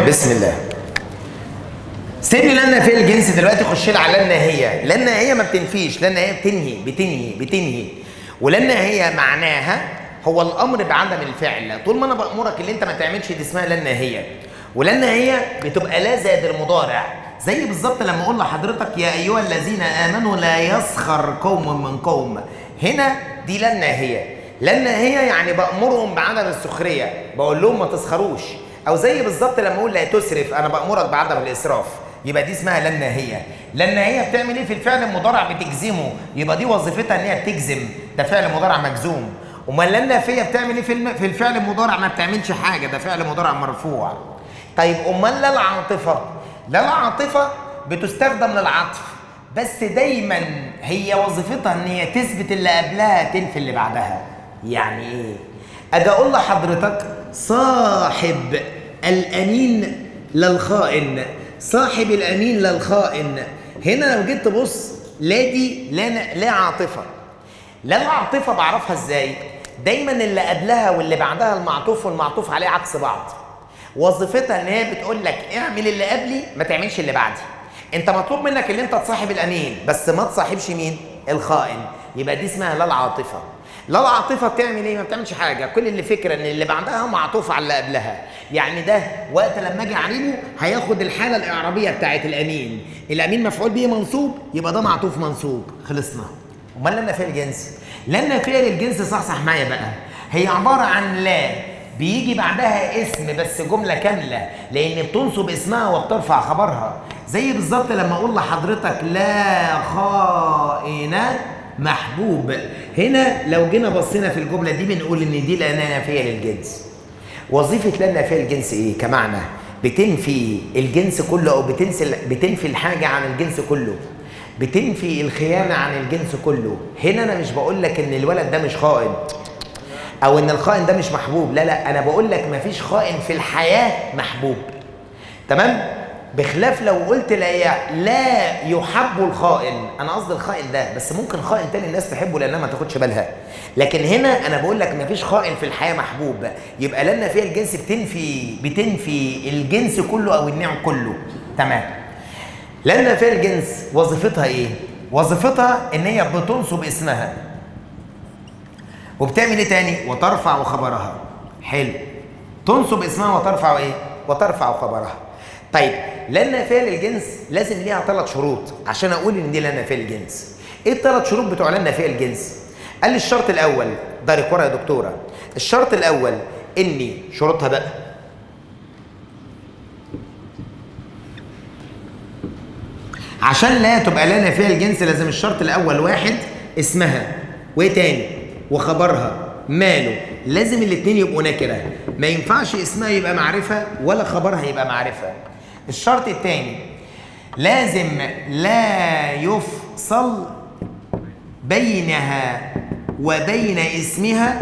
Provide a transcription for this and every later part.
بسم الله. سيبني لنا في الجنس دلوقتي، خش لي على لنا هي. لنا هي ما بتنفيش، لنا هي بتنهي. ولنا هي معناها هو الامر بعدم الفعل. طول ما انا بامرك اللي انت ما تعملش دي اسمها لنا هي. ولنا هي بتبقى لا زائد المضارع، زي بالظبط لما اقول لحضرتك يا ايها الذين امنوا لا يسخر قوم من قوم. هنا دي لنا هي. لنا هي يعني بامرهم بعدم السخريه، بقول لهم ما تسخروش. او زي بالظبط لما اقول لا تسرف، انا بامرك بعدم الاسراف، يبقى دي اسمها لنا هي. لنا هي بتعمل ايه في الفعل المضارع؟ بتجزمه، يبقى دي وظيفتها ان هي بتجزم، ده فعل مضارع مجزوم. امال لنا فيا بتعمل ايه في الفعل المضارع؟ ما بتعملش حاجه، ده فعل مضارع مرفوع. طيب امال لا العاطفه؟ لا العاطفه بتستخدم للعطف، بس دايما هي وظيفتها ان هي تثبت اللي قبلها تنفي اللي بعدها. يعني ايه؟ اجي اقول لحضرتك صاحب الامين للخائن، صاحب الامين للخائن. هنا لو جيت تبص لا دي لا عاطفه. لا العاطفه بعرفها ازاي؟ دايما اللي قبلها واللي بعدها المعطوف والمعطوف عليه عكس بعض. وظيفتها ان هي بتقول لك اعمل اللي قبلي ما تعملش اللي بعدي. انت مطلوب منك ان انت تصاحب الامين بس ما تصاحبش مين؟ الخائن. يبقى دي اسمها لا العاطفه. لا العاطفه بتعمل ايه؟ ما بتعملش حاجه، كل اللي فكره ان اللي بعدها معطوف على اللي قبلها. يعني ده وقت لما اجي اعربه هياخد الحاله الاعرابيه بتاعت الامين. الامين مفعول به منصوب، يبقى ده معطوف منصوب. خلصنا. امال لنا فعل الجنس؟ لنا فعل الجنس صح معايا بقى، هي عباره عن لا بيجي بعدها اسم بس جمله كامله، لان بتنصب اسمها وبترفع خبرها. زي بالظبط لما اقول لحضرتك لا خائن محبوب. هنا لو جينا بصينا في الجمله دي بنقول ان دي لنا نافيه للجنس. وظيفه لنا نافيه للجنس ايه كمعنى؟ بتنفي الجنس كله، او بتنفي الحاجه عن الجنس كله، بتنفي الخيانه عن الجنس كله. هنا انا مش بقول لك ان الولد ده مش خائن او ان الخائن ده مش محبوب، لا انا بقول لك مفيش خائن في الحياه محبوب. تمام؟ بخلاف لو قلت لا يحب الخائن، انا قصدي الخائن ده بس ممكن خائن تاني الناس تحبه لانها ما تاخدش بالها. لكن هنا انا بقول لك مفيش خائن في الحياه محبوب. يبقى لنا فيها الجنس بتنفي الجنس كله او النوع كله. تمام؟ لنا فيها الجنس وظيفتها ايه؟ وظيفتها ان هي بتنصب اسمها وبتعمل ايه تاني؟ وترفع خبرها. حلو. تنصب اسمها وترفع ايه؟ وترفع خبرها. طيب لنا فعل الجنس لازم ليها 3 شروط عشان اقول ان دي لنا فعل الجنس. ايه ال3 شروط بتوع لنا فعل الجنس؟ قال لي الشرط الاول، دارك ورا يا دكتوره. الشرط الاول اني شروطها بقى عشان لا تبقى لنا فعل الجنس لازم الشرط الاول واحد اسمها، وايه تاني؟ وخبرها. ماله؟ لازم الاثنين يبقوا نكره، ما ينفعش اسمها يبقى معرفه ولا خبرها يبقى معرفه. الشرط الثاني لازم لا يفصل بينها وبين اسمها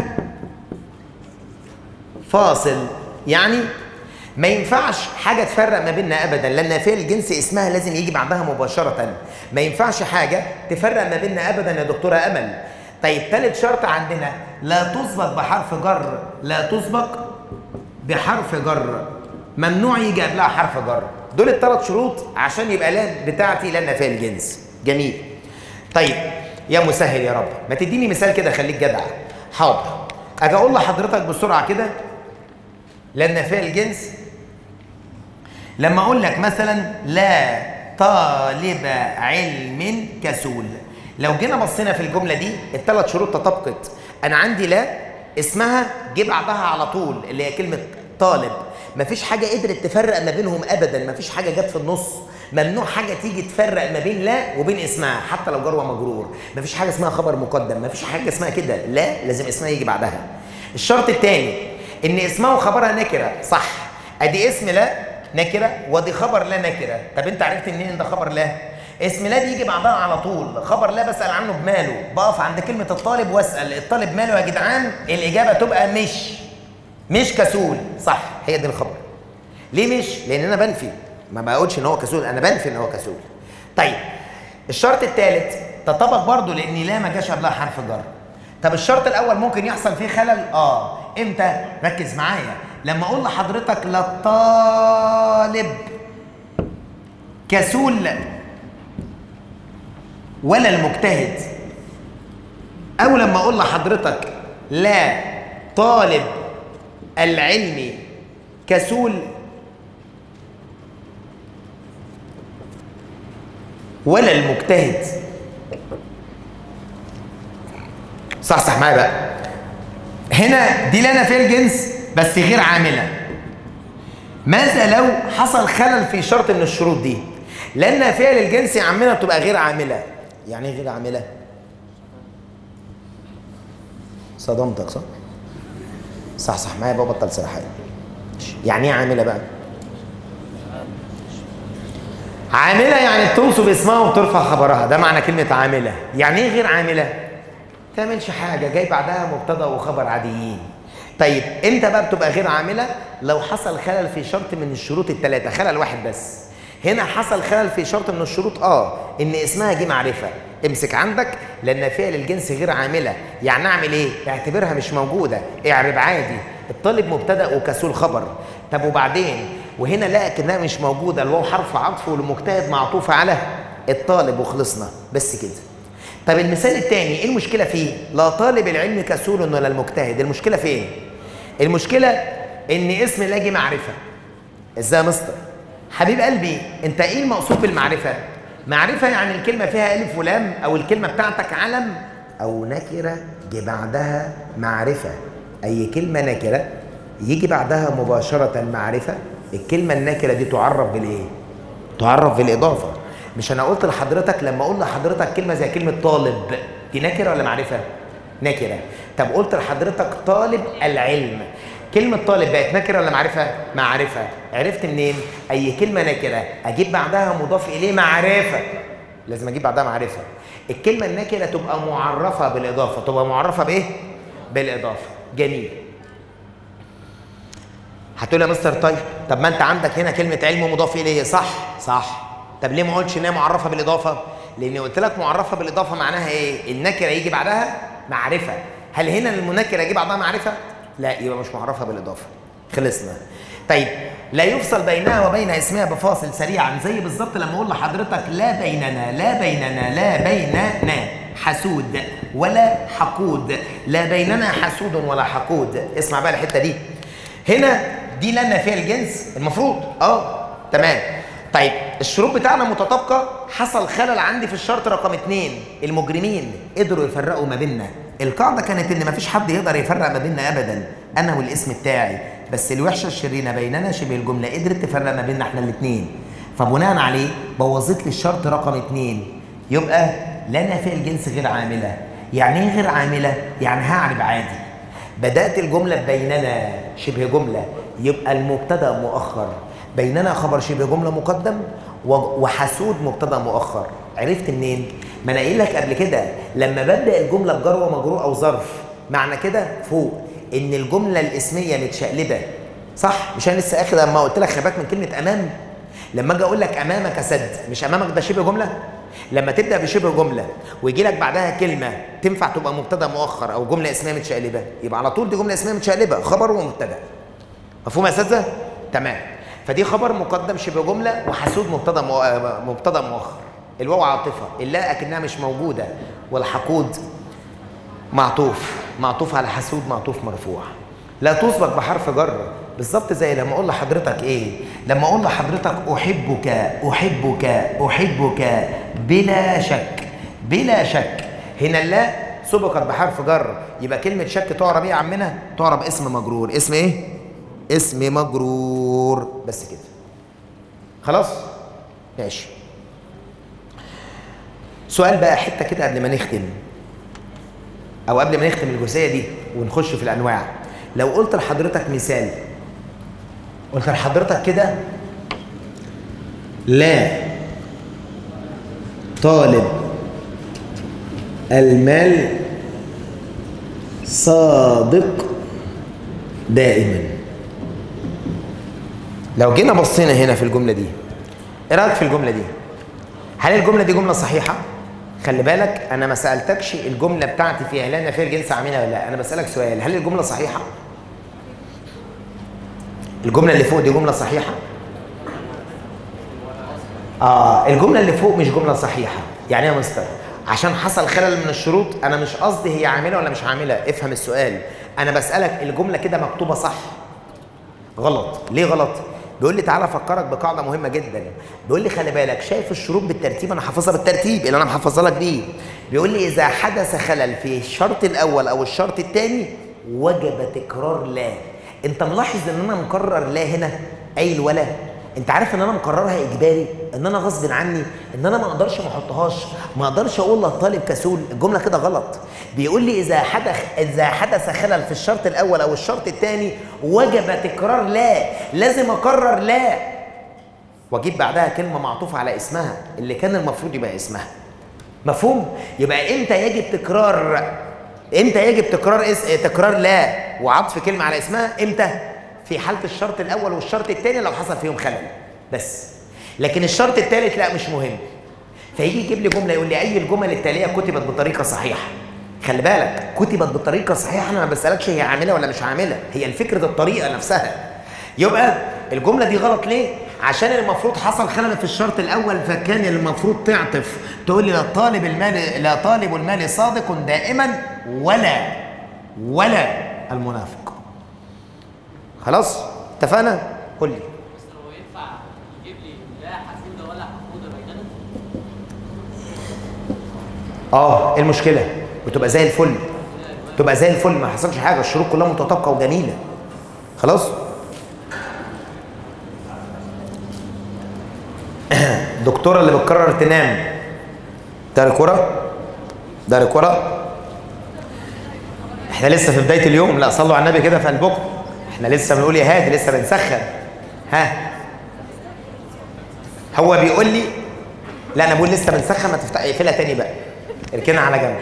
فاصل، يعني ما ينفعش حاجه تفرق ما بيننا ابدا، لان فعل الجنس اسمها لازم يجي بعدها مباشره. ما ينفعش حاجه تفرق ما بيننا ابدا يا دكتوره امل. طيب ثالث شرط عندنا لا تسبق بحرف جر، لا تسبق بحرف جر، ممنوع يجي قبلها حرف جر. دول ال3 شروط عشان يبقى لا بتاعتي لنا فيها الجنس. جميل. طيب يا مسهل يا رب، ما تديني مثال كده خليك جدع. حاضر. اجي اقول لحضرتك بسرعه كده لنا فيها الجنس. لما اقول لك مثلا لا طالب علم كسول، لو جينا بصينا في الجمله دي ال3 شروط تطابقت. انا عندي لا اسمها جه بعدها على طول اللي هي كلمه طالب، مفيش حاجه قدرت تفرق ما بينهم ابدا، مفيش حاجه جت في النص. ممنوع حاجه تيجي تفرق ما بين لا وبين اسمها حتى لو جر ومجرور. مفيش حاجه اسمها خبر مقدم، مفيش حاجه اسمها كده. لا لازم اسمها يجي بعدها. الشرط الثاني ان اسمها وخبرها نكره. صح، ادي اسم لا نكره وادي خبر لا نكره. طب انت عرفت منين ان ده خبر لا؟ اسم لا بيجي بعدها على طول، خبر لا بسأل عنه بماله، بقف عند كلمة الطالب واسأل الطالب ماله يا جدعان؟ الإجابة تبقى مش كسول. صح، هي دي الخبر. ليه مش؟ لأن أنا بنفي، ما بقولش إن هو كسول، أنا بنفي إن هو كسول. طيب الشرط الثالث تطابق برضه لأن لا ما جاش قبلها حرف جر. طب الشرط الأول ممكن يحصل فيه خلل؟ إمتى؟ ركز معايا. لما أقول لحضرتك لا طالب كسول ولا المجتهد، او لما اقول لحضرتك لا طالب العلم كسول ولا المجتهد. صح معايا بقى. هنا دي لا نافيه الجنس بس غير عامله. ماذا لو حصل خلل في شرط من الشروط دي؟ لا نافيه للجنس يا عمنا بتبقى غير عامله. يعني ايه غير عامله؟ صدمتك صح؟ صح معايا بقى، بطل سرحان. يعني ايه عامله بقى؟ عامله يعني بتنصب اسمها وبترفع خبرها، ده معنى كلمه عامله. يعني ايه غير عامله؟ ما تعملش حاجه، جاي بعدها مبتدا وخبر عاديين. طيب امتى بقى بتبقى غير عامله؟ لو حصل خلل في شرط من الشروط الثلاثه، خلل واحد بس. هنا حصل خلل في شرط من الشروط ان اسمها جه معرفه. امسك عندك لان نافيه للجنس غير عامله. يعني اعمل ايه؟ اعتبرها مش موجوده، اعرب عادي. الطالب مبتدا وكسول خبر. طب وبعدين؟ وهنا لا كانها مش موجوده، الواو حرف عطف والمجتهد معطوفه على الطالب وخلصنا بس كده. طب المثال الثاني ايه المشكله فيه؟ لا طالب العلم كسول ولا المجتهد. المشكله فين؟ المشكله ان اسم لا جه معرفه. ازاي يا مستر؟ حبيب قلبي انت ايه المقصود بالمعرفه؟ معرفه يعني الكلمه فيها الف ولام، او الكلمه بتاعتك علم او نكره جه بعدها معرفه. اي كلمه نكره يجي بعدها مباشره معرفه، الكلمه النكره دي تعرف بالايه؟ تعرف بالاضافه. مش انا قلت لحضرتك لما اقول لحضرتك كلمه زي كلمه طالب دي نكره ولا معرفه؟ نكره. طب قلت لحضرتك طالب العلم، كلمه طالب بقت نكره ولا معرفه؟ معرفه. عرفت منين؟ اي كلمه نكره اجيب بعدها مضاف اليه معرفه، لازم اجيب بعدها معرفه. الكلمه النكره تبقى معرفه بالاضافه. تبقى معرفه بايه؟ بالاضافه. جميل. هتقول يا مستر طيب طب ما انت عندك هنا كلمه علم مضاف اليه. صح. طب ليه ما قلتش ان هي معرفه بالاضافه؟ لان قلت لك معرفه بالاضافه معناها ايه؟ النكره يجي بعدها معرفه. هل هنا المنكره يجي بعدها معرفه؟ لا، يبقى مش معرفه بالاضافه. خلصنا. طيب لا يفصل بينها وبين اسمها بفاصل سريعا، زي بالظبط لما اقول لحضرتك لا بيننا حسود ولا حقود. لا بيننا حسود ولا حقود. اسمع بقى الحته دي. هنا دي لا نافيه الجنس المفروض تمام. طيب الشروط بتاعنا متطابقه. حصل خلل عندي في الشرط رقم 2. المجرمين قدروا يفرقوا ما بيننا. القاعده كانت ان مفيش حد يقدر يفرق ما بيننا ابدا، انا والاسم بتاعي. بس الوحشه الشريره بيننا شبه الجمله قدرت تفرق ما بيننا احنا الاثنين، فبناء عليه بوظت لي الشرط رقم 2. يبقى لا نافيه الجنس غير عامله. يعني ايه غير عامله؟ يعني هعرب عادي. بدات الجمله ببيننا شبه جمله، يبقى المبتدا مؤخر، بيننا خبر شبه جمله مقدم، وحسود مبتدا مؤخر. عرفت منين؟ ما انا قايل لك قبل كده لما ببدا الجمله بجر ومجرور او ظرف، معنى كده فوق ان الجمله الاسميه متشقلبه. صح؟ مش انا لسه اخر لما قلت لك خلي بالك من كلمه امام؟ لما اجي اقول لك امامك سد، مش امامك ده شبه جمله؟ لما تبدا بشبه جمله ويجي لك بعدها كلمه تنفع تبقى مبتدا مؤخر او جمله اسميه متشقلبه، يبقى على طول دي جمله اسميه متشقلبه، خبر ومبتدا. مفهوم يا اساتذه؟ تمام. فدي خبر مقدم شبه جمله، وحسود مبتدا مؤخر. الواو عاطفه، اللا اكنها مش موجوده، والحقود معطوف على حسود معطوف مرفوع. لا تسبق بحرف جر، بالظبط زي لما اقول لحضرتك ايه؟ لما اقول لحضرتك احبك بلا شك. هنا لا سبقت بحرف جر، يبقى كلمه شك تعرب ايه يا عمنا؟ تعرب اسم مجرور. اسم ايه؟ اسم مجرور. بس كده. خلاص؟ ماشي. سؤال بقى حته كده قبل ما نختم، او قبل ما نختم الجزئيه دي ونخش في الانواع. لو قلت لحضرتك مثال، قلت لحضرتك كده لا طالب المال صادق دائما. لو جينا بصينا هنا في الجمله دي، ايه رايك في الجمله دي؟ هل الجمله دي جمله صحيحه؟ خلي بالك انا ما سالتكش الجمله بتاعتي فيها لا نافيه الجنس عاملها ولا لا، انا بسالك سؤال، هل الجمله صحيحه؟ الجمله اللي فوق دي جمله صحيحه؟ الجمله اللي فوق مش جمله صحيحه. يعني ايه يا مستر؟ عشان حصل خلل من الشروط. انا مش قصدي هي عامله ولا مش عامله، افهم السؤال. انا بسالك الجمله كده مكتوبه صح غلط. ليه غلط؟ بيقول لي تعالى افكرك بقاعده مهمه جدا. بيقول لي خلي بالك، شايف الشروط بالترتيب؟ انا حافظها بالترتيب اللي انا محفظها لك بيه. بيقول لي اذا حدث خلل في الشرط الاول او الشرط الثاني وجب تكرار لا. انت ملاحظ ان انا مكرر لا هنا قايل ولا؟ انت عارف ان انا مقررها اجباري، ان انا غصب عني، ان انا ما اقدرش ما احطهاش، ما اقدرش اقول للطالب كسول. الجمله كده غلط. بيقول لي اذا حدث خلل في الشرط الاول او الشرط الثاني وجب تكرار لا. لازم اكرر لا واجيب بعدها كلمه معطوفه على اسمها اللي كان المفروض يبقى اسمها. مفهوم؟ يبقى امتى يجب تكرار لا وعطف كلمه على اسمها؟ امتى؟ في حاله الشرط الاول والشرط الثاني لو حصل فيهم خلل بس. لكن الشرط الثالث لا، مش مهم. فيجي يجيب لي جمله يقول لي اي الجمل التاليه كتبت بطريقه صحيحه. خلي بالك، كتبت بطريقه صحيحه. انا ما بسالكش هي عامله ولا مش عامله، هي الفكره الطريقه نفسها. يبقى الجمله دي غلط ليه؟ عشان المفروض حصل خلل في الشرط الاول، فكان المفروض تعطف تقول لي لا طالب المال صادق دائما ولا المنافق. خلاص اتفقنا؟ قول لي. بس هو ينفع يجيب لي لا حسودة ولا حقودة بيننا؟ المشكله بتبقى زي الفل، تبقى زي الفل، ما حصلش حاجه، الشروط كلها متطابقه وجميله. خلاص. الدكتوره اللي بتقرر تنام دار كرة. احنا لسه في بدايه اليوم، لا صلوا على النبي كده في قلبكم. احنا لسه بنقول يا هادي، لسه بنسخن. هو بيقول لي لا، انا بقول لسه بنسخن، ما تفتح اقفلها تاني بقى، اركنها على جنب.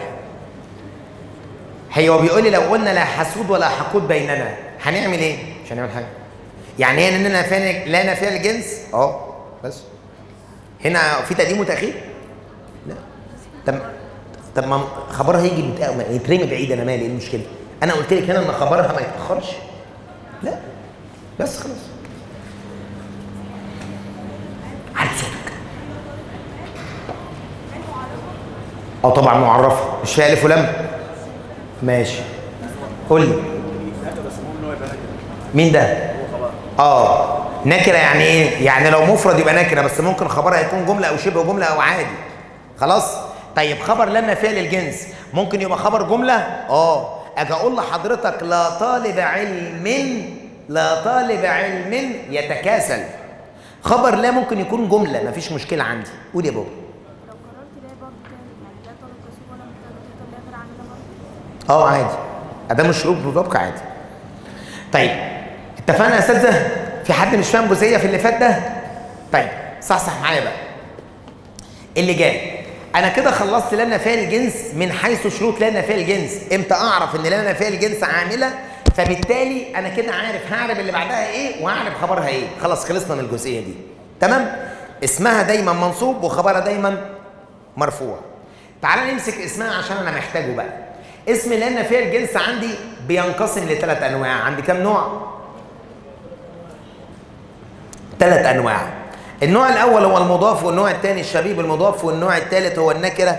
هو بيقول لي لو قلنا لا حسود ولا حقود بيننا هنعمل ايه؟ مش هنعمل حاجه. يعني هي اننا لا نافيه الجنس بس هنا في تقديم وتاخير؟ لا. طب ما خبرها يجي يترمي بعيد، انا مالي؟ ايه المشكله؟ انا قلت لك هنا ان خبرها ما يتاخرش. لا بس خلاص. على صوتك. طبعا معرفه، مش فيها الف ولام. ماشي قول لي. مين ده؟ نكره. يعني ايه؟ يعني لو مفرد يبقى نكره، بس ممكن خبرها يكون جمله او شبه جمله او عادي. خلاص. طيب خبر لا نافيه للجنس ممكن يبقى خبر جمله؟ اجي اقول لحضرتك لا طالب علم يتكاسل. خبر لا ممكن يكون جمله، مفيش مشكله عندي. قول يا بابا. لو قررت لا برضه يعني لا طالب كسول ولا متكاسل لا غير عامله برضه؟ عادي، ادام الشروط مطابقه عادي. طيب اتفقنا يا اساتذه؟ في حد مش فاهم جزئيه في اللي فات ده؟ طيب صح معايا بقى اللي جاي. انا كده خلصت لا نافيه الجنس من حيث شروط لا نافيه الجنس. امتى اعرف ان لا نافيه الجنس عامله؟ فبالتالي انا كده عارف هعرب اللي بعدها ايه وهعرب خبرها ايه. خلاص خلصنا من الجزئيه دي. تمام؟ اسمها دايما منصوب وخبرها دايما مرفوع. تعال نمسك اسمها عشان انا محتاجه بقى. اسم لا نافيه الجنس عندي بينقسم لثلاث انواع. عندي كام نوع؟ 3 انواع. النوع الاول هو المضاف، والنوع الثاني الشبيه بالمضاف، والنوع الثالث هو النكره.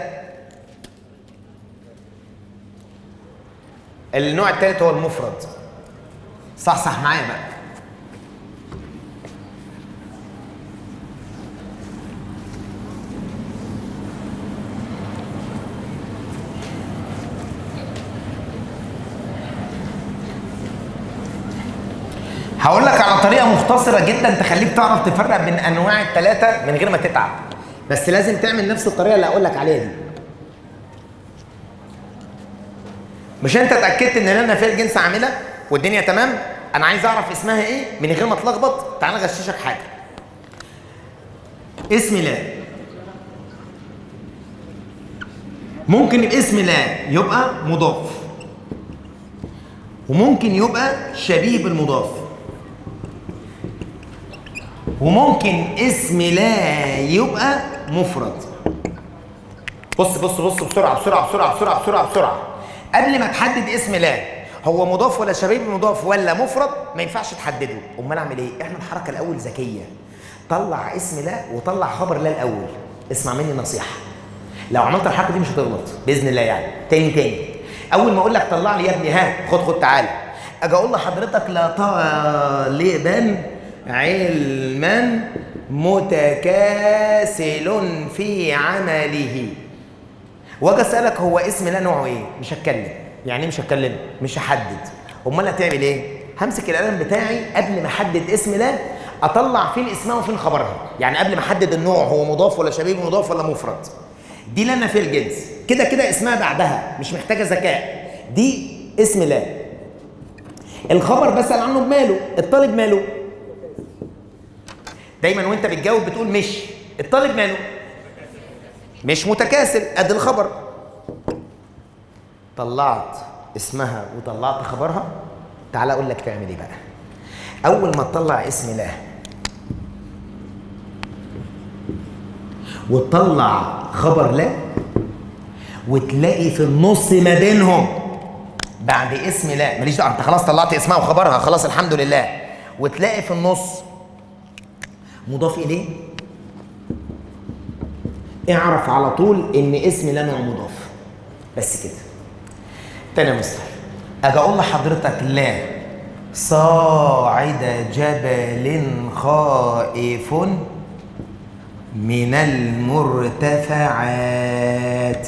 النوع الثالث هو المفرد. صح معايا بقى. هقول لك على طريقه مختصره جدا تخليك تعرف تفرق بين انواع الثلاثه من غير ما تتعب، بس لازم تعمل نفس الطريقه اللي هقول لك عليها دي. مش انت اتاكدت ان لا نافيه الجنس عامله والدنيا تمام؟ انا عايز اعرف اسمها ايه من غير ما اتلخبط. تعال اغششك حاجه. اسم لا ممكن اسم لا يبقى مضاف، وممكن يبقى شبيه بالمضاف، وممكن اسم لا يبقى مفرد. بص بسرعه. قبل ما تحدد اسم لا هو مضاف ولا شبيه بالمضاف ولا مفرد، ما ينفعش تحدده. امال اعمل ايه؟ اعمل حركه الاول ذكيه. طلع اسم لا وطلع خبر لا الاول. اسمع مني نصيحه، لو عملت الحركه دي مش هتغلط باذن الله. يعني تاني اول ما اقول لك طلع لي يا ابني، ها خد تعالى، اجي اقول لحضرتك لا طالبا علما متكاسل في عمله، واجي اسالك هو اسم لا نوعه ايه؟ مش هتكلم. يعني مش هتكلم، مش هحدد. امال هتعمل ايه؟ همسك القلم بتاعي قبل ما احدد اسم لا اطلع فين اسمها وفين خبرها. يعني قبل ما احدد النوع هو مضاف ولا شبيه مضاف ولا مفرد. دي لنا في الجنس كده اسمها بعدها، مش محتاجه ذكاء. دي اسم لا. الخبر بسأل عنه بماله، الطالب ماله. دايما وانت بتجاوب بتقول مش. الطالب ماله؟ مش متكاسل. ادي الخبر. طلعت اسمها وطلعت خبرها. تعال اقول لك تعمل ايه بقى. اول ما تطلع اسم لا وتطلع خبر لا وتلاقي في النص ما بينهم بعد اسم لا، ماليش دعوه، انت خلاص طلعت اسمها وخبرها، خلاص الحمد لله، وتلاقي في النص مضاف اليه، اعرف على طول ان اسم لا نوع مضاف. بس كده. تاني يا مستر، اجي اقول لحضرتك لا صاعد جبل خائف من المرتفعات.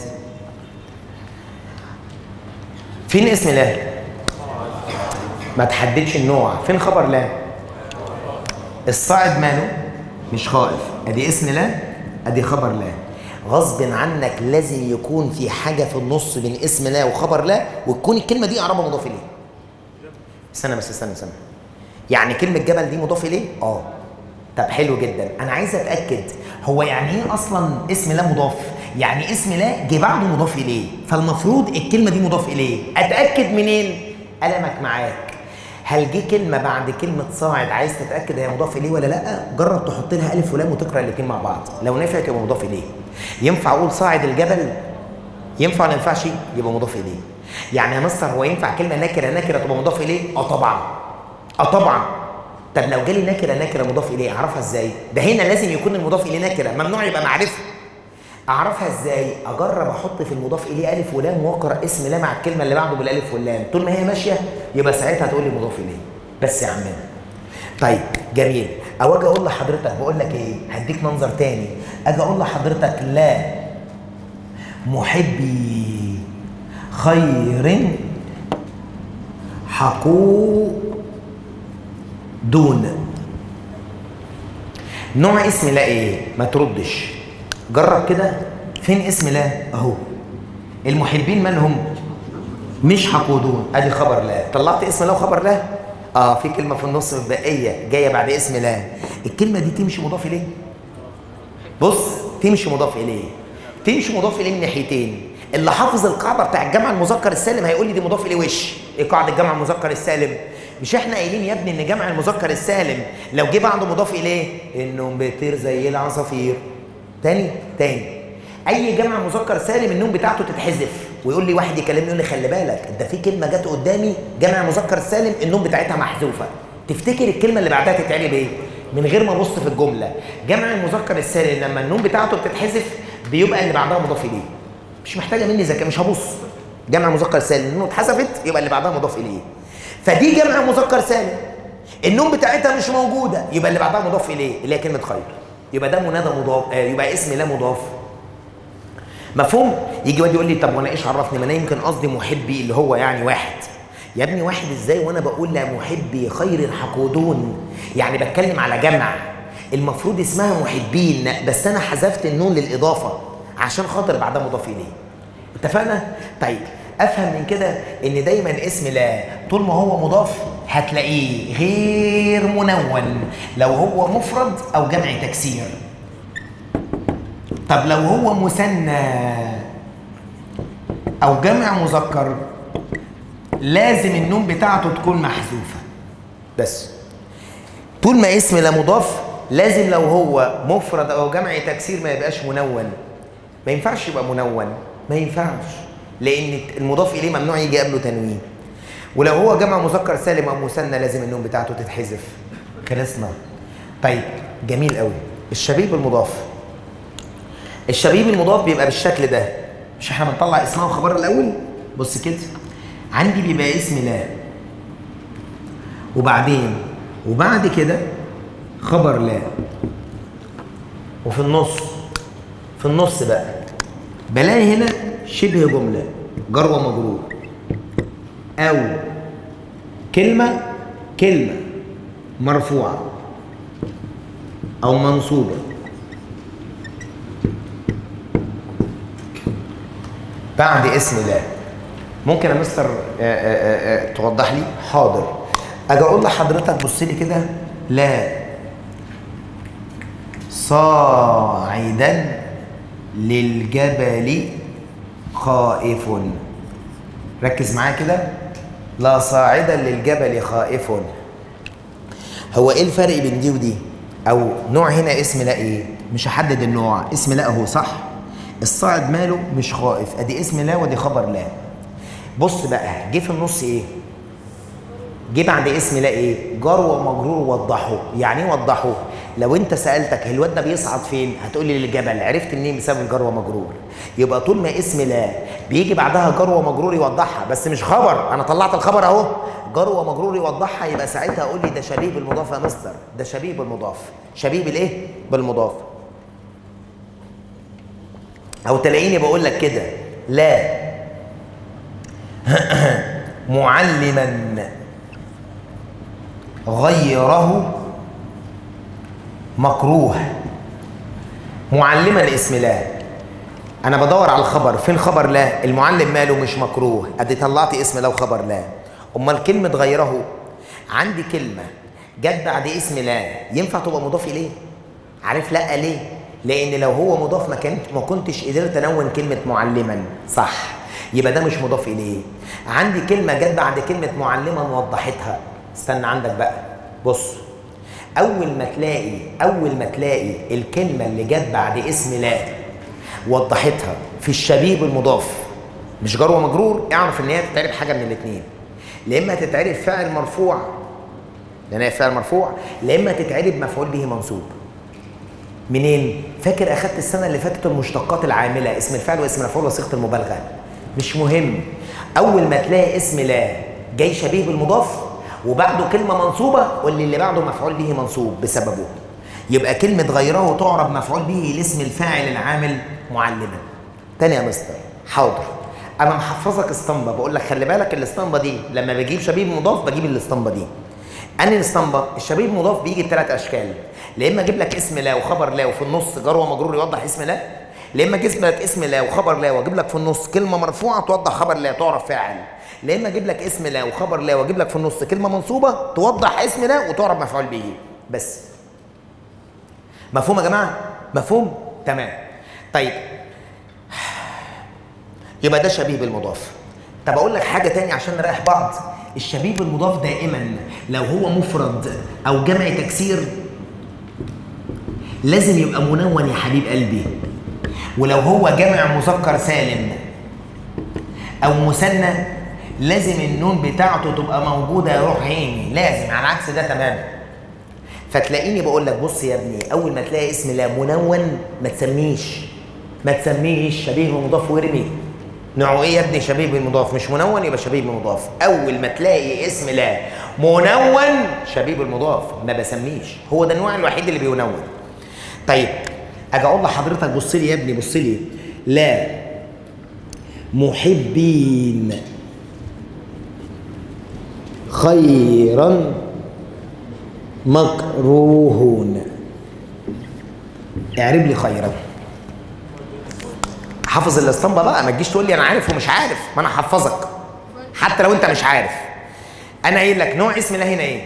فين اسم لا؟ ما تحددش النوع. فين خبر لا؟ الصاعد ماله؟ مش خائف. ادي اسم لا، ادي خبر لا. غصب عنك لازم يكون في حاجه في النص بين اسم لا وخبر لا، وتكون الكلمه دي اعرابها مضاف اليه. استنى. يعني كلمه جبل دي مضاف اليه؟ طب حلو جدا. انا عايز اتاكد هو يعني ايه اصلا اسم لا مضاف؟ يعني اسم لا جه بعده مضاف اليه، فالمفروض الكلمه دي مضاف اليه. اتاكد منين؟ قلمك معاك. هل جه كلمه بعد كلمه صاعد عايز تتاكد هي مضاف اليه ولا لا؟ جرب تحط لها الف ولام وتقرا الاثنين مع بعض. لو نفعت يبقى مضاف اليه. ينفع اقول صاعد الجبل؟ ينفع ولا ما ينفعش؟ يبقى مضاف اليه. يعني يا مستر هو ينفع كلمه نكره تبقى مضاف اليه؟ طبعا. طب لو جالي نكره مضاف اليه اعرفها ازاي؟ ده هنا لازم يكون المضاف اليه نكره، ممنوع يبقى معرفه. اعرفها ازاي؟ اجرب احط في المضاف اليه الف ولام واقرا اسم لا مع الكلمه اللي بعده بالالف واللام، طول ما هي ماشيه يبقى ساعتها تقول لي مضاف اليه. بس يا عمنا. طيب جميل. او اجي اقول لحضرتك، بقول لك ايه؟ هديك منظر تاني. اجي اقول لحضرتك لا محبي خير حقودون. نوع اسم لا ايه؟ ما تردش. جرب كده. فين اسم لا؟ اهو. المحبين مالهم؟ مش حقودون. ادي خبر لا. طلعت اسم لا وخبر لا؟ في كلمه في النص متبقيه جايه بعد اسم لا. الكلمه دي تمشي مضاف اليه؟ بص، تمشي مضاف اليه. تمشي مضاف اليه من ناحيتين. اللي حافظ القاعده بتاع الجمع المذكر السالم هيقول لي دي مضاف اليه وش. ايه قاعده الجمع المذكر السالم؟ مش احنا قايلين يا ابني ان جمع المذكر السالم لو جه بعده مضاف اليه النون بتطير زي العصافير. تاني اي جمع مذكر سالم النون بتاعته تتحذف. ويقول لي واحد يكلمني يقول لي خلي بالك ده في كلمه جت قدامي جمع مذكر سالم النون بتاعتها محذوفه. تفتكر الكلمه اللي بعدها تتعرب ايه؟ من غير ما ابص في الجمله. جمع المذكر السالم لما النون بتاعته بتتحذف بيبقى اللي بعدها مضاف اليه. مش محتاجه مني ذكاء، مش هبص. جمع مذكر سالم النون اتحذفت يبقى اللي بعدها مضاف اليه. فدي جمع مذكر سالم النون بتاعتها مش موجوده يبقى اللي بعدها مضاف اليه اللي هي كلمه خير. يبقى ده منادى مضاف، يبقى اسم لا مضاف. مفهوم؟ يجي واحد يقول لي طب وانا ايش عرفني؟ ما انا يمكن قصدي محبي اللي هو يعني واحد. يا ابني واحد ازاي وانا بقول لا محبي خير حقودون؟ يعني بتكلم على جمع المفروض اسمها محبين، بس انا حذفت النون للاضافه عشان خاطر بعدها مضاف اليه. اتفقنا؟ طيب افهم من كده ان دايما اسم لا طول ما هو مضاف هتلاقيه غير منون لو هو مفرد او جمع تكسير. طب لو هو مثنى او جمع مذكر لازم النون بتاعته تكون محذوفه. بس طول ما اسم لا مضاف لازم لو هو مفرد او جمع تكسير ما يبقاش منون. ما ينفعش يبقى منون، ما ينفعش، لان المضاف اليه ممنوع يجي قبله تنوين. ولو هو جمع مذكر سالم او مثنى لازم النون بتاعته تتحذف. خلصنا. طيب جميل قوي. الشبيب المضاف، الشبيب المضاف بيبقى بالشكل ده. مش احنا بنطلع اسمها وخبرها الاول؟ بص كده، عندي بيبقى اسم لا، وبعدين وبعد كده خبر لا، وفي النص بقى بلاقي هنا شبه جمله جر ومجرور، او كلمه مرفوعه او منصوبه بعد اسم لا. ممكن يا مستر توضح لي؟ حاضر. اجي اقول لحضرتك بص لي كده، لا صاعدا للجبل خائف. ركز معايا كده، لا صاعدا للجبل خائف. هو ايه الفرق بين دي ودي؟ او نوع هنا اسم لا ايه؟ مش هحدد النوع، اسم لا اهو صح؟ الصاعد ماله مش خائف، ادي اسم لا ودي خبر لا. بص بقى، جه في النص ايه؟ جه بعد اسم لا ايه؟ جار ومجرور وضحه. يعني ايه وضحه؟ لو انت سالتك الواد ده بيصعد فين؟ هتقول لي للجبل. عرفت منين؟ بسبب الجار ومجرور. يبقى طول ما اسم لا بيجي بعدها جار ومجرور يوضحها، بس مش خبر، انا طلعت الخبر اهو، جار ومجرور يوضحها، يبقى ساعتها اقول لي ده شبيب المضاف يا مستر، ده شبيب المضاف. شبيب الايه؟ بالمضاف. او تلاقيني بقول لك كده، لا معلما غيره مكروه. معلما اسم لا، انا بدور على الخبر، فين خبر لا؟ المعلم ماله مش مكروه، ادي طلعت اسم لا وخبر لا. امال كلمه غيره، عندي كلمه جت بعد اسم لا ينفع تبقى مضاف اليه؟ عارف لا ليه؟ لان لو هو مضاف ما كنتش قدرت انون كلمه معلما صح، يبقى ده مش مضاف اليه. عندي كلمه جت بعد كلمه معلما وضحتها. استنى عندك بقى، بص، اول ما تلاقي الكلمه اللي جت بعد اسم لا وضحتها في الشبيب المضاف مش جار ومجرور، اعرف ان هي تتعرف حاجه من الاثنين، لا اما تتعرف فاعل مرفوع لان هي فاعل مرفوع، لا اما تتعرف مفعول به منصوب. منين؟ فاكر اخدت السنه اللي فاتت المشتقات العامله، اسم الفعل واسم المفعول وصيغه المبالغه. مش مهم، اول ما تلاقي اسم لا جاي شبيه بالمضاف وبعده كلمه منصوبه، قول لي اللي بعده مفعول به منصوب بسببه، يبقى كلمه غيره تعرب مفعول به لاسم الفاعل العامل معلما. تاني يا مستر، حاضر. انا محفظك اسطمبه، بقول لك خلي بالك الاسطمبه دي لما بجيب شبيه مضاف بجيب الاسطمبه دي. انهي الاسطمبه؟ الشبيه المضاف بيجي بثلاث اشكال، لا اما اجيب لك اسم لا وخبر لا وفي النص جار ومجرور يوضح اسم لا، لا اما اجيب لك اسم لا وخبر لا واجيب لك في النص كلمه مرفوعه توضح خبر لا تعرف فاعل، لا اما اجيب لك اسم لا وخبر لا واجيب لك في النص كلمه منصوبه توضح اسم لا وتعرف مفعول به بس. مفهوم يا جماعه؟ مفهوم؟ تمام. طيب يبقى ده شبيه بالمضاف. طب اقول لك حاجه تانية عشان نريح بعض، الشبيه بالمضاف دائما لو هو مفرد او جمع تكسير لازم يبقى منون يا حبيب قلبي، ولو هو جمع مذكر سالم او مثنى لازم النون بتاعته تبقى موجوده يا روح عيني، لازم، على عكس ده تماما. فتلاقيني بقول لك بص يا ابني، اول ما تلاقي اسم لا منون ما تسميش شبيه بالمضاف وارمي. نوعه ايه يا ابني؟ شبيه بالمضاف، مش منون يبقى شبيه بالمضاف. اول ما تلاقي اسم لا منون شبيه بالمضاف ما بسميش، هو ده النوع الوحيد اللي بينون. طيب اجي اقول لحضرتك بص لي يا ابني، بص لي، لا محبين خيرا مكروهون. اعرب لي خيرا. حافظ الاسطمبه بقى، ما تجيش تقول لي انا عارف ومش عارف، ما انا حافظك حتى لو انت مش عارف. انا قايل لك نوع اسم الله هنا ايه؟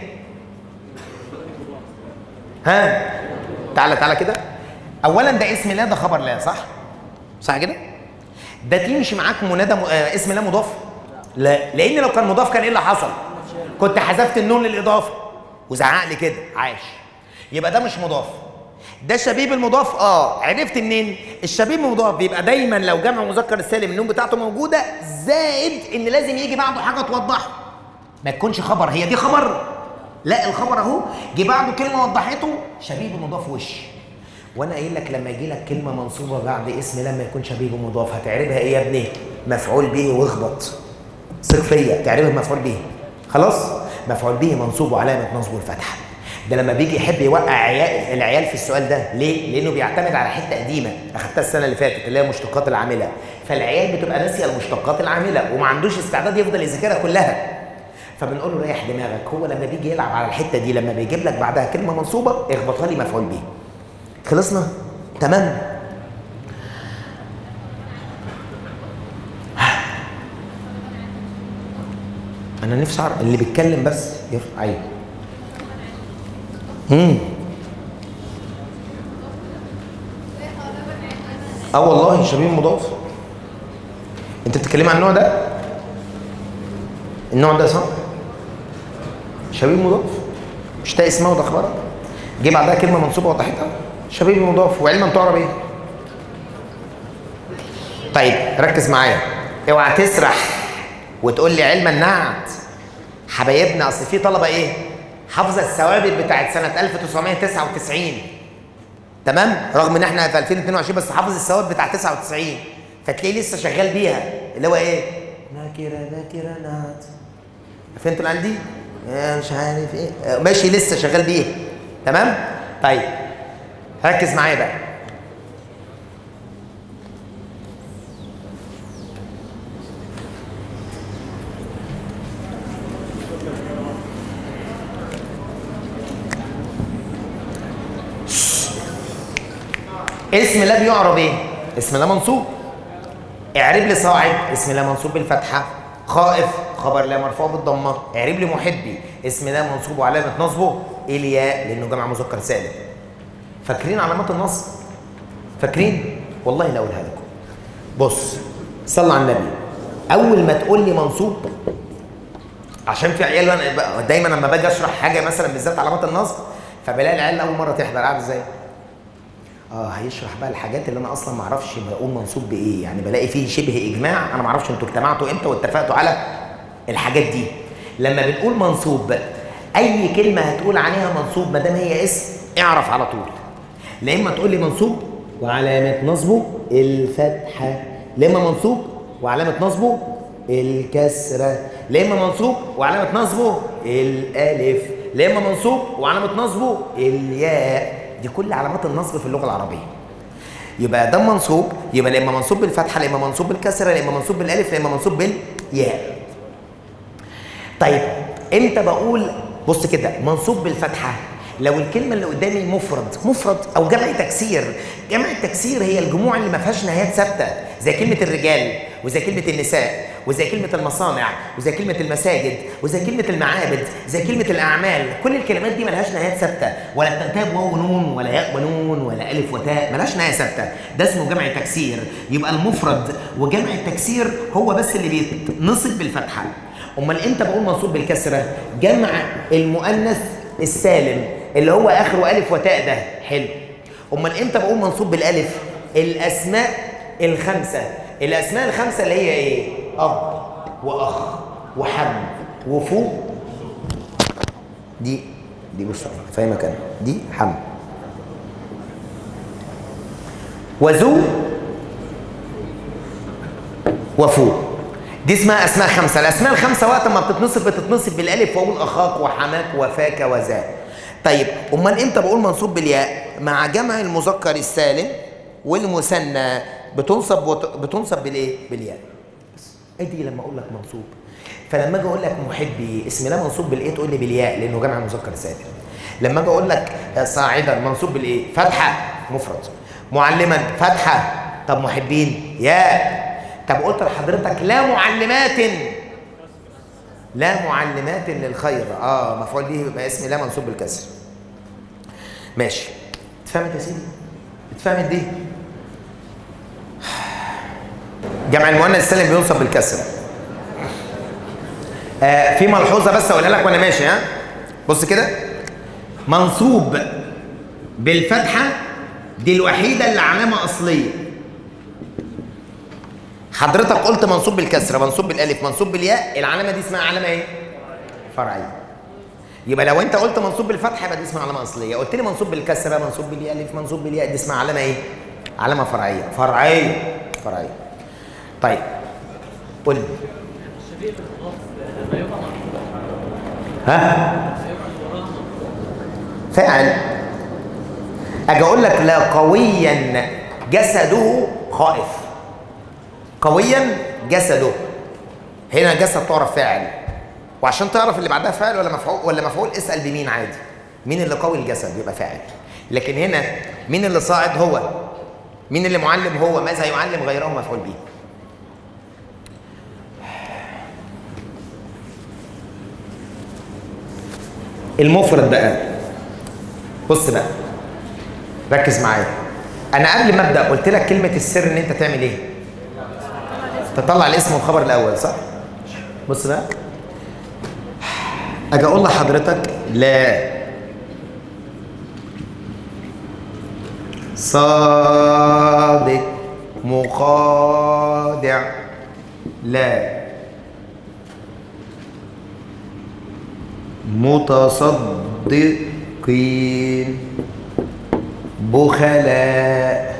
ها؟ تعالى كده. اولا ده اسم الله، ده خبر لا، صح كده؟ ده تمشي معاك منادى اسم الله مضاف؟ لا، لان لو كان مضاف كان ايه اللي حصل؟ كنت حذفت النون للاضافه وزعق لي كده، عاش. يبقى ده مش مضاف، ده شبيه بالمضاف. عرفت منين؟ الشبيه بالمضاف بيبقى دايما لو جمع مذكر السالم النون بتاعته موجوده، زائد ان لازم يجي بعده حاجه توضحه، ما تكونش خبر. هي دي خبر؟ لا الخبر اهو جه بعده كلمه وضحته شبيه بمضاف وش. وانا قايل لك لما يجي لك كلمه منصوبه بعد اسم لما يكون شبيه بمضاف هتعربها ايه يا ابني؟ مفعول به واخبط. ثق فيا تعربها مفعول به. خلاص؟ مفعول به منصوب وعلامه نصبه الفتحه. ده لما بيجي يحب يوقع العيال في السؤال ده، ليه؟ لانه بيعتمد على حته قديمه اخدتها السنه اللي فاتت اللي هي مشتقات العامله، فالعيال بتبقى ناسيه المشتقات العامله وما عندوش استعداد يفضل يذاكرها كلها. فبنقول له ريح دماغك، هو لما بيجي يلعب على الحته دي لما بيجيب لك بعدها كلمه منصوبه اخبطها لي مفعول به. خلصنا؟ تمام؟ انا نفسي اعرف اللي بيتكلم بس يرفع. ايوه. والله شبيه مضاف. انت بتتكلم عن النوع ده؟ النوع ده صح؟ شبيه مضاف. مش ده اسمها وده خبرها؟ جه بعدها كلمه منصوبه وضحتها شبيه مضاف. وعلما تعرب ايه؟ طيب ركز معايا، اوعى تسرح وتقول لي علم النعت. حبايبنا اصل في طلبه ايه؟ حافظه الثوابت بتاعت سنه 1999 تمام؟ رغم ان احنا في 2022 بس حافظ الثوابت بتاعت 99 فتلاقيه لسه شغال بيها اللي هو ايه؟ نكره نعت. فهمتوا العيال دي؟ مش عارف ايه ماشي لسه شغال بيها تمام؟ طيب ركز معايا بقى. اسم لا بيعرب ايه؟ اسم لا منصوب. اعرب لي صاعد اسم لا منصوب بالفتحه. خائف خبر لا مرفوع بالضمه. اعرب لي محبي اسم لا منصوب وعلامه نصبه الياء لانه جمع مذكر سالم. فاكرين علامات النصب؟ فاكرين؟ والله لا اقولها لكم. بص صلى على النبي. اول ما تقول لي منصوب، عشان في عيال انا دايما لما باجي اشرح حاجه مثلا بالذات علامات النصب فبلاقي العيال اول مره تحضر قاعد ازاي؟ هيشرح بقى الحاجات اللي انا اصلا ما اعرفش بقول منصوب بايه، يعني بلاقي فيه شبه اجماع انا ما اعرفش انتوا اجتمعتوا امتى واتفقتوا على الحاجات دي. لما بنقول منصوب اي كلمه هتقول عليها منصوب ما دام هي اسم اعرف على طول. لا اما تقول لي منصوب وعلامه نصبه الفتحه، لا اما منصوب وعلامه نصبه الكسره، لا اما منصوب وعلامه نصبه الالف، لا اما منصوب وعلامه نصبه الياء. دي كل علامات النصب في اللغه العربيه. يبقى ده منصوب، يبقى لا اما منصوب بالفتحه لا اما منصوب بالكسره لا اما منصوب بالالف لا اما منصوب بالياء. طيب امتى بقول بص كده منصوب بالفتحه؟ لو الكلمه اللي قدامي مفرد او جمع تكسير. جمع التكسير هي الجموع اللي ما فيهاش نهايات ثابته، زي كلمه الرجال وزي كلمه النساء وزي كلمه المصانع وزي كلمه المساجد وزي كلمه المعابد زي كلمه الاعمال. كل الكلمات دي ملهاش نهايات ثابته، ولا بتنتهي بواو ونون ولا ياء ونون ولا الف وتاء، ملهاش نهايه ثابته. ده اسمه جمع تكسير. يبقى المفرد وجمع التكسير هو بس اللي بيتنصب بالفتحه. امال امتى بقول منصوب بالكسره؟ جمع المؤنث السالم اللي هو اخره الف وتاء ده حلو. امال امتى بقول منصوب بالالف؟ الاسماء الخمسه. الاسماء الخمسه اللي هي ايه؟ اب واخ وحم وفو. دي بص فاهمك انا، دي حم وذو وفو. دي اسمها اسماء خمسه. الاسماء الخمسه وقت ما بتتنصب بالالف واقول اخاك وحماك وفاك وذا. طيب امال امتى بقول منصوب بالياء؟ مع جمع المذكر السالم والمثنى بتنصب بالايه؟ بالياء. بس ادي لما اقول لك منصوب. فلما اجي اقول لك محبي اسم لا منصوب بالايه تقول لي بالياء لانه جمع مذكر سالم. لما اجي اقول لك صاعدا منصوب بالايه؟ فتحه مفرد. معلما فتحه. طب محبين ياء. طب قلت لحضرتك لا معلمات للخير مفعول به يبقى اسم لا منصوب بالكسر. ماشي. اتفهمت يا سيدي؟ اتفهمت دي؟ جمع المؤنث السالم بينصب بالكسره. في ملحوظه بس اقولها لك وانا ماشي. بص كده، منصوب بالفتحه دي الوحيده اللي علامه اصليه. حضرتك قلت منصوب بالكسره، منصوب بالالف، منصوب بالياء، العلامه دي اسمها علامه ايه؟ فرعيه. يبقى لو انت قلت منصوب بالفتحه يبقى دي اسمها علامه اصليه، قلت لي منصوب بالكسره، منصوب بالالف، منصوب بالياء، دي اسمها علامه ايه؟ علامه فرعيه. فرعيه. طيب قول لي. الشبيه بالمضاف لما يبقى مرفوع ها؟ يبقى وراه فاعل. اجي اقول لك لا قويا جسده خائف. قويا جسده، هنا جسد تعرف فاعل، وعشان تعرف اللي بعدها فاعل ولا مفعول اسال بمين عادي. مين اللي قوي الجسد يبقى فاعل. لكن هنا مين اللي صاعد؟ هو. مين اللي معلم؟ هو. ماذا يعلم غيره؟ مفعول به. المفرد بقى، بص بقى ركز معايا. انا قبل ما ابدا قلت لك كلمه السر ان انت تعمل ايه؟ تطلع الاسم والخبر الاول، صح؟ بص بقى، اجي اقول لحضرتك لا صادق مخادع، لا متصدقين بخلاء،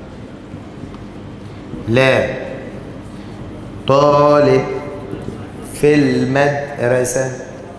لا طالب في المدرسة.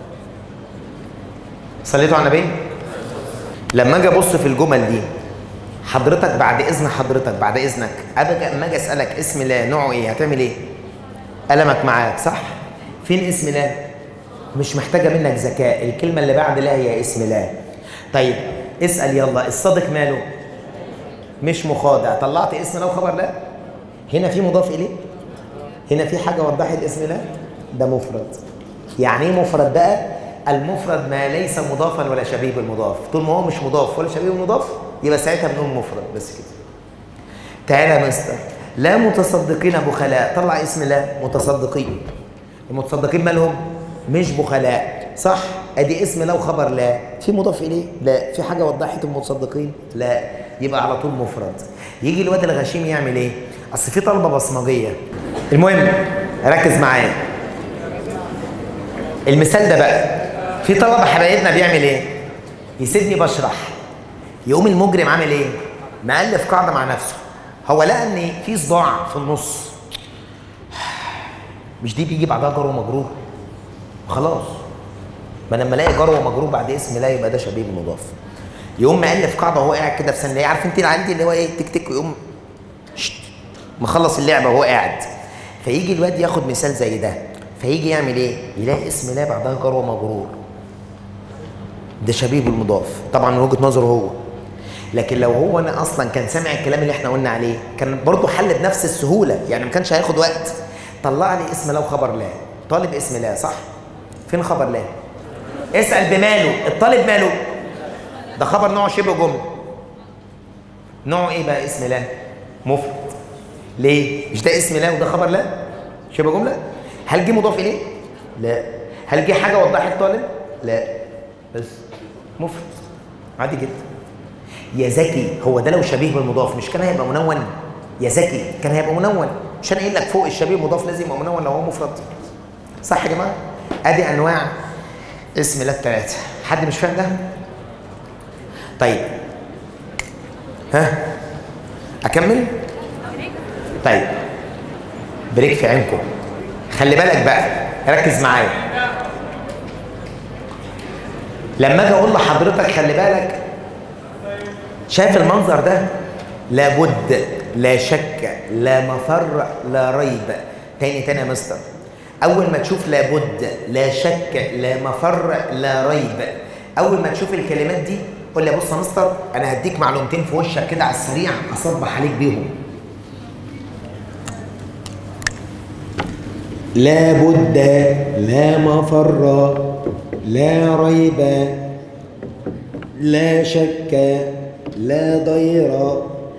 صليتوا على النبي؟ لما اجي ابص في الجمل دي حضرتك بعد اذن حضرتك بعد اذنك اما اجي اسالك اسم لا نوعه ايه هتعمل ايه؟ قلمك معاك، صح؟ فين اسم لا؟ مش محتاجه منك ذكاء، الكلمه اللي بعد لا هي اسم لا. طيب اسال يلا، الصادق ماله؟ مش مخادع، طلعت اسم لا وخبر لا؟ هنا في مضاف اليه؟ هنا في حاجه وضحت اسم لا؟ ده مفرد. يعني ايه مفرد بقى؟ المفرد ما ليس مضافا ولا شبيه بالمضاف، طول ما هو مش مضاف ولا شبيه بالمضاف يبقى ساعتها بنقول مفرد بس كده. تعالى يا مستر، لا متصدقين بخلاء، طلع اسم لا متصدقين. المتصدقين مالهم؟ مش بخلاء، صح؟ ادي اسم لا وخبر لا، في مضاف اليه؟ لا. في حاجه وضحت المتصدقين؟ لا. يبقى على طول مفرد. يجي الواد الغشيم يعمل ايه؟ اصل في طلبه بصمجيه. المهم ركز معايا. المثال ده بقى في طلبه حبايبنا بيعمل ايه؟ يسيبني بشرح، يقوم المجرم عامل ايه؟ مألف قاعده مع نفسه. هو لقى ان في صداع في النص، مش دي بيجي بعدها جر ومجرور؟ خلاص، ما لما الاقي جر ومجرور بعد اسم لا يبقى ده شبيه بالمضاف. يقوم مألف قاعده وهو قاعد كده في سنه، عارف انت العيال دي اللي هو ايه؟ تك تك، ويقوم مخلص اللعبه وهو قاعد. فيجي الواد ياخد مثال زي ده، فيجي يعمل ايه؟ يلاقي اسم لا بعدها جر ومجرور، ده شبيه بالمضاف طبعا من وجهه نظره هو. لكن لو هو انا اصلا كان سامع الكلام اللي احنا قلنا عليه كان برضه حل بنفس السهوله، يعني ما كانش هياخد وقت. طلع لي اسم لا وخبر لا، طالب اسم لا، صح؟ فين خبر لا؟ اسال بماله، الطالب ماله؟ ده خبر نوعه شبه جمله. نوعه ايه بقى اسم لا؟ مفرد. ليه؟ مش ده اسم لا وده خبر لا؟ شبه جمله؟ هل جه مضاف اليه؟ لا. هل جه حاجه وضحت طالب؟ لا. بس مفرد عادي جدا. يا ذكي، هو ده لو شبيه بالمضاف مش كان هيبقى منون؟ يا ذكي كان هيبقى منون، مش انا قايل لك فوق الشبيه المضاف لازم يبقى منون لو هو مفرد، صح يا جماعه؟ ادي انواع اسم لا الثلاثه. حد مش فاهم ده؟ طيب ها اكمل؟ طيب بريك في عينكم، خلي بالك بقى، ركز معايا. لما اجي اقول لحضرتك خلي بالك، شايف المنظر ده؟ لابد، لا شك، لا مفر، لا ريب. تاني يا مستر، اول ما تشوف لابد، لا شك، لا مفر، لا ريب، اول ما تشوف الكلمات دي قول لي بص يا مستر انا هديك معلومتين في وشك كده على السريع اصبح عليك بيهم. لا بد، لا مفر، لا ريب، لا شك، لا ضير.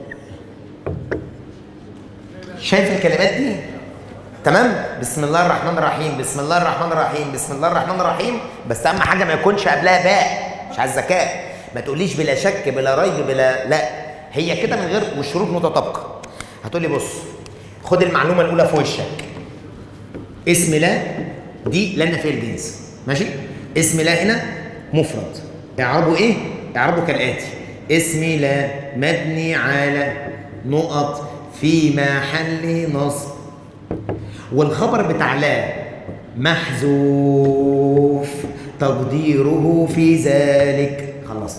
شايف الكلمات دي؟ تمام؟ بسم الله الرحمن الرحيم، بسم الله الرحمن الرحيم، بسم الله الرحمن الرحيم، بس اهم حاجه ما يكونش قبلها باء، مش على الذكاء. ما تقوليش بلا شك بلا ريب بلا، لا، هي كده من غير والشروط متطابقه. هتقولي بص خد المعلومه الاولى في وشك. اسم لا دي لا نافيه الجنس، ماشي؟ اسم لا هنا مفرد. اعربه ايه؟ اعربه كالاتي: اسم لا مبني على نقط في محل نصب، والخبر بتاع لا محذوف تقديره في ذلك. خلصت.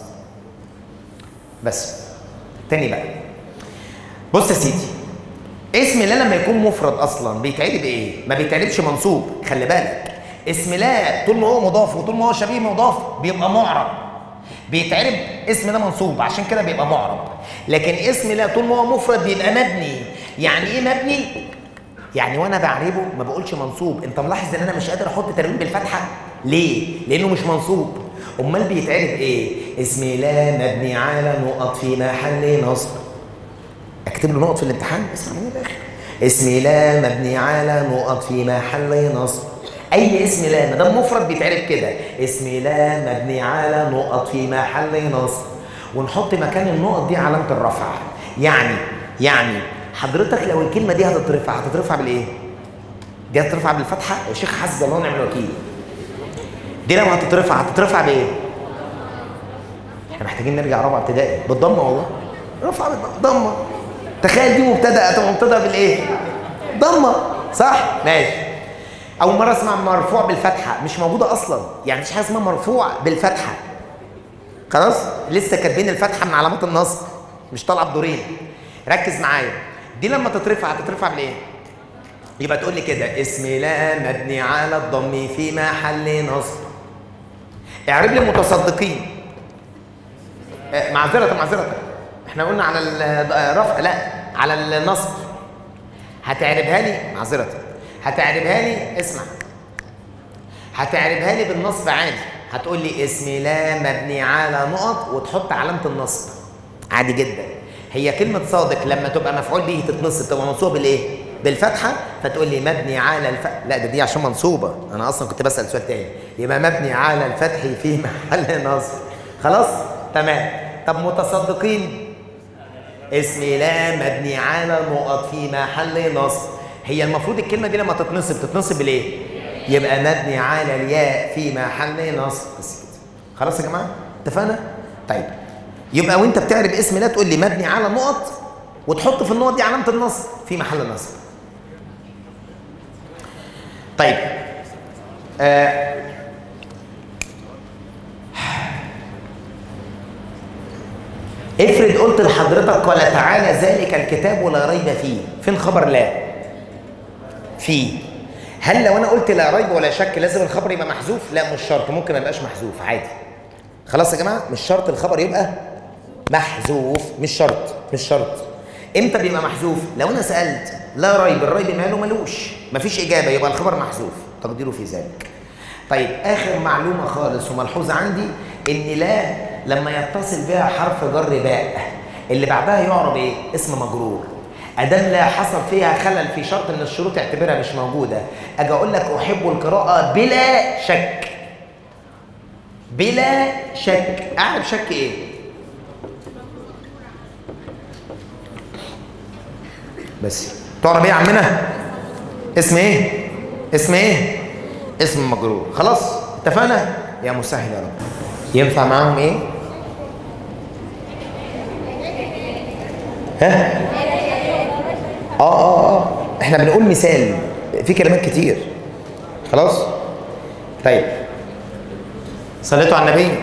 بس تاني بقى، بص يا سيدي، اسم لا لما يكون مفرد اصلا بيتعرب ايه؟ ما بيتعربش منصوب. خلي بالك، اسم لا طول ما هو مضاف وطول ما هو شبيه مضاف بيبقى معرب، بيتعرب اسم لا منصوب، عشان كده بيبقى معرب. لكن اسم لا طول ما هو مفرد بيبقى مبني. يعني ايه مبني؟ يعني وانا بعربه ما بقولش منصوب. انت ملاحظ ان انا مش قادر احط تنوين بالفتحه؟ ليه؟ لانه مش منصوب. امال بيتعرب ايه؟ اسم لا مبني على نقط في محل نصب. اكتب له نقط في الامتحان، اسمع مني يا اخي. اسم لا مبني على نقط في محل نصب. اي اسم لا ما دام مفرد بيتعرب كده: اسم لا مبني على نقط في محل نصب، ونحط مكان النقط دي علامه الرفع. يعني حضرتك لو الكلمه دي هتترفع بالايه؟ دي هتترفع بالفتحه يا شيخ، حسبي الله ونعم الوكيل. دي لو هتترفع بايه؟ احنا محتاجين نرجع رابعه ابتدائي. بالضمه والله، رفع بالضمه. تخيل دي مبتدا، هتبقى مبتدا بالايه؟ ضمه، صح؟ ماشي. اول مره اسمع مرفوع بالفتحه، مش موجوده اصلا. يعني مفيش حاجه اسمها مرفوع بالفتحه. خلاص؟ لسه كاتبين الفتحه من علامات النصب، مش طالعه بدورين. ركز معايا، دي لما هتترفع بالايه؟ يبقى تقول لي كده: اسم لا مبني على الضم في محل نصب. اعرب لي المتصدقين. معذرة، احنا قلنا على الرفع، لا على النصب. هتعربها لي معذرة، هتعربها لي، اسمع، هتعربها لي بالنصب عادي. هتقول لي اسم لا مبني على نقط وتحط علامة النصب عادي جدا. هي كلمة صادق لما تبقى مفعول به تتنصب تبقى منصوبة بالايه؟ بالفتحة. فتقول لي مبني على لا دي عشان منصوبة، انا اصلا كنت بسأل سؤال تاني. يبقى مبني على الفتح في محل نصب. خلاص؟ تمام. طب متصدقين، اسم لا مبني على نقط في محل نصب. هي المفروض الكلمة دي لما تتنصب بالايه؟ يبقى مبني على الياء في محل نصب. بس كده. خلاص يا جماعة؟ اتفقنا؟ طيب، يبقى وانت بتعرب اسم لا تقول لي مبني على نقط وتحط في النقط دي علامة النصب في محل نصب. طيب، افرض قلت لحضرتك قال تعالى ذلك الكتاب ولا ريب فيه، فين خبر لا؟ فيه. هل لو انا قلت لا ريب ولا شك لازم الخبر يبقى محذوف؟ لا مش شرط، ممكن ما يبقاش محذوف عادي. خلاص يا جماعه؟ مش شرط الخبر يبقى محذوف، مش شرط. امتى بيبقى محذوف؟ لو انا سالت لا ريب، الريب ماله؟ ملوش، مفيش اجابه، يبقى الخبر محذوف تقديره في ذلك. طيب، اخر معلومه خالص وملحوظه عندي، ان لا لما يتصل بها حرف جر باء اللي بعدها يعرب ايه؟ اسم مجرور. ادام لا حصل فيها خلل في شرط من الشروط اعتبرها مش موجوده. اجي اقول لك احب القراءه بلا شك. بلا شك، اعرب شك ايه؟ بس تعرب ايه يا عمنا؟ اسم ايه؟ اسم مجرور. خلاص اتفقنا؟ يا مسهل يا رب. ينفع معاهم ايه؟ ها؟ احنا بنقول مثال في كلمات كتير. خلاص؟ طيب، صليتوا على النبي.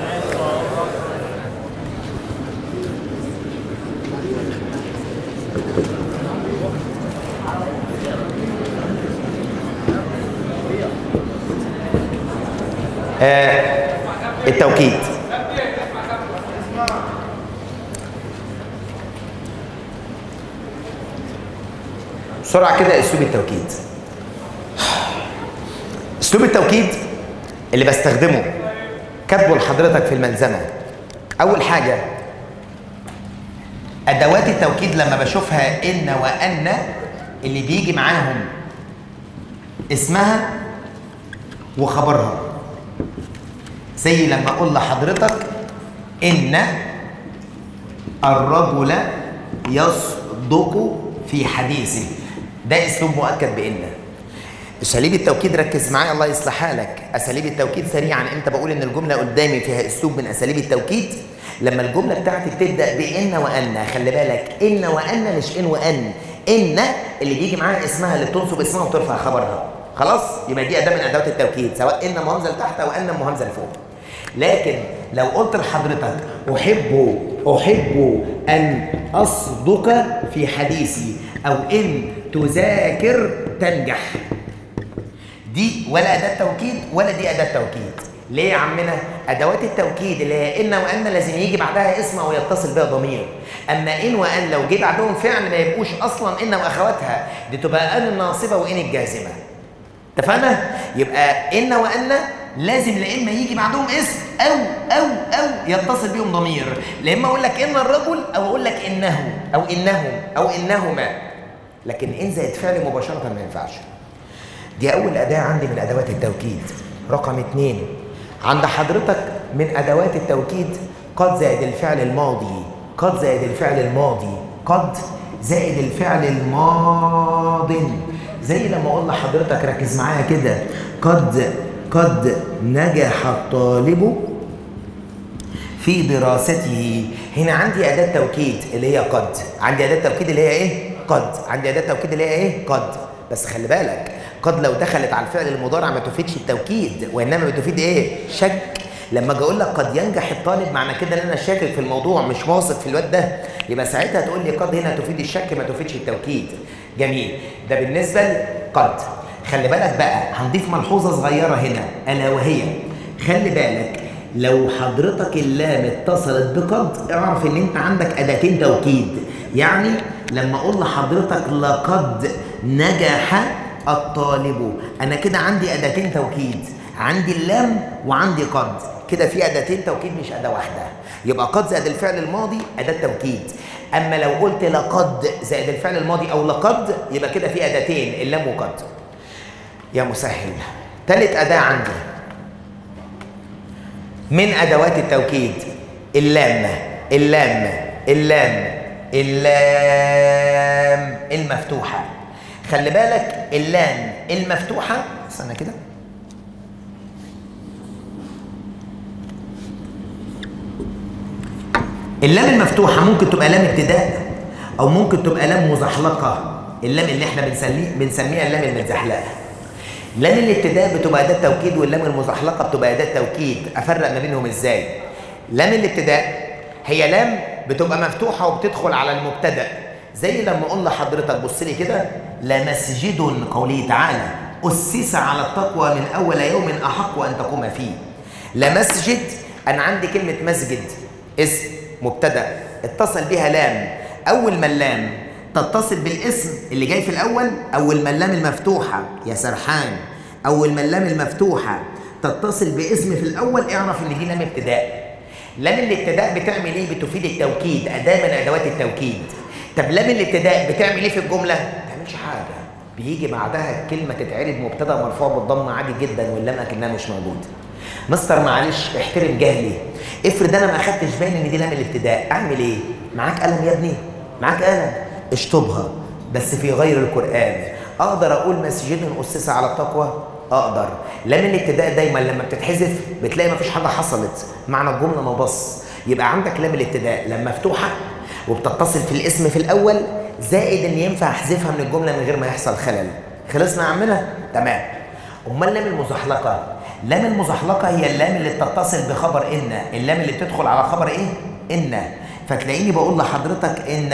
التوكيد. بسرعه كده، اسلوب التوكيد. اسلوب التوكيد اللي بستخدمه كاتبه لحضرتك في الملزمه. اول حاجه، ادوات التوكيد لما بشوفها ان وان اللي بيجي معاهم اسمها وخبرها. زي لما اقول لحضرتك ان الرجل يصدق في حديثه، ده اسلوب مؤكد بان. اساليب التوكيد ركز معايا الله يصلح حالك. اساليب التوكيد سريعا، امتى بقول ان الجمله قدامي فيها اسلوب من اساليب التوكيد؟ لما الجمله بتاعتي بتبدا بان وان. خلي بالك ان وان مش ان وان. ان اللي بيجي معاها اسمها اللي بتنصب اسمها وترفع خبرها. خلاص؟ يبقى دي اداه من ادوات التوكيد، سواء ان مهمزه لتحت او ان مهمزه لفوق. لكن لو قلت لحضرتك احب ان اصدق في حديثي او ان تذاكر تنجح، دي ولا اداه توكيد ولا دي اداه توكيد. ليه يا عمنا؟ ادوات التوكيد اللي هي ان وان لازم يجي بعدها اسم او يتصل بها ضمير. اما ان وان لو جه بعدهم فعل ما يبقوش اصلا ان واخواتها، دي تبقى ان الناصبه وان الجازمه. اتفقنا؟ يبقى ان وان لازم لا اما يجي بعدهم اسم او يتصل بيهم ضمير. لا اما اقول لك ان الرجل او اقول لك انه او انهم او انهما. لكن ان زائد فعل مباشره ما ينفعش. دي اول اداه عندي من ادوات التوكيد. رقم 2 عند حضرتك من ادوات التوكيد قد زائد الفعل الماضي. قد زائد الفعل الماضي. قد زائد الفعل الماضي. زي لما اقول لحضرتك ركز معايا كده، قد نجح الطالب في دراسته. هنا عندي اداه توكيد اللي هي قد. عندي اداه توكيد اللي هي ايه؟ قد. عندي اداه توكيد اللي هي ايه؟ قد. بس خلي بالك، قد لو دخلت على الفعل المضارع ما تفيدش التوكيد، وانما بتفيد ايه؟ شك. لما اجي اقول لك قد ينجح الطالب، معنى كده ان انا شاكك في الموضوع، مش واثق في الواد ده، يبقى ساعتها تقول لي قد هنا تفيد الشك ما تفيدش التوكيد. جميل، ده بالنسبه لقد. خلي بالك بقى، هنضيف ملحوظه صغيره هنا الا وهي خلي بالك لو حضرتك اللام اتصلت بقد اعرف ان انت عندك اداتين توكيد. يعني لما اقول لحضرتك لقد نجح الطالب، انا كده عندي اداتين توكيد، عندي اللام وعندي قد. كده في اداتين توكيد مش اداه واحده. يبقى قد زائد الفعل الماضي اداه توكيد. اما لو قلت لقد زائد الفعل الماضي او لقد، يبقى كده في اداتين اللام وقد. يا مسهل. ثالث اداه عندي من ادوات التوكيد اللام المفتوحه. خلي بالك اللام المفتوحه، استنى كده، اللام المفتوحه ممكن تبقى لام ابتداء او ممكن تبقى لام مزحلقه. اللام اللي احنا بنسميها اللام المتزحلقه. لام الابتداء بتبقى اداه توكيد، واللام المزحلقه بتبقى اداه توكيد. افرق ما بينهم ازاي؟ لام الابتداء هي لام بتبقى مفتوحه وبتدخل على المبتدا، زي لما اقول لحضرتك بص لي كده، لمسجد قوله تعالى اسس على التقوى من اول يوم احق ان تقوم فيه. لمسجد انا عندي كلمه مسجد اسم مبتدا اتصل بها لام. اول ما اللام تتصل بالاسم اللي جاي في الاول، اول ما اللام المفتوحه يا سرحان، اول ما اللام المفتوحه تتصل باسم في الاول اعرف ان دي لام ابتداء. لام الابتداء بتعمل ايه؟ بتفيد التوكيد، اداه من ادوات التوكيد. طب لام الابتداء بتعمل ايه في الجمله؟ ما بتعملش حاجه، بيجي بعدها كلمه تتعرب مبتدا مرفوع بالضمه عادي جدا، واللام اكنها مش موجوده. مستر معلش احترم جهلي، افرض انا ما اخدتش بالي ان دي لام الابتداء، اعمل ايه؟ معاك قلم يا ابني؟ معاك قلم؟ اشطبها بس في غير القران. اقدر اقول مسجد اسس على التقوى؟ اقدر. لام الابتداء دايما لما بتتحذف بتلاقي مفيش حاجه حصلت، معنى الجمله ما بص. يبقى عندك لام الابتداء لما مفتوحه وبتتصل في الاسم في الاول، زائد ان ينفع احذفها من الجمله من غير ما يحصل خلل. خلصنا يا عمنا؟ تمام. امال اللام المزحلقه؟ لام المزحلقه هي اللام اللي بتتصل بخبر ان، اللام اللي بتدخل على خبر ايه؟ ان. فتلاقيني بقول لحضرتك ان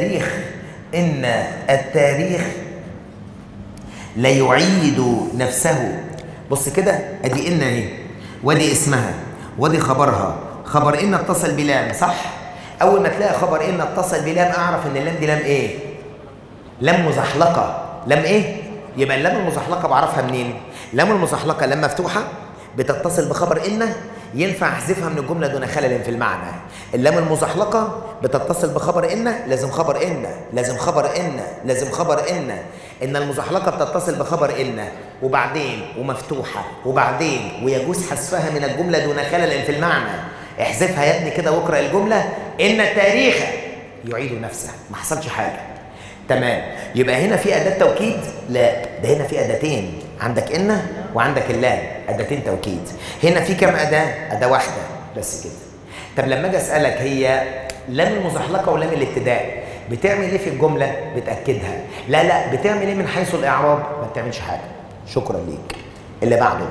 التاريخ لا يعيد نفسه. بص كده، ادي ان اهي، وادي اسمها، وادي خبرها. خبر ان اتصل بلام، صح؟ اول ما تلاقي خبر ان اتصل بلام اعرف ان اللام دي لام ايه؟ لام مزحلقه. لام ايه؟ يبقى اللام المزحلقه بعرفها منين؟ لام المزحلقه لما مفتوحه بتتصل بخبر ان ينفع احذفها من الجمله دون خلل في المعنى. اللام المزحلقه بتتصل بخبر ان، لازم خبر ان، لازم خبر ان، لازم خبر ان. ان المزحلقه بتتصل بخبر ان وبعدين ومفتوحه وبعدين ويجوز حذفها من الجمله دون خلل في المعنى. احذفها يا ابني كده واقرا الجمله، ان التاريخ يعيد نفسه، ما حصلش حاجه. تمام. يبقى هنا في اداه توكيد؟ لا، ده هنا في اداتين. عندك ان وعندك اللام، اداتين توكيد. هنا في كام اداه؟ اداه واحده بس كده. طب لما اجي اسالك هي لام المزحلقه ولام الابتداء بتعمل ايه في الجمله؟ بتاكدها. لا بتعمل ايه من حيث الاعراب؟ ما بتعملش حاجه. شكرا ليك. اللي بعده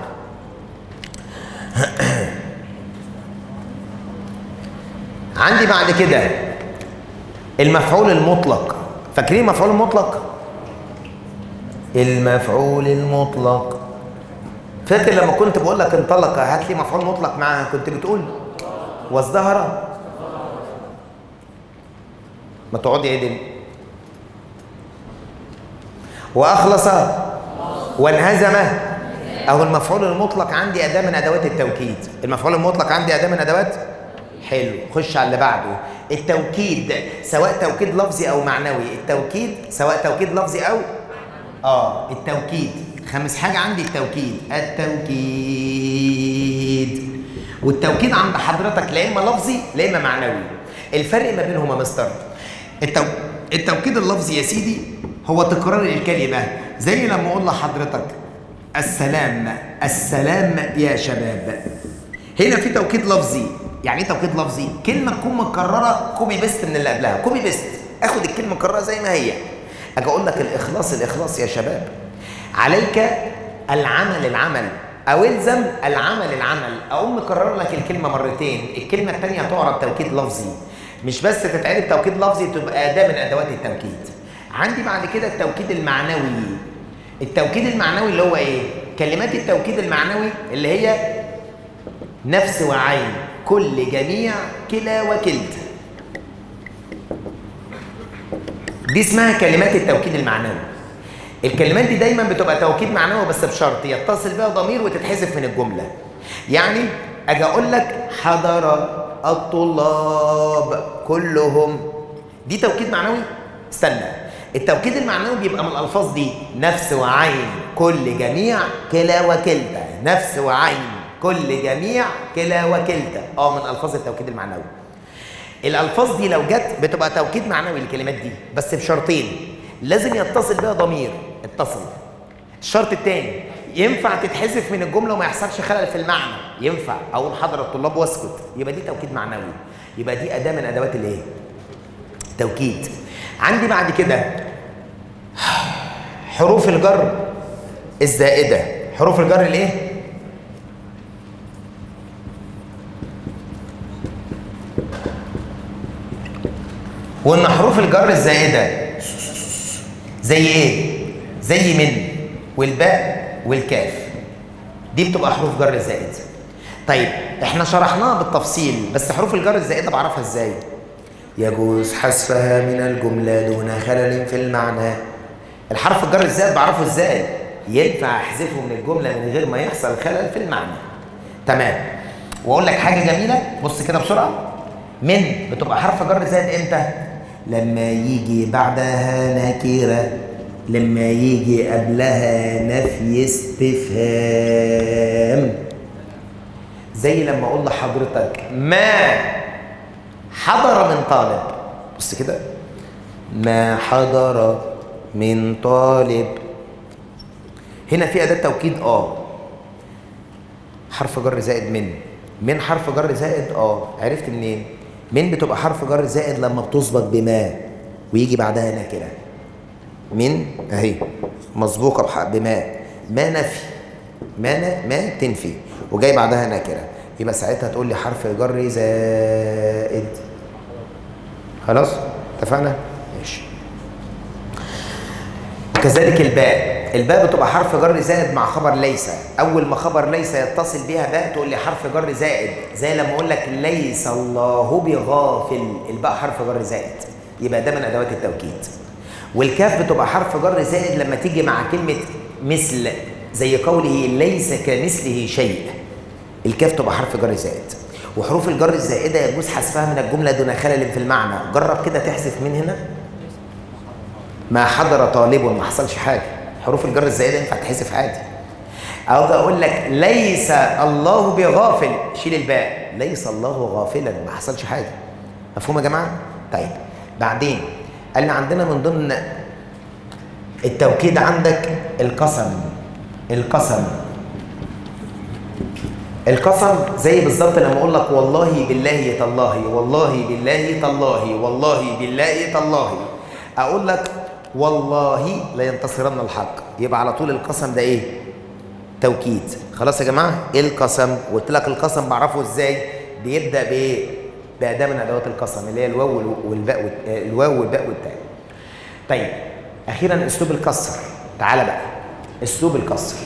عندي بعد كده المفعول المطلق. فاكرين المفعول المطلق؟ المفعول المطلق، فاكر لما كنت بقول لك انطلق هات لي مفعول مطلق معاها كنت بتقول وازدهر؟ ما تقعدي عدل. واخلص وانهزم. اهو المفعول المطلق عندي اداه من ادوات التوكيد. المفعول المطلق عندي اداه من ادوات. حلو، خش على اللي بعده. التوكيد سواء توكيد لفظي او معنوي. التوكيد سواء توكيد لفظي او التوكيد. خامس حاجه عندي التوكيد. التوكيد والتوكيد عند حضرتك لا اما لفظي لا اما معنوي. الفرق ما بينهم يا مستر، التوكيد اللفظي يا سيدي هو تكرار الكلمه، زي لما اقول لحضرتك السلام، السلام يا شباب. هنا في توكيد لفظي. يعني ايه توكيد لفظي؟ كلمه تكون مكرره كوبي بيست من اللي قبلها، كوبي بيست، اخد الكلمه مكرره زي ما هي. اجي اقول لك الاخلاص، الاخلاص يا شباب. عليك العمل، العمل، او الزم العمل، العمل. اقوم مكرر لك الكلمه مرتين، الكلمه الثانيه تعرب توكيد لفظي. مش بس تتعرب توكيد لفظي، تبقى اداه من ادوات التوكيد. عندي بعد كده التوكيد المعنوي. التوكيد المعنوي اللي هو ايه؟ كلمات التوكيد المعنوي اللي هي نفس وعين، كل، جميع، كلا وكلتا. دي اسمها كلمات التوكيد المعنوي. الكلمات دي دايما بتبقى توكيد معنوي بس بشرط يتصل بها ضمير وتتحذف من الجمله. يعني اجي اقول لك حضر الطلاب كلهم، دي توكيد معنوي. استنى، التوكيد المعنوي بيبقى من الالفاظ دي نفس وعين، كل، جميع، كلا وكلتا. نفس وعين، كل، جميع، كلا وكلتا. من الفاظ التوكيد المعنوي. الالفاظ دي لو جت بتبقى توكيد معنوي للكلمات دي بس بشرطين، لازم يتصل بها ضمير. اتصل. الشرط الثاني ينفع تتحذف من الجمله وما يحصلش خلل في المعنى. ينفع اقول حضر الطلاب واسكت، يبقى دي توكيد معنوي، يبقى دي اداه من ادوات الايه؟ توكيد. عندي بعد كده حروف الجر الزائده. حروف الجر الايه؟ وان حروف الجر الزائده زي ايه؟ زي من والباء والكاف. دي بتبقى حروف جر زائد. طيب احنا شرحناها بالتفصيل، بس حروف الجر الزائده بعرفها ازاي؟ يجوز حذفها من الجمله دون خلل في المعنى. الحرف الجر الزائد بعرفه ازاي؟ ينفع احذفه من الجمله من غير ما يحصل خلل في المعنى. تمام. واقول لك حاجه جميله، بص كده بسرعه. من بتبقى حرف جر زائد امتى؟ لما يجي بعدها نكره، لما يجي قبلها نفي استفهام. زي لما اقول لحضرتك ما حضر من طالب. بص كده، ما حضر من طالب. هنا في اداه توكيد حرف جر زائد من حرف جر زائد. عرفت منين؟ من بتبقى حرف جر زائد لما بتسبق بما ويجي بعدها نكره. من اهي مسبوقه بما، ما نفي، ما تنفي وجاي بعدها نكره، يبقى ساعتها تقول لي حرف جر زائد. خلاص اتفقنا؟ ماشي. كذلك الباء بتبقى حرف جر زائد مع خبر ليس. اول ما خبر ليس يتصل بها باء تقول لي حرف جر زائد. زي لما اقول لك ليس الله بغافل، الباء حرف جر زائد، يبقى ده من ادوات التوكيد. والكاف بتبقى حرف جر زائد لما تيجي مع كلمه مثل، زي قوله ليس كمثله شيء. الكاف تبقى حرف جر زائد. وحروف الجر الزائده يجوز حذفها من الجمله دون خلل في المعنى. جرب كده تحذف من هنا ما حضر طالب، ما حصلش حاجه. حروف الجر الزائده ينفع تحذف عادي. او اقول لك ليس الله بغافل، شيل الباء، ليس الله غافلا، ما حصلش حاجه. مفهوم يا جماعه؟ طيب بعدين قال لي عندنا من ضمن التوكيد عندك القسم. القسم. القسم زي بالظبط لما اقول لك والله بالله تالله، والله بالله تالله، والله بالله تالله، اقول لك والله لا ينتصرن الحق، يبقى على طول القسم ده ايه؟ توكيد. خلاص يا جماعه؟ القسم، وقلت لك القسم بعرفه ازاي؟ بيبدا بايه؟ باداه من ادوات القسم اللي هي الواو والباء، الواو والباء والتاء. طيب اخيرا اسلوب الكسر. تعالى بقى اسلوب الكسر.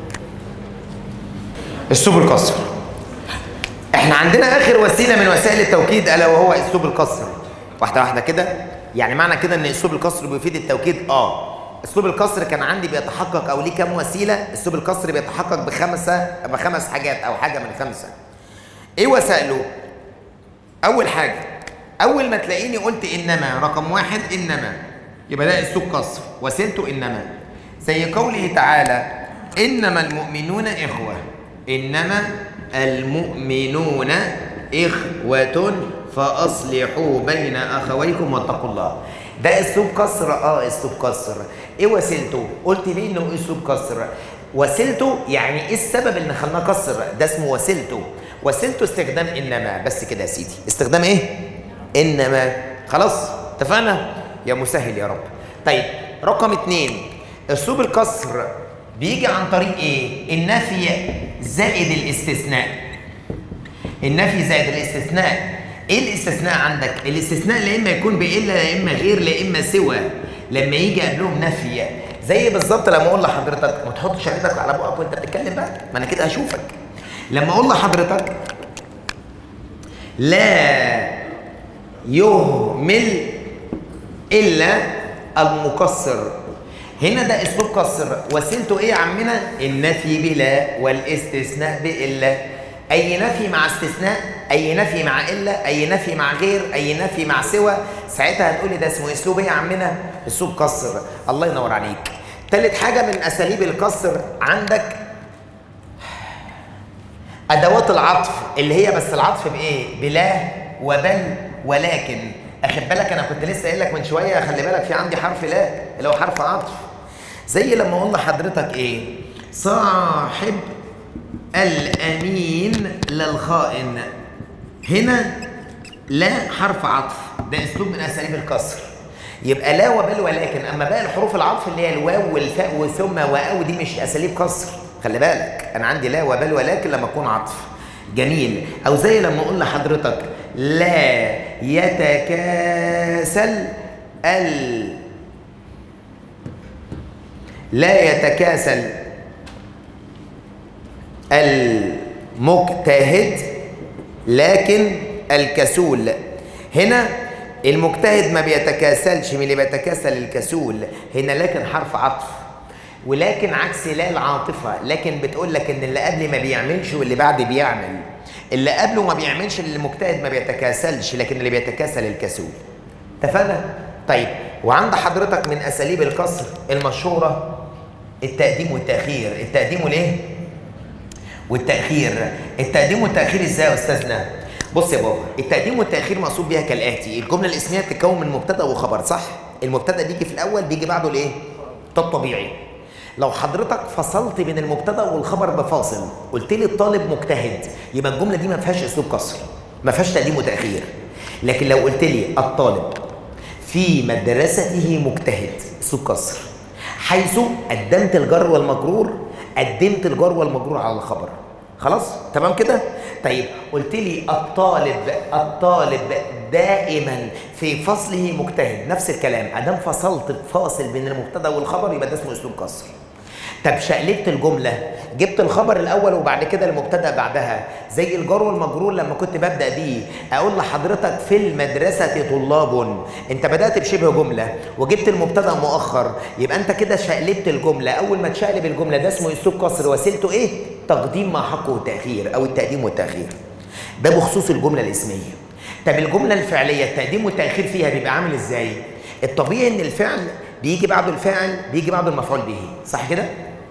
اسلوب الكسر احنا عندنا اخر وسيله من وسائل التوكيد الا وهو اسلوب الكسر. واحده واحده كده. يعني معنى كده ان اسلوب الكسر بيفيد التوكيد؟ اسلوب الكسر كان عندي بيتحقق او ليه كام وسيله؟ اسلوب الكسر بيتحقق بخمس حاجات او حاجه من 5. ايه وسائله؟ اول حاجه، اول ما تلاقيني قلت انما رقم 1 انما، يبقى ده اسلوب كسر وسيلته انما. زي قوله تعالى انما المؤمنون اخوه، انما المؤمنون اخوه فاصلحوا بين اخويكم واتقوا الله. ده اسلوب كسر؟ اسلوب كسر. ايه وسيلته؟ قلت ليه انه اسلوب كسر؟ وسيلته يعني ايه السبب اللي خلاه كسر؟ ده اسمه وسيلته. وسيلته استخدام انما. بس كده يا سيدي، استخدام ايه؟ انما. خلاص اتفقنا؟ يا مسهل يا رب. طيب رقم 2، اسلوب الكسر بيجي عن طريق ايه؟ النفي زائد الاستثناء. النفي زائد الاستثناء. ايه الاستثناء عندك؟ الاستثناء لا اما يكون بإلا لا اما غير لا اما سوى، لما يجي قبلهم نفي. زي بالظبط لما اقول لحضرتك ما تحطش ايدك على بقك وانت بتتكلم بقى، ما انا كده هشوفك. لما اقول لحضرتك لا يهمل الا المكسر، هنا ده اسلوب كسر. وسيلته ايه يا عمنا؟ النفي بلا والاستثناء بإلا. اي نفي مع استثناء، اي نفي مع الا، اي نفي مع غير، اي نفي مع سوى، ساعتها هتقولي ده اسمه اسلوب ايه يا عمنا؟ اسلوب كسر. الله ينور عليك. ثالث حاجه من اساليب الكسر عندك ادوات العطف، اللي هي بس العطف بايه؟ بلا وبل ولكن. اخد بالك انا كنت لسه قايل لك من شويه خلي بالك في عندي حرف لا اللي هو حرف عطف. زي لما اقول لحضرتك ايه؟ صاحب الامين للخائن، هنا لا حرف عطف، ده اسلوب من اساليب الكسر. يبقى لا وبل ولكن. اما باقي الحروف العطف اللي هي الواو والفاء وثم واو دي مش اساليب كسر، خلي بالك انا عندي لا وبل ولكن لما اكون عطف. جميل. او زي لما اقول لحضرتك لا يتكاسل لا يتكاسل المجتهد لكن الكسول. هنا المجتهد ما بيتكاسلش من اللي بيتكاسل الكسول، هنا لكن حرف عطف. ولكن عكس لا العاطفه، لكن بتقول لك ان اللي قبل ما بيعملش واللي بعد بيعمل. اللي قبله ما بيعملش، اللي المجتهد ما بيتكاسلش، لكن اللي بيتكاسل الكسول. اتفقنا؟ طيب وعند حضرتك من اساليب الكسر المشهوره التقديم والتاخير. التقديم والايه؟ والتاخير. التقديم والتاخير ازاي يا استاذنا؟ بص يا بابا، التقديم والتاخير مقصود بيها كالاتي: الجمله الاسميه بتتكون من مبتدا وخبر، صح؟ المبتدا بيجي في الاول، بيجي بعده الايه؟ ده الطبيعي. لو حضرتك فصلت بين المبتدا والخبر بفاصل، قلت لي الطالب مجتهد، يبقى الجمله دي ما فيهاش اسلوب كسر، ما فيهاش تقديم وتاخير. لكن لو قلت لي الطالب في مدرسته مجتهد، اسلوب كسر، حيث قدمت الجر والمجرور، قدمت الجر والمجرور على الخبر. خلاص؟ تمام كده؟ طيب قلت لي الطالب دائما في فصله مجتهد، نفس الكلام، ادام فصلت فاصل بين المبتدا والخبر يبقى ده اسمه اسلوب كسر. طب شقلبت الجمله، جبت الخبر الاول وبعد كده المبتدا بعدها، زي الجار والمجرور لما كنت ببدا بيه اقول لحضرتك في المدرسه طلاب، انت بدات بشبه جمله وجبت المبتدا مؤخر، يبقى انت كده شقلبت الجمله. اول ما تشقلب الجمله ده اسمه اسلوب كسر، وسيلته ايه؟ تقديم مع حقه التاخير او التقديم والتاخير. ده بخصوص الجمله الاسميه. طب الجمله الفعليه التقديم والتاخير فيها بيبقى عامل ازاي؟ الطبيعي ان الفعل بيجي بعده الفاعل، بيجي بعده المفعول به، صح كده؟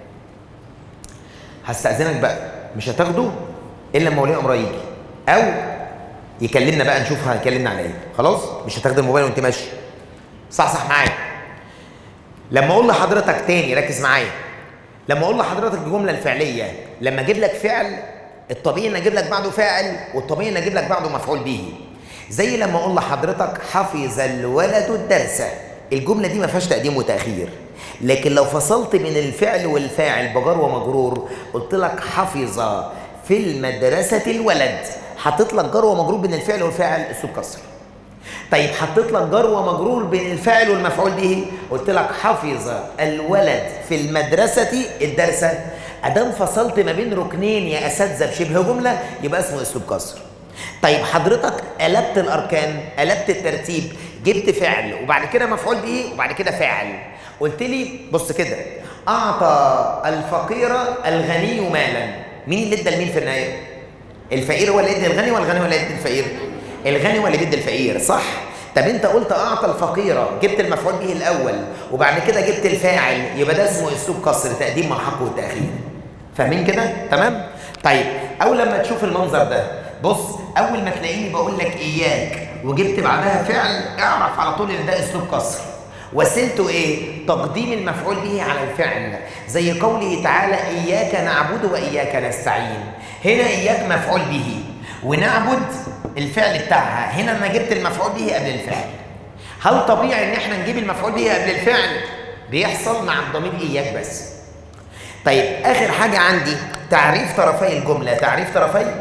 هستأذنك بقى، مش هتاخده الا لما ولي امر يجي او يكلمنا بقى نشوف هيكلمنا على ايه. خلاص؟ مش هتاخد الموبايل وانت ماشي. صح معايا. لما اقول لحضرتك تاني ركز معايا، لما اقول لحضرتك الجمله الفعليه، لما اجيب لك فعل الطبيعي ان اجيب لك بعده فاعل، والطبيعي ان اجيب لك بعده مفعول به. زي لما اقول لحضرتك حفظ الولد الدرس، الجمله دي ما فيهاش تقديم وتاخير. لكن لو فصلت بين الفعل والفاعل بجار ومجرور، قلت لك حفظ في المدرسه الولد، حطيت لك جار ومجرور بين الفعل والفاعل، اسلوب كسر. طيب حطيت لك جار ومجرور بين الفاعل والمفعول به، قلت لك حفظ الولد في المدرسة الدرس. ادام فصلت ما بين ركنين يا اساتذه بشبه جمله يبقى اسمه اسلوب كسر. طيب حضرتك قلبت الاركان، قلبت الترتيب، جبت فعل وبعد كده مفعول به وبعد كده فاعل. قلت لي بص كده، اعطى الفقير الغني مالا. مين اللي ادى لمين في النهايه؟ الفقير هو اللي ادى الغني ولا الغني هو اللي ادى الفقير؟ الغني هو اللي بيدي الفقير، صح؟ طب انت قلت اعطى الفقير، جبت المفعول به الاول وبعد كده جبت الفاعل، يبقى ده اسمه اسلوب كسر، تقديم مع حق والتاخير. فاهمين كده؟ تمام؟ طيب اول لما تشوف المنظر ده، بص اول ما تلاقيني بقول لك اياك وجبت بعدها فعل، اعرف على طول ان ده اسلوب كسر. وسيلته ايه؟ تقديم المفعول به على الفعل، زي قوله تعالى اياك نعبد واياك نستعين. هنا اياك مفعول به ونعبد الفعل بتاعها، هنا انا جبت المفعول به قبل الفعل. هل طبيعي ان احنا نجيب المفعول به قبل الفعل؟ بيحصل مع الضمير اياك بس. طيب اخر حاجه عندي تعريف طرفي الجمله، تعريف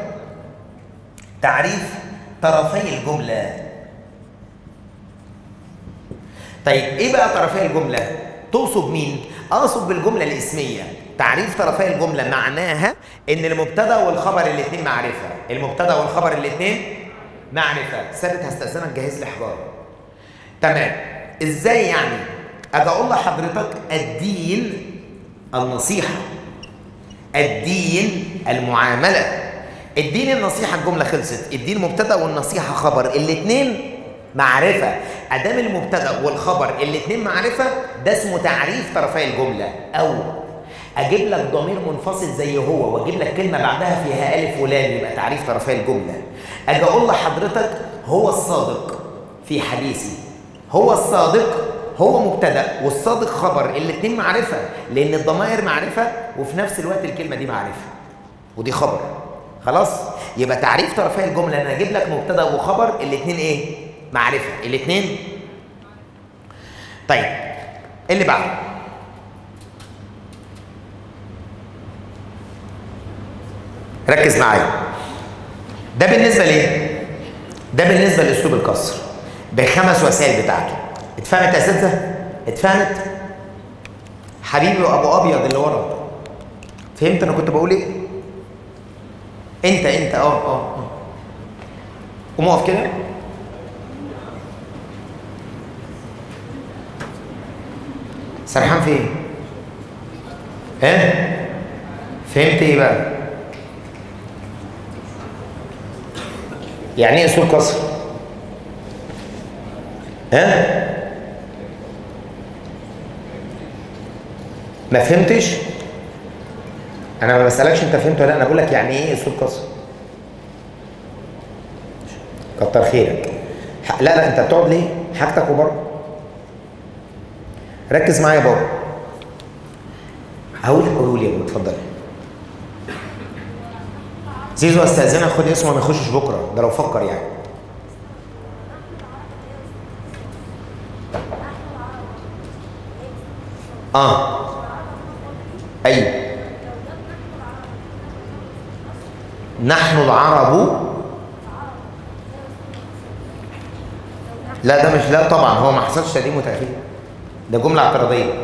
طرفي الجمله. طيب ايه بقى طرفي الجمله؟ تقصد مين؟ اقصد بالجمله الاسميه. تعريف طرفي الجمله معناها ان المبتدا والخبر الاثنين معرفه، المبتدا والخبر الاثنين معرفه. ثابت هستأذنك جهز لي حجاره. تمام. ازاي يعني؟ اجي اقول لحضرتك الدين النصيحه، الدين المعامله. الدين النصيحه الجمله خلصت، الدين مبتدا والنصيحه خبر، الاثنين معرفه. ادام المبتدا والخبر الاثنين معرفه، ده اسمه تعريف طرفي الجمله. او اجيب لك ضمير منفصل زي هو واجيب لك كلمه بعدها فيها الف ولام، يبقى تعريف طرفي الجمله. اجي اقول لحضرتك هو الصادق في حديثي، هو الصادق هو مبتدا والصادق خبر، الاثنين معرفه لان الضمائر معرفه وفي نفس الوقت الكلمه دي معرفه ودي خبر. خلاص؟ يبقى تعريف طرفي الجمله انا اجيب لك مبتدا وخبر الاثنين ايه؟ معرفه، الاثنين. طيب اللي بعده ركز معايا. ده بالنسبه ليه؟ ده بالنسبه لاسلوب الكسر بالخمس وسائل بتاعته. اتفهمت يا اساتذه؟ اتفهمت؟ حبيبي وابو ابيض اللي ورا، فهمت انا كنت بقول ايه؟ انت قوم اقف كده. سرحان في ايه؟ فهمت ايه بقى؟ يعني ايه اسلوب كسر؟ ما فهمتش؟ انا ما بسالكش انت فهمت ولا لا، انا بقول لك يعني ايه اسلوب كسر. كتر خيرك. لا انت بتقعد ليه؟ حاجتك وبره. ركز معايا يا بابا. قولوا لي يا بابا، اتفضل. زيزو استاذنك خد اسمه ما يخشش بكره، ده لو فكر يعني. ايوه. نحن العرب. لا ده مش، لا طبعا هو ما حصلش تقديم وتاخير، ده جمله اعتراضيه.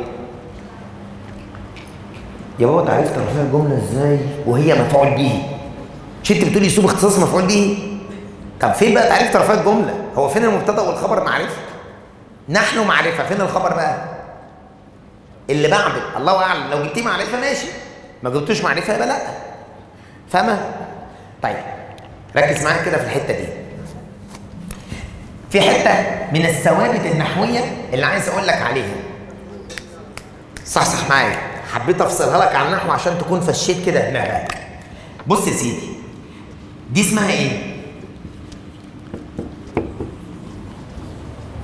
يا بابا تعريف طرفي الجمله ازاي وهي مفعول به؟ مش انت بتقولي اسلوب اختصاص مفعول به؟ طب فين بقى تعريف طرفي الجمله؟ هو فين المبتدا والخبر معرفه؟ نحن معرفه، فين الخبر بقى؟ اللي بعده الله اعلم، لو جبتيه معرفه ماشي، ما جبتوش معرفه يبقى لا. فاهمه؟ طيب ركز معايا كده في الحته دي. في حته من الثوابت النحويه اللي عايز اقول لك عليها. صح معايا، حبيت افصلها لك عن النحو عشان تكون فشيت كده دماغك. بص يا سيدي، دي اسمها ايه؟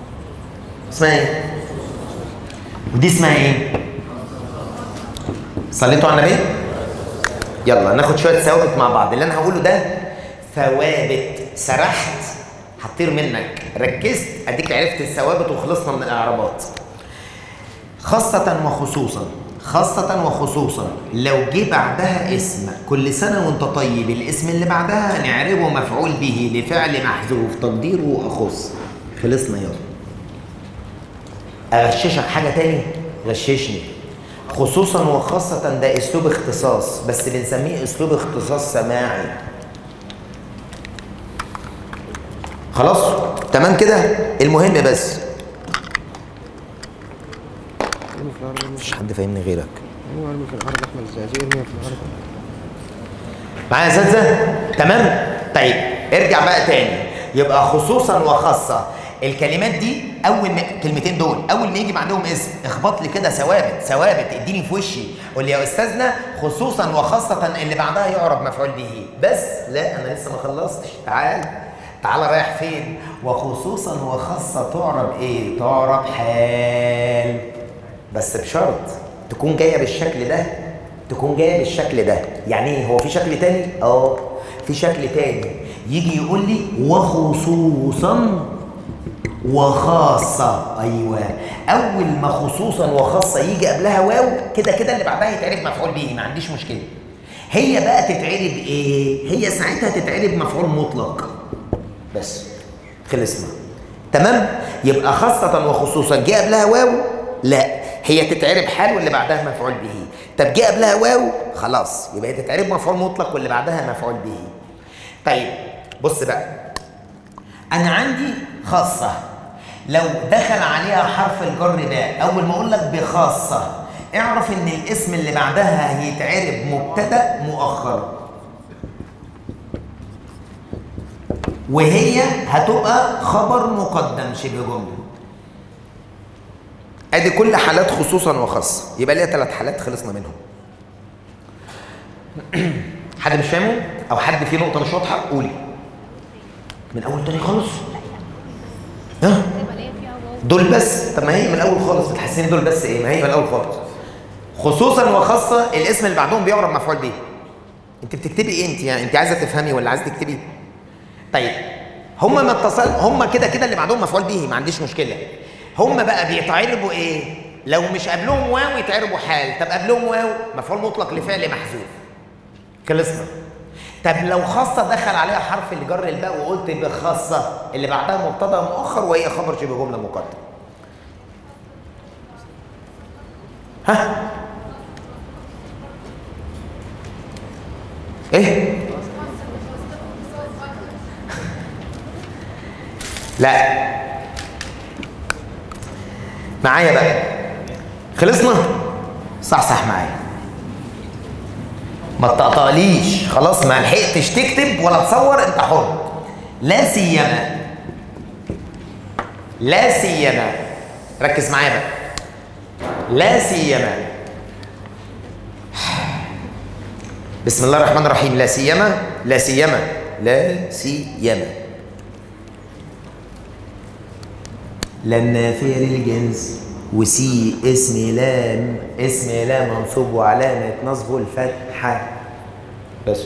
اسمها ايه؟ ودي اسمها ايه؟ صليتوا على النبي؟ يلا ناخد شويه ثوابت مع بعض. اللي انا هقوله ده ثوابت، سرحت هتطير منك، ركزت اديك عرفت الثوابت وخلصنا من الاعرابات. خاصة وخصوصا، خاصة وخصوصا لو جه بعدها اسم، كل سنة وانت طيب، الاسم اللي بعدها هنعربه مفعول به لفعل محذوف تقديره أخص. خلصنا يلا. أغششك حاجة تاني؟ غششني. خصوصا وخاصة ده أسلوب اختصاص، بس بنسميه أسلوب اختصاص سماعي. خلاص؟ تمام كده؟ المهم بس مفيش حد فاهمني غيرك. هو ارمي في الارض احمد الزقازيق، ارمي في الارض. معايا يا اساتذه؟ تمام؟ طيب ارجع بقى تاني. يبقى خصوصا وخاصه الكلمات دي اول ما الكلمتين دول اول ما يجي بعدهم اسم اخبط لي كده ثوابت، ثوابت اديني في وشي. قول لي يا استاذنا خصوصا وخاصه اللي بعدها يعرب مفعول به. بس لا انا لسه ما خلصتش. تعال رايح فين؟ وخصوصا وخاصه تعرب ايه؟ تعرب حال، بس بشرط تكون جايه بالشكل ده، تكون جايه بالشكل ده. يعني ايه؟ هو في شكل تاني؟ في شكل تاني يجي يقول لي وخصوصا وخاصه. ايوه، اول ما خصوصا وخاصه يجي قبلها واو كده كده اللي بعدها يتعرب مفعول به، ما عنديش مشكله. هي بقى تتعرب ايه؟ هي ساعتها تتعرب مفعول مطلق بس. خلصنا. تمام؟ يبقى خاصه وخصوصا جه قبلها واو؟ لا، هي تتعرب حال واللي بعدها مفعول به. طب جه قبلها واو؟ خلاص يبقى هي تتعرب مفعول مطلق واللي بعدها مفعول به. طيب بص بقى، انا عندي خاصه لو دخل عليها حرف الجر باء، اول ما اقول لك بخاصه اعرف ان الاسم اللي بعدها هيتعرب مبتدا مؤخر، وهي هتبقى خبر مقدم شبه جمله. ادي كل حالات خصوصا وخاصه، يبقى ليها 3 حالات خلصنا منهم. حد مش فاهمه او حد فيه نقطه مش واضحه؟ قولي من اول تاني خالص. ها دول بس؟ طب ما هي من الاول خالص بتحسيني دول بس ايه؟ ما هي من الاول خالص. خصوصا وخاصه الاسم اللي بعدهم بيعرب مفعول به. انت بتكتبي ايه؟ انت يعني انت عايزه تفهمي ولا عايزه تكتبي؟ طيب هم ما اتصل، هم كده كده اللي بعدهم مفعول به، ما عنديش مشكله. هم بقى بيتعربوا ايه؟ لو مش قبلهم واو يتعربوا حال، طب قبلهم واو مفعول مطلق لفعل محذوف. خلصنا. طب لو خاصه دخل عليها حرف الجر الباء وقلت بخاصه اللي بعدها مبتدا مؤخر وهي خبر شبه جمله مقدم. ها؟ ايه؟ لا معايا بقى. خلصنا؟ صح معايا. ما تقطعليش خلاص، ما لحقتش تكتب ولا تصور، انت حر. لا سيما، لا سيما، ركز معايا بقى. لا سيما، بسم الله الرحمن الرحيم. لا سيما، لا سيما، لا سيما، لا النافية للجنس، وسي اسم لام منصوب وعلامة نصبه الفتحة. بس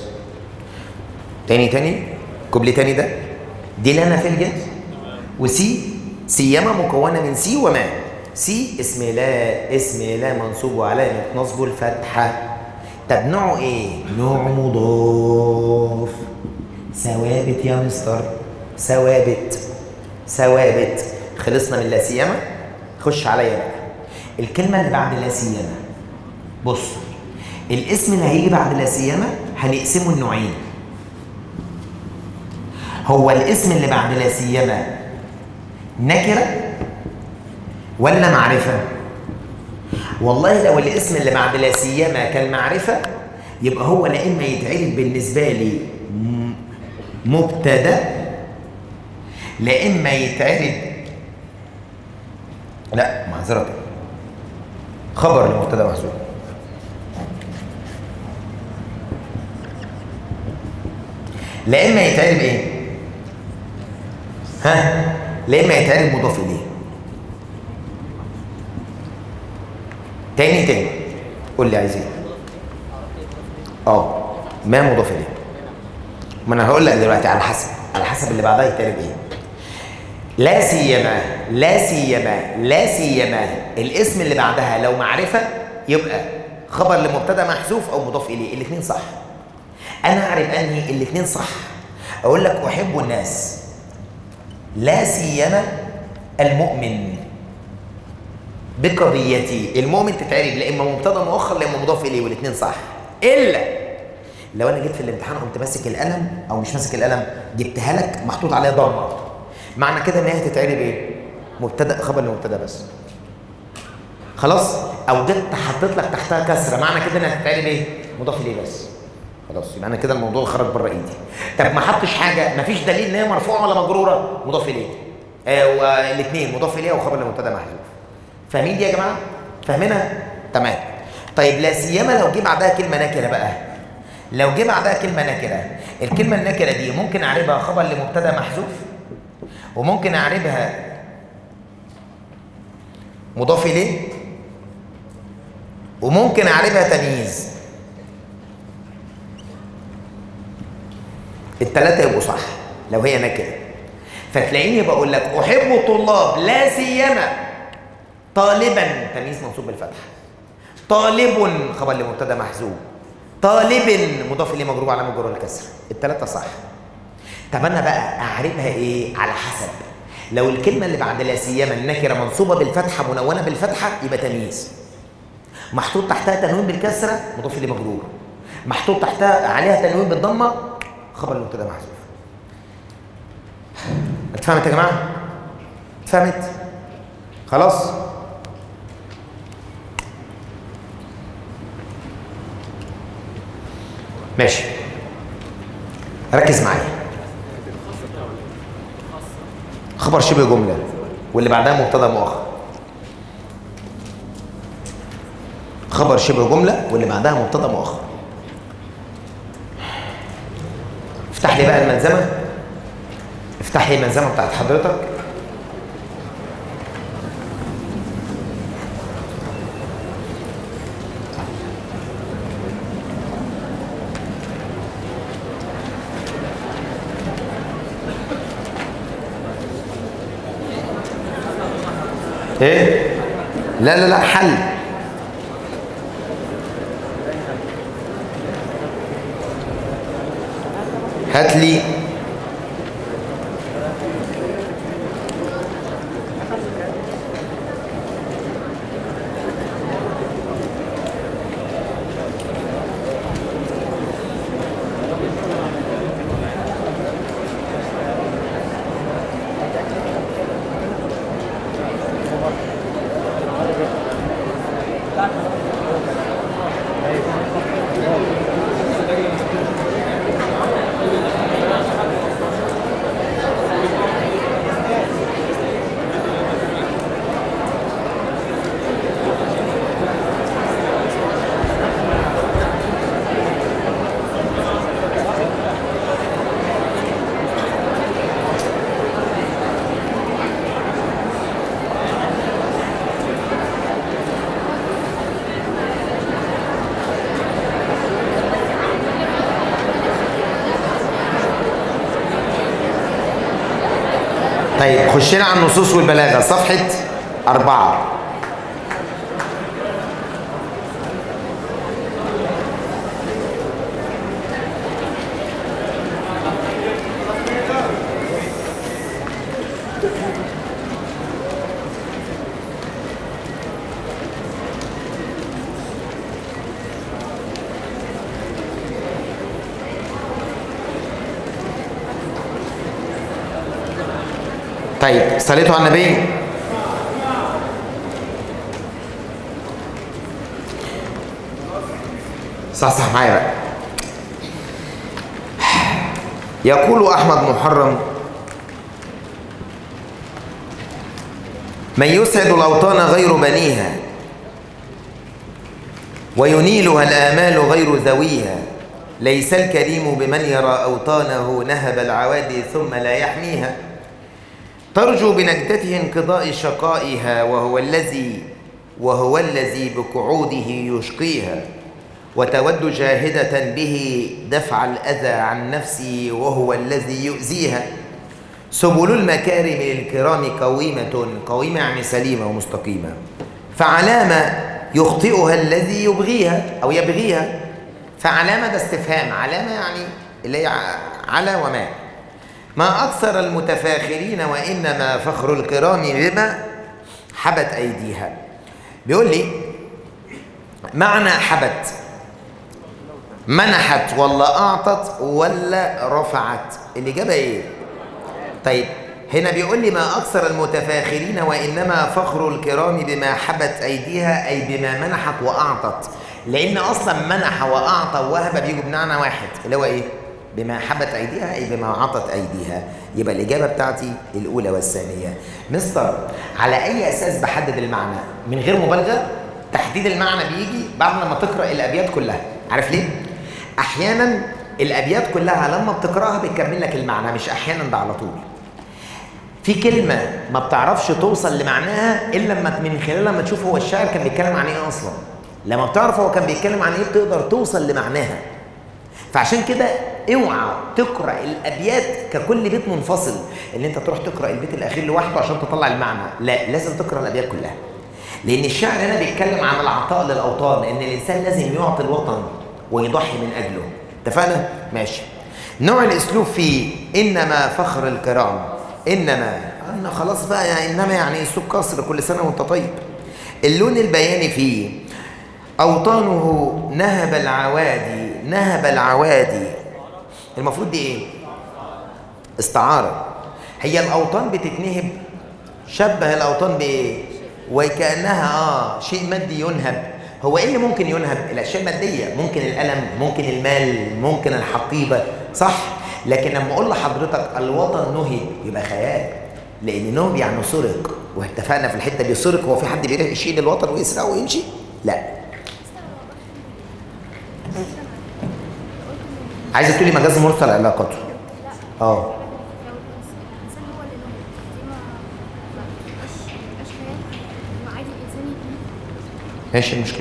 تاني كوبلي تاني ده، دي لا نافية للجنس، وسي سيما مكونة من سي وما. سي اسم لا منصوب وعلامة نصبه الفتحة. طب نوعه ايه؟ نوع مضاف. ثوابت يا مستر، ثوابت. خلصنا من لا سيما. خش عليا بقى الكلمة اللي بعد لا سيما. بص، الاسم اللي هيجي بعد لا سيما هنقسمه لنوعين. هو الاسم اللي بعد لا سيما نكرة ولا معرفة؟ والله لو الاسم اللي بعد لا سيما كان معرفة يبقى هو لا اما يتعرف بالنسبة لي مبتدأ، لا اما يتعرف، لا معذرة، خبر المبتدأ محذوف. لا اما يتعرف ايه؟ ها؟ لا اما يتعرف مضاف اليه. تاني قول لي عايز ايه؟ ما مضاف اليه. ما انا هقول لك دلوقتي على حسب اللي بعدها يتقلب ايه. لا سيما لا سيما لا سيما الاسم اللي بعدها لو معرفه يبقى خبر لمبتدا محذوف او مضاف اليه، الاثنين صح. انا اعرف انهي الاثنين صح. اقول لك احب الناس لا سيما المؤمن بقضيتي. المؤمن تتعرب لا اما مبتدا مؤخر لا اما مضاف اليه، والاثنين صح. الا لو انا جيت في الامتحان قمت ماسك القلم او مش ماسك القلم جبتها لك محطوط عليها ضمه، معنى كده ان هي هتتعرب ايه؟ مبتدا خبر لمبتدا بس. خلاص؟ او جيت حطيت لك تحتها كسره، معنى كده انها هتتعرب ايه؟ مضاف اليه بس. خلاص يبقى انا كده الموضوع خرج بره ايدي. طب ما حطش حاجه، ما فيش دليل ان هي مرفوعه ولا مجروره، مضاف اليه. والاثنين مضاف اليه وخبر لمبتدا محذوف. فاهمين دي يا جماعه؟ فاهمينها؟ تمام. طيب لا سيما لو جه بعدها كلمه نكره بقى. لو جه بعدها كلمه نكره، الكلمه النكره دي ممكن اعربها خبر لمبتدا محذوف وممكن اعربها مضاف اليه وممكن اعربها تمييز. الثلاثه يبقوا صح لو هي نكره. فتلاقيني بقول لك احب الطلاب لا سيما طالبا تمييز منصوب بالفتحه، طالب خبر لمبتدا محذوف، طالب مضاف اليه مجرور على مجرور الكسر. الثلاثه صح. طب انا بقى اعربها ايه؟ على حسب. لو الكلمه اللي بعد لا سيما النكره منصوبه بالفتحه منونه بالفتحه يبقى تمييز، محطوط تحتها تنوين بالكسره مضاف اليه مجرور، محطوط تحتها عليها تنوين بالضمه خبر المبتدا محذوف. اتفهمت يا جماعه؟ اتفهمت؟ خلاص؟ ماشي. ركز معايا. خبر شبه جمله واللي بعدها مبتدا مؤخر. خبر شبه جمله واللي بعدها مبتدا مؤخر. افتح لي بقى الملزمه. افتح لي الملزمه بتاعت حضرتك. ايه؟ لا حل. هات لي طيب خشينا على النصوص والبلاغه صفحه 4. طيب صليتوا على النبي. صح معايا بقى. يقول أحمد محرم: من يسعد الأوطان غير بنيها وينيلها الآمال غير ذويها، ليس الكريم بمن يرى أوطانه نهب العوادي ثم لا يحميها، ترجو بنجدته انقضاء شقائها وهو الذي بقعوده يشقيها، وتود جاهدة به دفع الأذى عن نفسي وهو الذي يؤذيها. سبل المكارم للكرام قويمة يعني سليمة ومستقيمة، فعلامة يخطئها الذي يبغيها أو يبغيها. فعلامة ده استفهام، علامة يعني اللي هي على وما. ما أكثر المتفاخرين وإنما فخر الكرام بما حبت أيديها. بيقول لي معنى حبت، منحت ولا أعطت ولا رفعت؟ الإجابة إيه؟ طيب هنا بيقول لي ما أكثر المتفاخرين وإنما فخر الكرام بما حبت أيديها، أي بما منحت وأعطت، لأن أصلا منح وأعطى ووهب بيجوا بمعنى واحد اللي هو إيه؟ بما حبت أيديها أي بما عطت أيديها. يبقى الإجابة بتاعتي الأولى والثانية. مستر على أي أساس بحدد المعنى؟ من غير مبالغة تحديد المعنى بيجي بعد لما تقرأ الأبيات كلها. عارف ليه؟ أحيانا الأبيات كلها لما بتقرأها بتكمل لك المعنى، مش أحيانا ده على طول. في كلمة ما بتعرفش توصل لمعناها إلا لما من خلال لما تشوف هو الشاعر كان بيتكلم عن إيه أصلا. لما بتعرف هو كان بيتكلم عن إيه بتقدر توصل لمعناها. فعشان كده اوعى تقرأ الأبيات ككل بيت منفصل، اللي أنت تروح تقرأ البيت الأخير لوحده عشان تطلع المعنى. لا، لازم تقرأ الأبيات كلها، لأن الشاعر هنا بيتكلم عن العطاء للأوطان، إن الإنسان لازم يعطي الوطن ويضحي من أجله. اتفقنا؟ ماشي. نوع الأسلوب فيه إنما فخر الكرام. إنما أنا خلاص بقى يعني إنما يعني سوق كسر كل سنة وأنت طيب. اللون البياني فيه أوطانه نهب العوادي. نهب العوادي المفروض دي إيه؟ استعارة. هي الأوطان بتتنهب، شبه الأوطان بإيه؟ وكأنها شيء مادي ينهب. هو إيه اللي ممكن ينهب؟ الأشياء المادية، ممكن القلم، ممكن المال، ممكن الحقيبة، صح؟ لكن لما أقول لحضرتك الوطن نهب يبقى خيال، لأن نهب يعني سرق، واتفقنا في الحتة دي سرق. هو في حد بيروح يشيل الوطن ويسرقه ويمشي؟ لا. عايزة تقولي مجاز مرسل علاقته؟ اه ماشي المشكلة.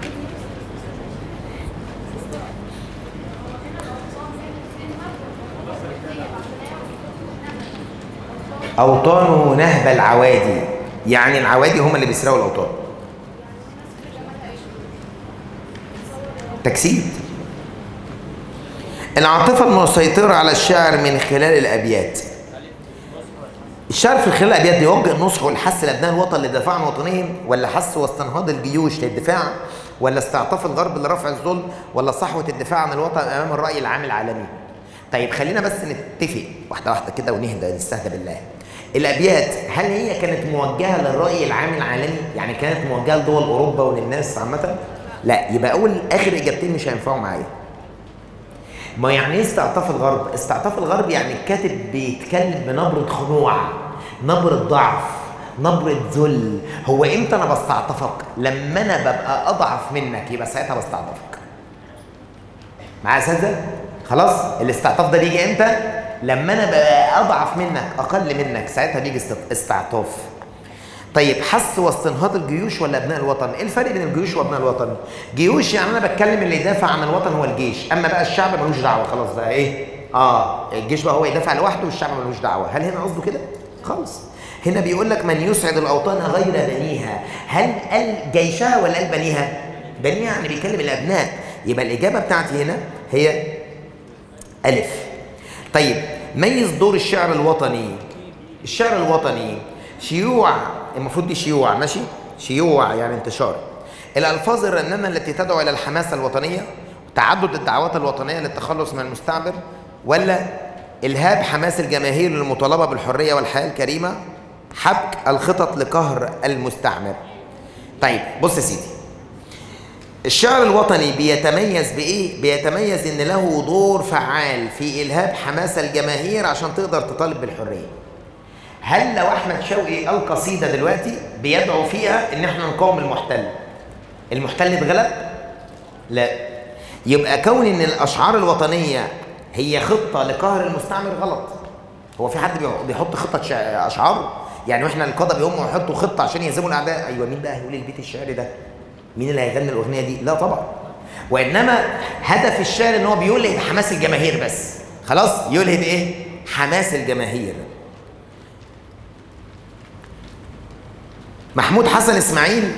أوطانه نهب العوادي، يعني العوادي هم اللي بيسرقوا الأوطان. تجسيد. العاطفة المسيطرة على الشاعر من خلال الأبيات. الشاعر في خلال الأبيات بيوجه نصحه والحث لأبناء الوطن للدفاع عن وطنهم، ولا حث واستنهاض الجيوش للدفاع، ولا استعطاف الغرب لرفع الظلم، ولا صحوة الدفاع عن الوطن أمام الرأي العام العالمي؟ طيب خلينا بس نتفق واحدة واحدة كده ونهدى نستهدى بالله. الأبيات هل هي كانت موجهة للرأي العام العالمي؟ يعني كانت موجهة لدول أوروبا وللناس عامة؟ لا. يبقى أول آخر إجابتين مش هينفعوا معايا. ما يعني ايه استعطاف الغرب؟ استعطاف الغرب يعني الكاتب بيتكلم بنبرة خنوع، نبرة ضعف، نبرة ذل. هو امتى انا بستعطفك؟ لما انا ببقى اضعف منك، يبقى ساعتها بستعطفك. معايا يا اساتذه؟ خلاص؟ الاستعطاف ده بيجي امتى؟ لما انا ببقى اضعف منك، اقل منك، ساعتها بيجي استعطاف. طيب حث واستنهاض الجيوش ولا ابناء الوطن؟ ايه الفرق بين الجيوش وابناء الوطن؟ جيوش يعني انا بتكلم اللي يدافع عن الوطن هو الجيش، اما بقى الشعب ملوش دعوه. خلاص بقى ايه؟ الجيش بقى هو يدافع لوحده والشعب ملوش دعوه. هل هنا قصده كده؟ خالص. هنا بيقول لك من يسعد الاوطان غير بنيها. هل قال جيشها ولا قال بنيها؟ بنيها يعني بيكلم الابناء. يبقى الاجابه بتاعتي هنا هي الف. طيب ميز دور الشعر الوطني. الشعر الوطني شيوع، المفروض دي شيوع، ماشي؟ شيوع يعني انتشار. الألفاظ الرنانة التي تدعو إلى الحماسة الوطنية، تعدد الدعوات الوطنية للتخلص من المستعمر، ولا إلهاب حماس الجماهير للمطالبة بالحرية والحياة الكريمة، حبك الخطط لقهر المستعمر. طيب بص يا سيدي، الشعر الوطني بيتميز بإيه؟ بيتميز إن له دور فعال في إلهاب حماس الجماهير عشان تقدر تطالب بالحرية. هل لو احمد شوقي قال قصيده دلوقتي بيدعو فيها ان احنا نقاوم المحتل اتغلب؟ لا. يبقى كون ان الاشعار الوطنيه هي خطه لقهر المستعمر غلط. هو في حد بيحط خطه اشعار؟ يعني واحنا القاده بيقوموا يحطوا خطه عشان يهزموا الاعداء؟ ايوه. مين بقى هيقول البيت الشعري ده؟ مين اللي هيغني الاغنيه دي؟ لا طبعا. وانما هدف الشعر ان هو بيلهب حماس الجماهير بس. خلاص، يلهب ايه؟ حماس الجماهير. محمود حسن اسماعيل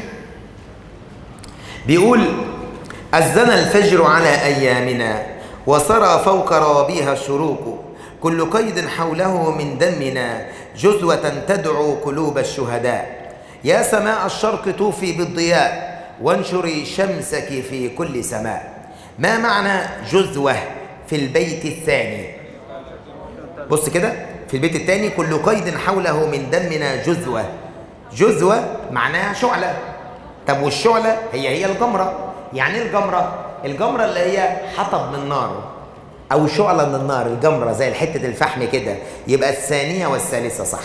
بيقول: أذن الفجر على أيامنا وسرى فوق روابيها الشروق، كل قيد حوله من دمنا جزوة تدعو قلوب الشهداء، يا سماء الشرق توفي بالضياء وانشري شمسك في كل سماء. ما معنى جزوة في البيت الثاني؟ بص كده في البيت الثاني: كل قيد حوله من دمنا جزوة. جزوة معناها شعلة. طب والشعلة هي الجمرة. يعني ايه الجمرة؟ الجمرة اللي هي حطب من نار أو شعلة من النار. الجمرة زي حتة الفحم كده. يبقى الثانية والثالثة صح.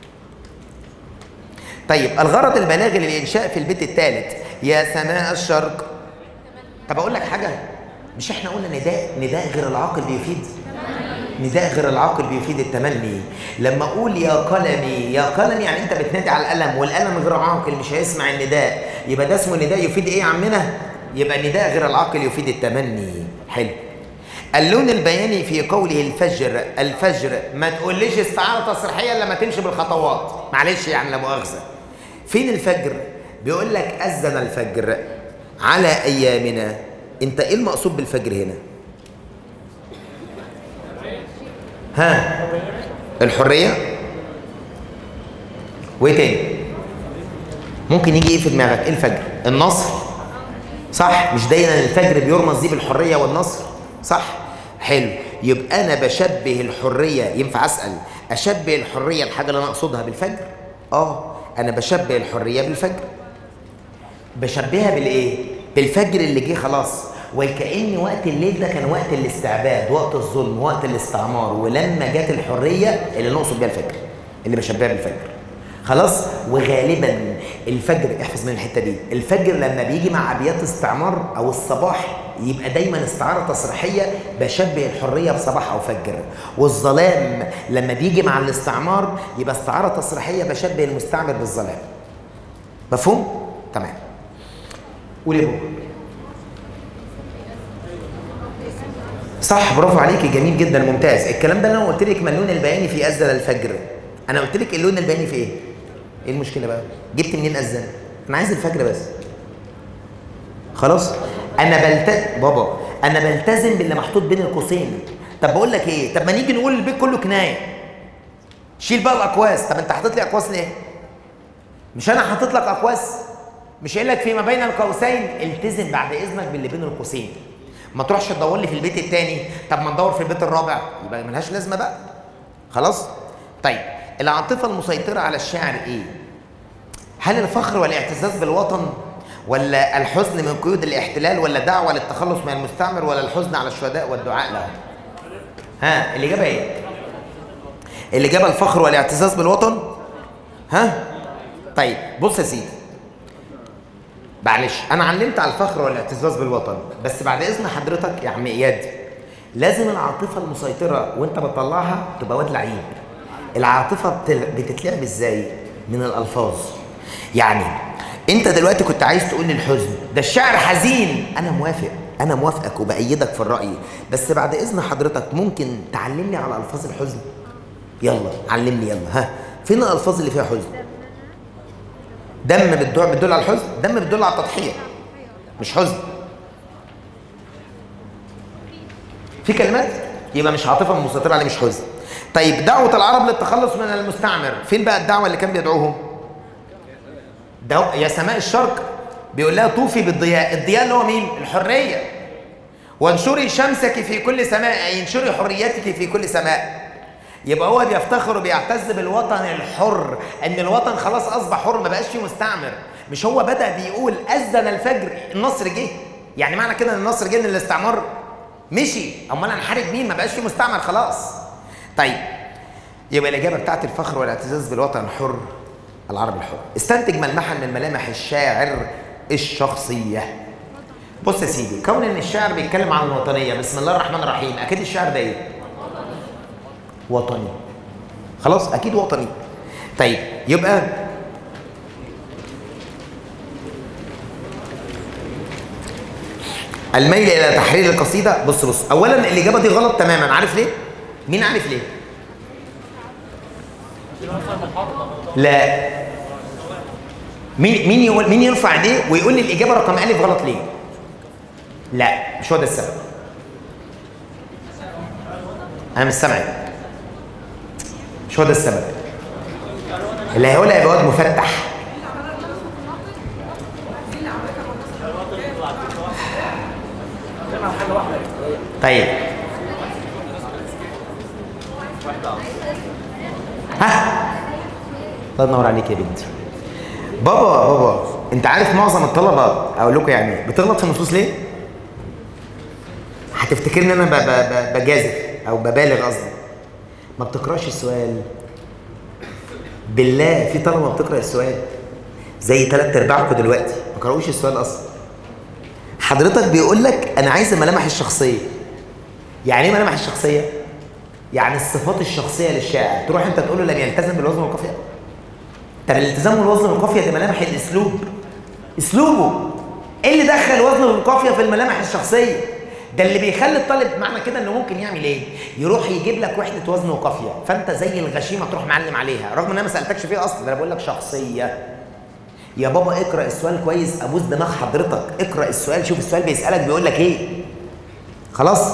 طيب الغرض البلاغي للإنشاء في البيت الثالث: يا سماء الشرق. طب أقول لك حاجة، مش احنا قلنا نداء غير العاقل بيفيد؟ نداء غير العاقل بيفيد التمني. لما اقول يا قلمي، يا قلمي يعني انت بتنادي على القلم، والقلم غير عاقل مش هيسمع النداء، يبقى ده اسمه نداء يفيد ايه يا عمنا؟ يبقى نداء غير العاقل يفيد التمني. حلو. اللون البياني في قوله الفجر. الفجر ما تقوليش استعارة تصريحية الا لما تمشي بالخطوات، معلش يعني لا مؤاخذة. فين الفجر؟ بيقول لك أذن الفجر على أيامنا. انت ايه المقصود بالفجر هنا؟ ها؟ الحرية؟ وايه تاني؟ ممكن يجي ايه في دماغك؟ ايه الفجر؟ النصر؟ صح؟ مش دايما الفجر بيرمز دي بالحرية والنصر؟ صح؟ حلو. يبقى انا بشبه الحرية. ينفع اسأل اشبه الحرية الحاجة اللي انا اقصدها بالفجر؟ انا بشبه الحرية بالفجر. بشبهها بالايه؟ بالفجر اللي جه خلاص، وكأن وقت الليل ده كان وقت الاستعباد، وقت الظلم، وقت الاستعمار، ولما جت الحرية اللي نقصد بيها الفجر، اللي بشبهها بالفجر. خلاص. وغالبا الفجر، احفظ من الحتة دي، الفجر لما بيجي مع ابيات استعمار او الصباح يبقى دايما استعارة تصريحية بشبه الحرية بصباح او فجر. والظلام لما بيجي مع الاستعمار يبقى استعارة تصريحية بشبه المستعمر بالظلام. مفهوم؟ تمام. قولي بقى. صح، برافو عليكي، جميل جدا، ممتاز. الكلام ده انا قلت لك ما اللون البياني في اذن الفجر. انا قلت لك اللون البياني في ايه؟ ايه المشكله بقى؟ جبت منين اذن؟ انا عايز الفجر بس. خلاص؟ انا بلتزم باللي محطوط بين القوسين. طب بقول لك ايه؟ طب ما نيجي نقول البيت كله كنايه. شيل بقى الاقواس. طب انت حاطط لي اقواس ليه؟ مش انا حاطط لك اقواس؟ مش قايل لك فيما بين القوسين التزم بعد اذنك باللي بين القوسين. ما تروحش تدور لي في البيت الثاني، طب ما ندور في البيت الرابع، يبقى ملهاش لازمه بقى. خلاص؟ طيب العاطفه المسيطره على الشاعر ايه؟ هل الفخر والاعتزاز بالوطن، ولا الحزن من قيود الاحتلال، ولا دعوه للتخلص من المستعمر، ولا الحزن على الشهداء والدعاء لهم؟ ها الاجابه ايه؟ الاجابه الفخر والاعتزاز بالوطن. ها؟ طيب بص يا سيدي، معلش انا علمت على الفخر والاعتزاز بالوطن، بس بعد اذن حضرتك يا عم اياد لازم العاطفه المسيطره وانت بتطلعها تبقى واد لعيب. العاطفه بتتلعب ازاي؟ من الالفاظ. يعني انت دلوقتي كنت عايز تقول لي الحزن ده الشعر حزين، انا موافقك وبأيدك في الرأي، بس بعد اذن حضرتك ممكن تعلمني على الفاظ الحزن؟ يلا علمني يلا. ها فين الالفاظ اللي فيها حزن؟ دم بتدل على الحزن، دم بتدل على التضحيه مش حزن. في كلمات يبقى مش عاطفه مسيطره عليه، مش حزن. طيب دعوه العرب للتخلص من المستعمر، فين بقى الدعوه اللي كان بيدعوهم؟ يا سماء الشرق بيقول لها طوفي بالضياء. الضياء اللي هو مين؟ الحريه. وانشري شمسك في كل سماء، اي انشري حريتك في كل سماء. يبقى هو بيفتخر وبيعتز بالوطن الحر، ان الوطن خلاص اصبح حر، ما بقاش فيه مستعمر. مش هو بدأ بيقول اذن الفجر النصر جه؟ يعني معنى كده ان النصر جه ان الاستعمار مشي، امال هنحارب مين؟ ما بقاش فيه مستعمر خلاص. طيب يبقى الاجابه بتاعت الفخر والاعتزاز بالوطن الحر العربي الحر. استنتج ملمحا من ملامح الشاعر الشخصيه. بص يا سيدي، كون ان الشاعر بيتكلم عن الوطنيه، بسم الله الرحمن الرحيم، اكيد الشاعر ده ايه؟ وطني. خلاص اكيد وطني. طيب يبقى الميل الى تحرير القصيده. بص اولا الاجابه دي غلط تماما. عارف ليه؟ مين عارف ليه؟ لا. مين يرفع ايديه ويقول لي الاجابه رقم الف غلط ليه؟ لا مش هو ده السبب. انا مش سامعك. مش هو ده السبب. اللي هيقولها يبقى واد مفتح. طيب ها الله ينور عليك يا بنتي. بابا انت عارف معظم الطلبه اقول لكم يعني بتغلط في النصوص ليه؟ هتفتكرني انا بجازف او ببالغ قصدي. ما بتقراش السؤال. بالله في طلبه بتقرا السؤال زي 3/4 دلوقتي ما قراوش السؤال اصلا. حضرتك بيقول لك انا عايز الملامح الشخصيه. يعني ايه ملامح الشخصيه؟ يعني الصفات الشخصيه للشاعر. تروح انت تقول له لم يلتزم بالوزن والقافيه. طب الالتزام بالوزن والقافيه دي ملامح الاسلوب. اسلوبه ايه اللي دخل الوزن والقافيه في الملامح الشخصيه؟ ده اللي بيخلي الطالب معنى كده انه ممكن يعمل ايه؟ يروح يجيب لك وحده وزن وقافيه فانت زي الغشيمه تروح معلم عليها رغم ان انا ما سالتكش فيها اصلا. ده انا بقول لك شخصيه. يا بابا اقرا السؤال كويس. ابوس دماغ حضرتك. اقرا السؤال شوف السؤال بيسالك بيقول لك ايه. خلاص.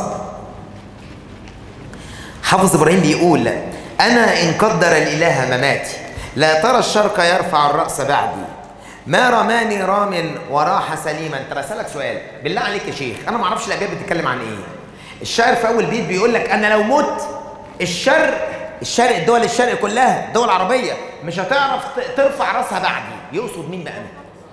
حافظ ابراهيم بيقول انا ان قدر الاله مماتي لا ترى الشرق يرفع الراس بعدي ما رماني رام وراح سليما. طب اسالك سؤال بالله عليك يا شيخ انا ما اعرفش الابيات بتتكلم عن ايه. الشاعر في اول بيت بيقول لك انا لو مت الشرق الدول الشرق كلها الدول العربيه مش هتعرف ترفع راسها بعدي. يقصد مين بقى؟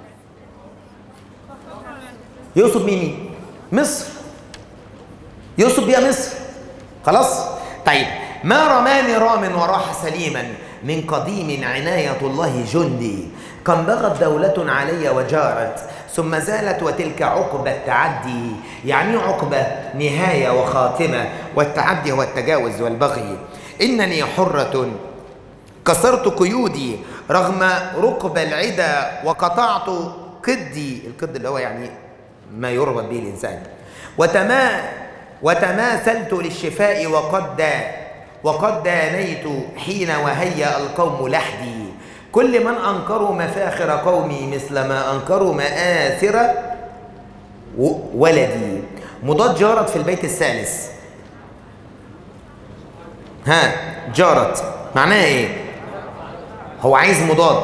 يقصد مين؟ مصر. يقصد بيها مصر. خلاص؟ طيب ما رماني رام وراح سليما من قديم عناية الله جندي كم بغت دولة علي وجارت ثم زالت وتلك عقبة التعدي. يعني عقبة نهاية وخاتمة والتعدي هو التجاوز والبغي. إنني حرة كسرت قيودي رغم ركب العدا وقطعت قدي. القد اللي هو يعني ما يربط به الإنسان. وتماثلت للشفاء وقد دانيت حين وهيأ القوم لحدي. كل من أنكروا مفاخر قومي مثل ما أنكروا مآثر ولدي. مضاد جارت في البيت الثالث. ها جارت معناها ايه؟ هو عايز مضاد.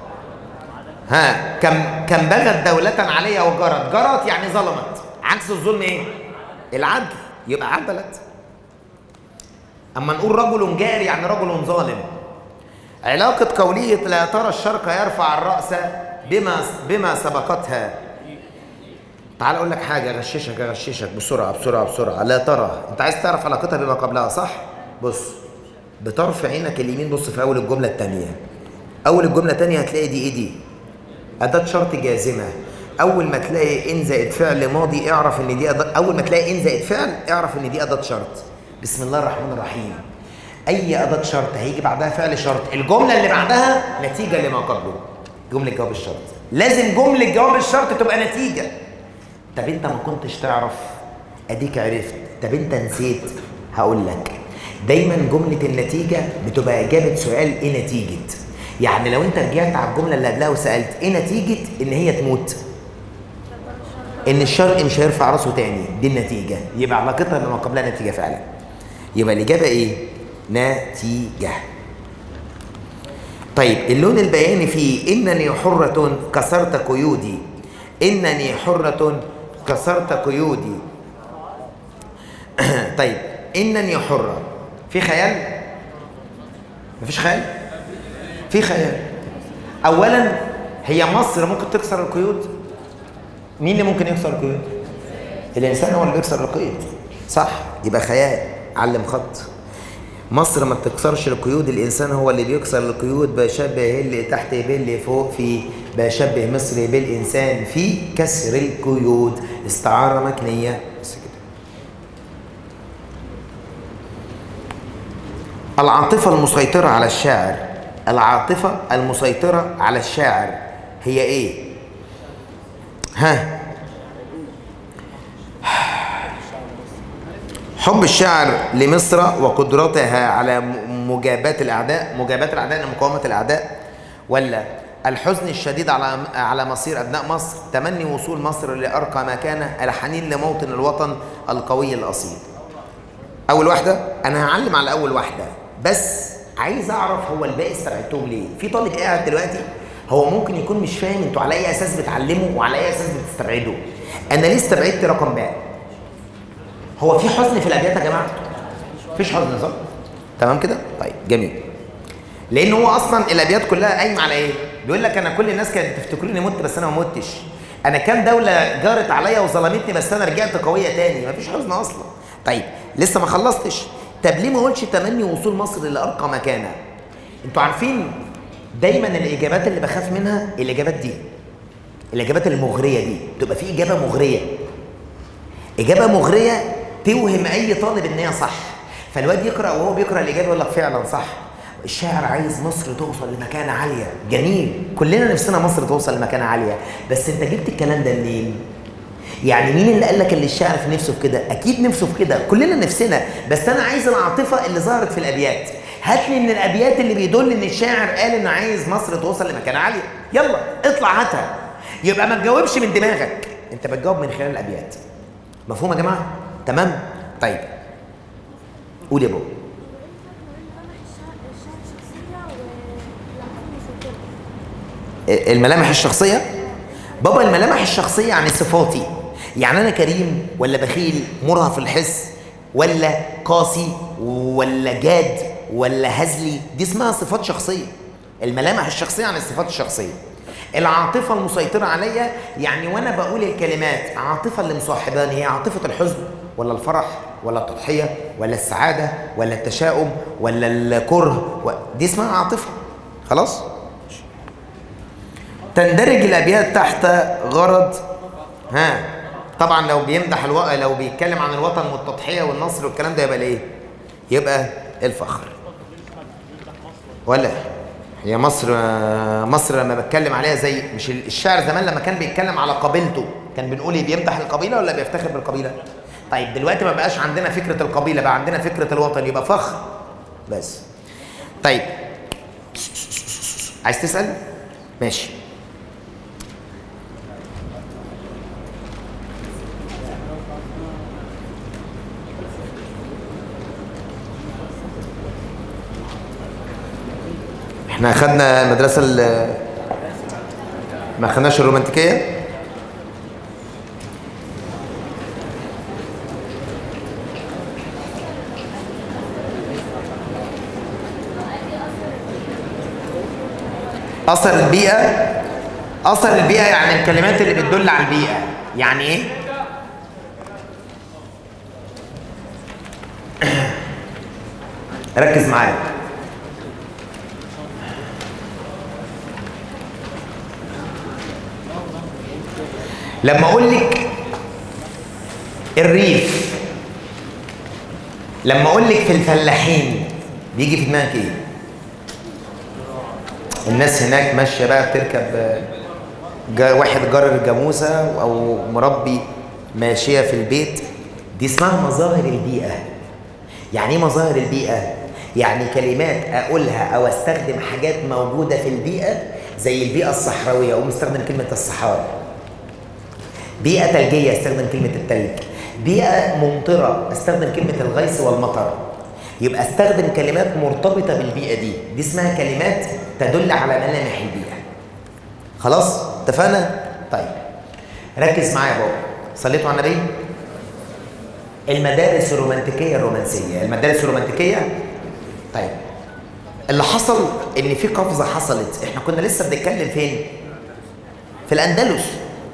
ها كم بغت دولة عليا وجرت يعني ظلمت. عكس الظلم ايه؟ العدل. يبقى عدلت. اما نقول رجل جائر يعني رجل ظالم. علاقة قولية لا ترى الشرق يرفع الرأس بما سبقتها. تعال اقول لك حاجة اغششك بسرعة. لا ترى انت عايز تعرف علاقتها بما قبلها صح؟ بص بطرف عينك اليمين بص في اول الجملة الثانية. اول الجملة الثانية هتلاقي دي ايه دي؟ أداة شرط جازمة. أول ما تلاقي إن زائد فعل ماضي اعرف إن دي أول ما تلاقي إن زائد فعل اعرف إن دي أداة شرط. بسم الله الرحمن الرحيم. أي أداة شرط هيجي بعدها فعل شرط الجملة اللي بعدها نتيجة لما قبله. جملة جواب الشرط لازم جملة جواب الشرط تبقى نتيجة. طب أنت ما كنتش تعرف أديك عرفت. طب أنت نسيت هقول لك دايما جملة النتيجة بتبقى إجابة سؤال إيه نتيجة. يعني لو أنت رجعت على الجملة اللي قبلها وسألت إيه نتيجة إن هي تموت؟ إن الشرق مش هيرفع راسه تاني. دي النتيجة. يبقى علاقتها بما قبلها نتيجة فعلا. يبقى الإجابة إيه؟ نتيجة. طيب اللون البياني فيه إنني حرة كسرت قيودي. إنني حرة كسرت قيودي. طيب إنني حرة في خيال؟ مفيش خيال؟ في خيال. أولا هي مصر ممكن تكسر القيود؟ مين اللي ممكن يكسر القيود؟ الإنسان هو اللي بيكسر القيود صح؟ يبقى خيال. علم خط. مصر ما بتكسرش القيود. الإنسان هو اللي بيكسر القيود. بشبه اللي تحت باللي فوق في بشبه مصر بالإنسان في كسر القيود. استعارة مكنية. بس كده. العاطفة المسيطرة على الشاعر. العاطفة المسيطرة على الشاعر هي إيه؟ ها حب الشاعر لمصر وقدرتها على مجابات الأعداء، مجابات الأعداء يعني مقاومة الأعداء، ولا الحزن الشديد على مصير أبناء مصر، تمني وصول مصر لأرقى مكانة، الحنين لموطن الوطن القوي الأصيل؟ أول واحدة أنا هعلم على أول واحدة، بس عايز أعرف هو الباقي استبعدتهم ليه؟ في طالب قاعد دلوقتي هو ممكن يكون مش فاهم أنتوا على أي أساس بتعلموا وعلى أي أساس بتستبعدوا. أنا ليه استبعدت رقم باء؟ هو في حزن في الأبيات يا جماعة؟ مفيش حزن صح؟ تمام كده؟ طيب جميل. لأن هو أصلا الأبيات كلها قايمة على إيه؟ بيقول لك أنا كل الناس كانت تفتكرني مت بس أنا ما متش. أنا كام دولة جارت عليا وظلمتني بس أنا رجعت قوية تاني، مفيش حزن أصلا. طيب لسه ما خلصتش. طب ليه ما قلتش تمني وصول مصر لأرقى مكانة؟ أنتوا عارفين دايما الإجابات اللي بخاف منها الإجابات دي. الإجابات المغرية دي، تبقى في إجابة مغرية. إجابة مغرية توهم أي طالب إن هي صح. فالواد يقرأ وهو بيقرأ الإجابة يقول لك فعلا صح. الشاعر عايز مصر توصل لمكانة عالية، جميل، كلنا نفسنا مصر توصل لمكانة عالية، بس أنت جبت الكلام ده منين؟ يعني مين اللي قال لك اللي الشاعر في نفسه في كده؟ أكيد نفسه في كده، كلنا نفسنا، بس أنا عايز العاطفة اللي ظهرت في الأبيات. هات لي من الأبيات اللي بيدل إن الشاعر قال إنه عايز مصر توصل لمكانة عالية، يلا اطلع هاتها. يبقى ما تجاوبش من دماغك، أنت بتجاوب من خلال الأبيات. مفهوم يا جماعة؟ تمام؟ طيب قول يا بابا. الملامح الشخصية؟ بابا الملامح الشخصية يعني صفاتي، يعني أنا كريم ولا بخيل، مرهف الحس ولا قاسي ولا جاد ولا هزلي، دي اسمها صفات شخصية. الملامح الشخصية يعني الصفات الشخصية. العاطفة المسيطرة عليا يعني وأنا بقول الكلمات، عاطفة اللي مصاحباني هي عاطفة الحزن ولا الفرح ولا التضحية ولا السعادة ولا التشاؤم ولا الكره، دي اسمها عاطفة. خلاص؟ تندرج الأبيات تحت غرض طبعا لو بيمدح لو بيتكلم عن الوطن والتضحية والنصر والكلام ده يبقى الايه؟ يبقى الفخر. ولا هي مصر لما بتكلم عليها زي مش الشاعر زمان لما كان بيتكلم على قبيلته كان بنقول ايه؟ بيمدح القبيلة ولا بيفتخر بالقبيلة؟ طيب دلوقتي ما بقاش عندنا فكرة القبيلة، بقى عندنا فكرة الوطن، يبقى فخر بس. طيب عايز تسأل؟ ماشي. احنا اخدنا المدرسة ما اخدناش الرومانتيكية. أثر البيئة. أثر البيئة يعني الكلمات اللي بتدل على البيئة. يعني إيه؟ ركز معايا. لما أقول لك الريف، لما أقول لك في الفلاحين، بيجي في دماغك إيه؟ الناس هناك ماشيه بقى بتركب واحد جرر الجاموسه او مربي ماشيه في البيت، دي اسمها مظاهر البيئه. يعني ايه مظاهر البيئه؟ يعني كلمات اقولها او استخدم حاجات موجوده في البيئه زي البيئه الصحراويه اقوم استخدم كلمه الصحارى. بيئه ثلجيه استخدم كلمه الثلج. بيئه ممطره استخدم كلمه الغيث والمطر. يبقى استخدم كلمات مرتبطة بالبيئة دي اسمها كلمات تدل على ملامح البيئة. خلاص؟ اتفقنا؟ طيب ركز معايا يا بابا. صليتوا على النبي؟ المدارس الرومانتيكية الرومانسية، المدارس الرومانتيكية. طيب اللي حصل ان في قفزة حصلت، احنا كنا لسه بنتكلم فين؟ في الأندلس.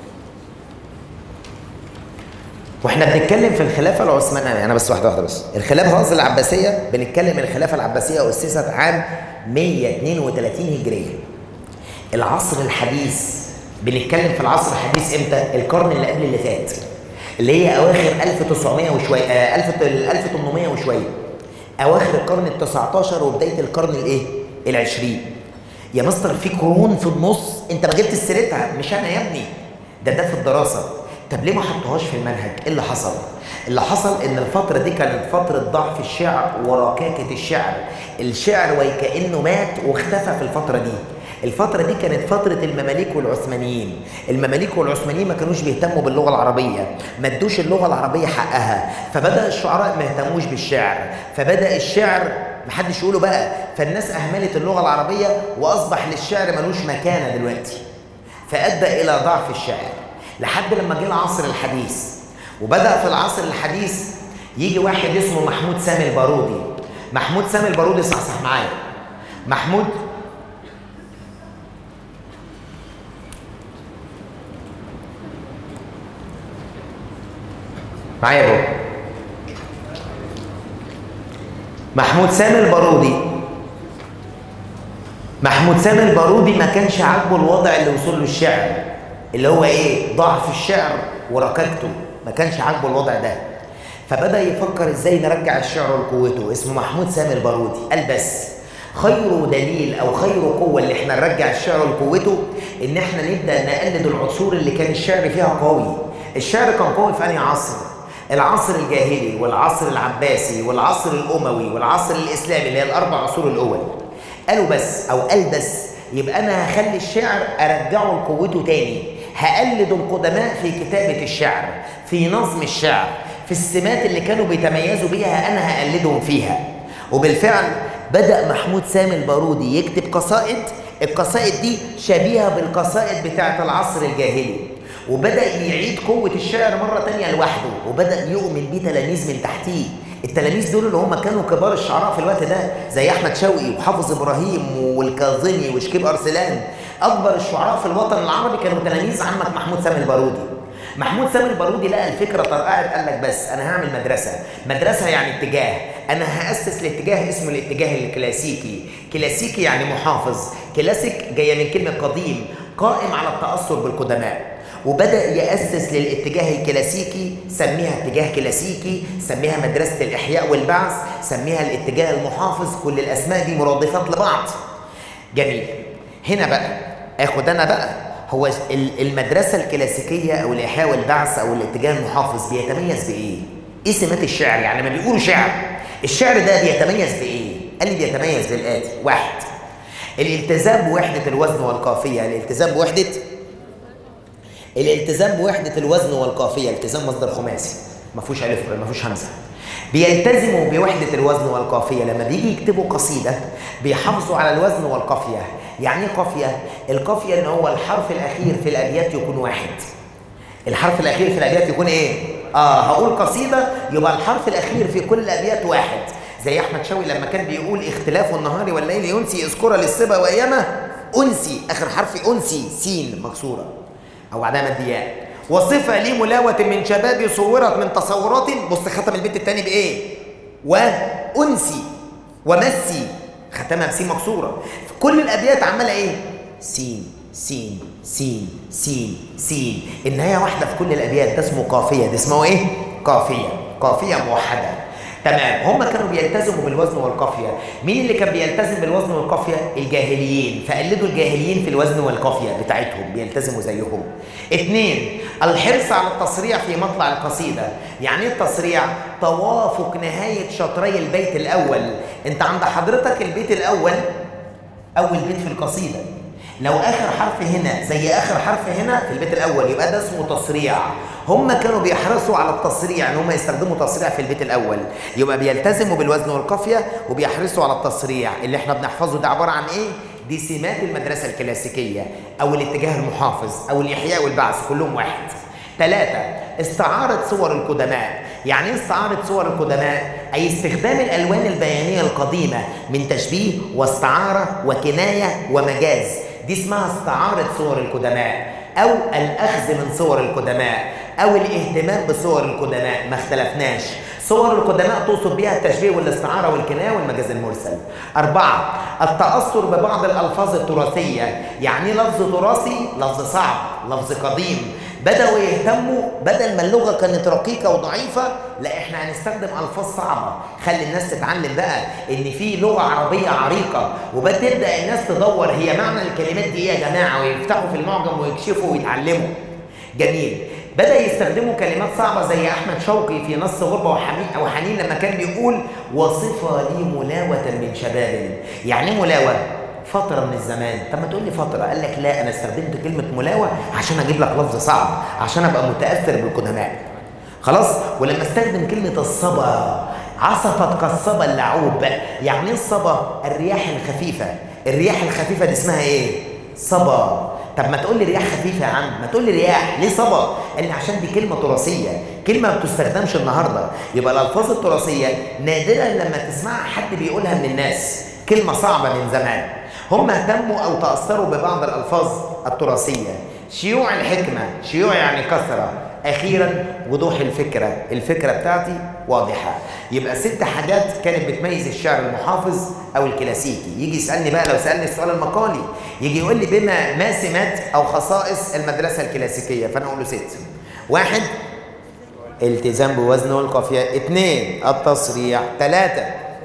واحنا بنتكلم في الخلافه العثمانيه، انا بس واحده بس. الخلافه العباسيه، بنتكلم الخلافه العباسيه اسست عام 132 هجريه. العصر الحديث بنتكلم في العصر الحديث امتى؟ القرن اللي قبل اللي فات، اللي هي اواخر 1900 وشويه 1800 وشويه، اواخر القرن ال19 وبدايه القرن الايه؟ ال20. يا مستر في قرون في النص انت ما جبت سيرتها، مش انا يا ابني، ده في الدراسه. طب ليه ما حطوهاش في المنهج؟ ايه اللي حصل؟ اللي حصل ان الفترة دي كانت فترة ضعف الشعر وركاكة الشعر. الشعر وكأنه مات واختفى في الفترة دي. الفترة دي كانت فترة المماليك والعثمانيين. المماليك والعثمانيين ما كانوش بيهتموا باللغة العربية، ما ادوش اللغة العربية حقها، فبدأ الشعراء ما يهتموش بالشعر، فبدأ الشعر محدش يقوله بقى، فالناس أهملت اللغة العربية وأصبح للشعر ملوش مكانة دلوقتي، فأدى إلى ضعف الشعر لحد لما جه العصر الحديث. وبدأ في العصر الحديث يجي واحد اسمه محمود سامي البارودي. محمود سامي البارودي، صحصح معايا. محمود معايا يا بابا. محمود سامي البارودي. محمود سامي البارودي ما كانش عاجبه الوضع اللي وصل له الشعر، اللي هو ايه؟ ضعف الشعر وركاكته، ما كانش عاجبه الوضع ده. فبدأ يفكر ازاي نرجع الشعر لقوته. اسمه محمود سامي البارودي. قال بس خير دليل او خير قوه اللي احنا نرجع الشعر لقوته ان احنا نبدا نقلد العصور اللي كان الشعر فيها قوي. الشعر كان قوي في انهي عصر؟ العصر الجاهلي والعصر العباسي والعصر الاموي والعصر الاسلامي، اللي هي الاربع عصور الاول. قالوا بس او قال بس يبقى انا هخلي الشعر ارجعه لقوته تاني، هقلد القدماء في كتابه الشعر، في نظم الشعر، في السمات اللي كانوا بيتميزوا بيها انا هقلدهم فيها. وبالفعل بدأ محمود سامي البارودي يكتب قصائد. القصائد دي شبيهة بالقصائد بتاعة العصر الجاهلي، وبدأ يعيد قوة الشعر مرة تانية لوحده، وبدأ يؤمن بيه تلاميذ من تحتيه. التلاميذ دول اللي هم كانوا كبار الشعراء في الوقت ده، زي أحمد شوقي وحافظ إبراهيم والكاظمي وشكيب أرسلان. أكبر الشعراء في الوطن العربي كانوا تلاميذ عمك محمود سامي البارودي. محمود سامي البارودي لقى الفكرة طرقعت، قال لك بس أنا هعمل مدرسة. مدرسة يعني اتجاه، أنا هأسس لاتجاه اسمه الاتجاه الكلاسيكي. كلاسيكي يعني محافظ، كلاسيك جاية من كلمة قديم، قائم على التأثر بالقدماء. وبدأ يأسس للاتجاه الكلاسيكي، سميها اتجاه كلاسيكي، سميها مدرسة الإحياء والبعث، سميها الاتجاه المحافظ. كل الأسماء دي مرادفات لبعض. جميل. هنا بقى آخد أنا بقى، هو المدرسة الكلاسيكية أو الإحياء والبعث أو الاتجاه المحافظ بيتميز بإيه؟ إيه سمات الشعر؟ يعني لما بيقولوا شعر، الشعر ده بيتميز بإيه؟ قال لي بيتميز بالآتي: واحد، الالتزام بوحدة الوزن والقافية. الالتزام بوحدة الوزن والقافية. التزام مصدر خماسي، ما فيهوش ألف ما فيهوش همزة. بيلتزموا بوحدة الوزن والقافية. لما بيجي يكتبوا قصيدة بيحافظوا على الوزن والقافية. يعني ايه قافية؟ القافية ان هو الحرف الأخير في الأبيات يكون واحد. الحرف الأخير في الأبيات يكون ايه؟ هقول قصيدة يبقى الحرف الأخير في كل الأبيات واحد. زي أحمد شوقي لما كان بيقول اختلاف النهار والليل ينسي اذكر للصبا وأيامه أنسي، آخر حرف أنسي سين مكسورة أو بعدها مد ياء. وصفة لي ملاوة من شبابي صورت من تصورات. بص ختم البيت الثاني بإيه؟ وأنسي ومسي، ختمها بسين مكسورة. في كل الأبيات عمالة إيه؟ سين سين سين سين سين. النهاية واحدة في كل الأبيات، ده اسمه قافية. ده اسمه إيه؟ قافية موحدة. تمام. هم كانوا بيلتزموا بالوزن والقافية. مين اللي كان بيلتزم بالوزن والقافية؟ الجاهليين، فقلدوا الجاهليين في الوزن والقافية بتاعتهم، بيلتزموا زيهم. اتنين، الحرص على التصريع في مطلع القصيدة. يعني ايه التصريع؟ توافق نهاية شطري البيت الأول. انت عند حضرتك البيت الأول أول بيت في القصيدة، لو آخر حرف هنا زي آخر حرف هنا في البيت الأول يبقى ده اسمه تصريع. هم كانوا بيحرصوا على التصريع، ان هم يستخدموا تصريع في البيت الاول، يبقى بيلتزموا بالوزن والقافيه وبيحرصوا على التصريع. اللي احنا بنحفظه ده عباره عن ايه؟ دي سمات المدرسه الكلاسيكيه او الاتجاه المحافظ او الاحياء والبعث، كلهم واحد. 3، استعارة صور القدماء. يعني ايه استعارة صور القدماء؟ اي استخدام الالوان البيانيه القديمه من تشبيه واستعاره وكنايه ومجاز، دي اسمها استعارة صور القدماء، او الاخذ من صور القدماء، او الاهتمام بصور القدماء. ما اختلفناش. صور القدماء تقصد بها التشبيه والاستعاره والكنايه والمجاز المرسل. 4، التاثر ببعض الالفاظ التراثيه. يعني لفظ تراثي لفظ صعب، لفظ قديم، بدأوا يهتموا بدل ما اللغة كانت رقيقة وضعيفة، لا احنا هنستخدم ألفاظ صعبة، خلي الناس تتعلم بقى إن في لغة عربية عريقة، وبتبدأ الناس تدور هي معنى الكلمات دي إيه يا جماعة، ويفتحوا في المعجم ويكشفوا ويتعلموا. جميل. بدأ يستخدموا كلمات صعبة زي أحمد شوقي في نص غربة وحنين لما كان بيقول وصفة لي ملاوة من شباب. يعني ايه ملاوة؟ فترة من الزمان. طب ما تقول لي فترة. قال لك لا، أنا استخدمت كلمة ملاوة عشان أجيب لك لفظ صعب، عشان أبقى متأثر بالقدماء. خلاص؟ ولما استخدم كلمة الصبا، عصفت كالصبا اللعوب. يعني ايه الصبا؟ الرياح الخفيفة. الرياح الخفيفة دي اسمها ايه؟ صبا. طب ما تقول لي رياح خفيفة يا عم، ما تقول لي رياح، ليه صبا؟ قال لي عشان دي كلمة تراثية، كلمة ما بتستخدمش النهارده. يبقى الألفاظ التراثية نادرا لما تسمعها حد بيقولها من الناس، كلمة صعبة من زمان. هم اهتموا أو تأثروا ببعض الألفاظ التراثية. شيوع الحكمة، شيوع يعني كثرة. أخيرا وضوح الفكرة، الفكرة بتاعتي واضحة. يبقى 6 حاجات كانت بتميز الشعر المحافظ أو الكلاسيكي. يجي يسألني بقى، لو سألني السؤال المقالي يجي يقول لي ما سمات أو خصائص المدرسة الكلاسيكية، فأنا أقول له 6. 1 التزام بوزن والقافية. 2 التصريح. 3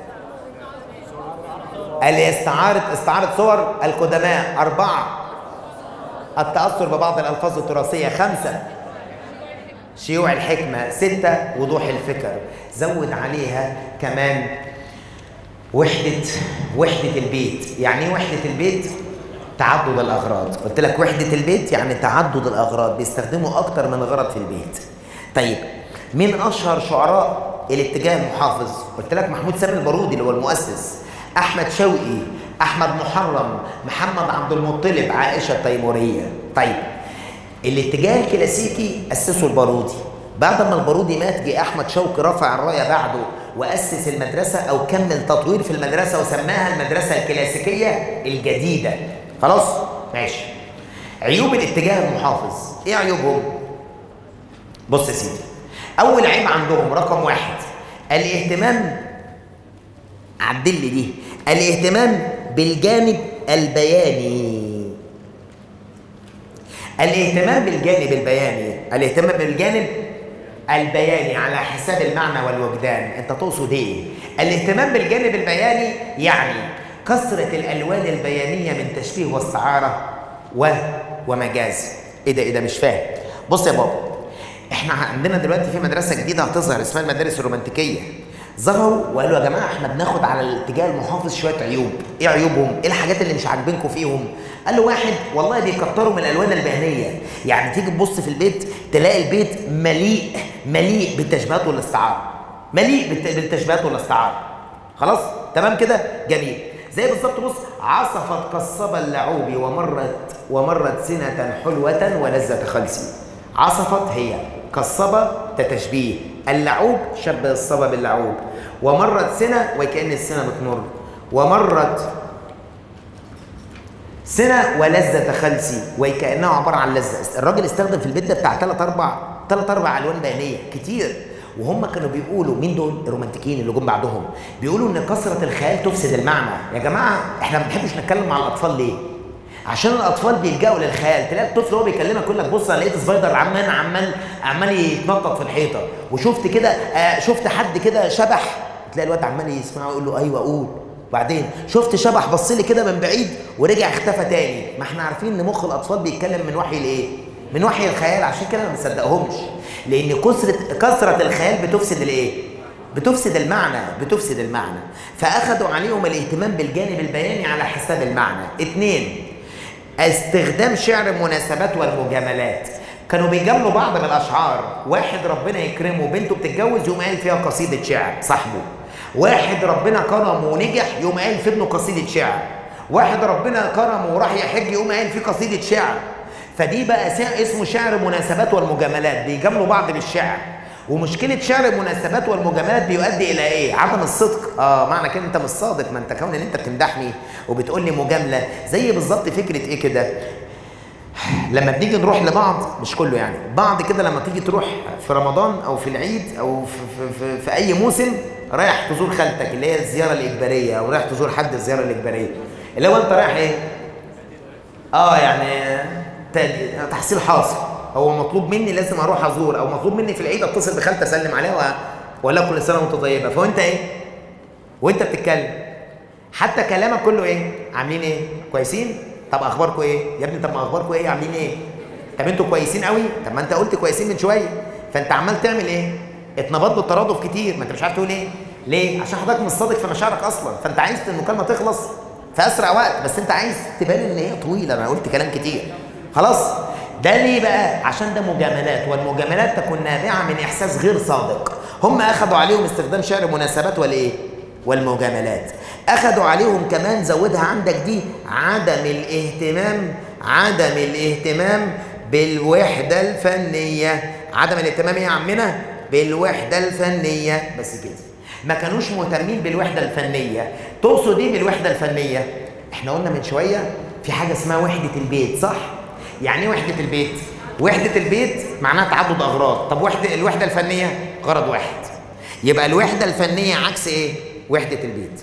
استعارة صور القدماء. 4 التأثر ببعض الألفاظ التراثية. 5 شيوع الحكمة. 6 وضوح الفكر. زود عليها كمان وحدة البيت. يعني ايه وحدة البيت؟ تعدد الأغراض. قلت لك وحدة البيت يعني تعدد الأغراض، بيستخدموا أكتر من غرض في البيت. طيب مين أشهر شعراء الاتجاه المحافظ؟ قلت لك محمود سامي البارودي اللي هو المؤسس، أحمد شوقي، أحمد محرم، محمد عبد المطلب، عائشة التيمورية. طيب الاتجاه الكلاسيكي أسسه البارودي. بعد ما البارودي مات جه أحمد شوقي رفع الراية بعده وأسس المدرسة أو كمل تطوير في المدرسة وسماها المدرسة الكلاسيكية الجديدة. خلاص؟ ماشي. عيوب الاتجاه المحافظ، إيه عيوبهم؟ بص يا سيدي، أول عيب عندهم رقم 1 الاهتمام، عدل لي دي، الاهتمام بالجانب البياني. الاهتمام بالجانب البياني، الاهتمام بالجانب البياني على حساب المعنى والوجدان. انت تقصد ايه؟ الاهتمام بالجانب البياني يعني كثرة الالوان البيانية من تشبيه واستعارة ومجاز. ايه ده مش فاهم. بص يا بابا، احنا عندنا دلوقتي في مدرسة جديدة هتظهر اسمها المدارس الرومانتيكية. ظهروا وقالوا يا جماعه احنا بناخد على الاتجاه المحافظ شويه عيوب. ايه عيوبهم؟ ايه الحاجات اللي مش عاجبينكم فيهم؟ قالوا 1 والله بيكتروا من الالوان البيانيه. يعني تيجي تبص في البيت تلاقي البيت مليء بالتشبيهات والاستعاره، مليء بالتشبيهات والاستعاره. خلاص تمام كده؟ جميل. زي بالظبط بص، عصفت كالصبا اللعوب ومرت سنه حلوه ولذة خلسي. عصفت هي كالصبا تشبيه، اللعوب شبه الصبا باللعوب، ومرت سنة وكأن السنة بتمر، ومرت سنة ولذة خلسي وكأنها عبارة عن لذة. الراجل استخدم في البيت ده بتاع 3-4 ألوان بيانية كتير. وهم كانوا بيقولوا، مين دول؟ الرومانتيكيين اللي جم بعدهم، بيقولوا إن كثرة الخيال تفسد المعنى. يا جماعة احنا ما بنحبش نتكلم مع الأطفال ليه؟ عشان الاطفال بيلجأوا للخيال. تلاقي الطفل وهو بيكلمك يقول لك بص انا لقيت سبايدر عمال يتنطط في الحيطه، وشفت كده شفت حد كده شبح، تلاقي الواد عمال يسمعه يقول له ايوه قول. وبعدين شفت شبح بص لي كده من بعيد ورجع اختفى تاني. ما احنا عارفين ان مخ الاطفال بيتكلم من وحي الايه؟ من وحي الخيال. عشان كده ما بنصدقهمش، لان كثره الخيال بتفسد الايه؟ بتفسد المعنى. فاخذوا عليهم الاهتمام بالجانب البياني على حساب المعنى. 2 استخدام شعر المناسبات والمجاملات. كانوا بيجاملوا بعض بالاشعار. 1 ربنا يكرمه بنته بتتجوز يقوم قايل فيها قصيده شعر صاحبه. 1 ربنا كرمه ونجح يقوم قايل في ابنه قصيده شعر. 1 ربنا كرمه وراح يحج يقوم قايل فيه قصيده شعر. فدي بقى اسمه شعر المناسبات والمجاملات، بيجاملوا بعض بالشعر. ومشكله شعر المناسبات والمجاملات بيؤدي الى ايه؟ عدم الصدق. معنى كده انت مش صادق، ما انت كون ان انت بتمدحني وبتقول لي مجامله. زي بالظبط فكره ايه كده؟ لما بنيجي نروح لبعض، مش كله يعني، بعض كده لما تيجي تروح في رمضان او في العيد او في اي موسم رايح تزور خالتك اللي هي الزياره الاجباريه، او رايح تزور حد الزياره الاجباريه، اللي هو انت رايح ايه؟ يعني تحصيل حاصل. هو مطلوب مني لازم اروح ازور، او مطلوب مني في العيد اتصل بخالتي اسلم عليها واقول لها كل سنه وانت طيبه. فانت ايه؟ وانت بتتكلم حتى كلامك كله ايه؟ عاملين ايه؟ كويسين؟ طب اخباركم ايه؟ يا ابني طب ما اخباركم ايه؟ عاملين ايه؟ طب انتوا كويسين قوي؟ طب ما انت قلت كويسين من شويه، فانت عمال تعمل ايه؟ اتنبط بالترادف كتير، ما انت مش عارف تقول ايه؟ ليه؟ عشان حضرتك مش صادق في مشاعرك اصلا، فانت عايز المكالمه تخلص في اسرع وقت، بس انت عايز تبان ان هي طويله، انا قلت كلام كتير. خلاص؟ ده ليه بقى؟ عشان ده مجاملات، والمجاملات تكون نابعه من احساس غير صادق. هم اخذوا عليهم استخدام شعر المناسبات والايه؟ والمجاملات. اخذوا عليهم كمان، زودها عندك دي، عدم الاهتمام بالوحده الفنيه. عدم الاهتمام يا عمنا بالوحده الفنيه، بس كده. ما كانوش مهتمين بالوحده الفنيه. تقصد ايه بالوحده الفنيه؟ احنا قلنا من شويه في حاجه اسمها وحده البيت، صح؟ يعني ايه وحده البيت؟ وحده البيت معناها تعدد اغراض. طب الوحده الفنيه غرض واحد. يبقى الوحده الفنيه عكس ايه؟ وحده البيت.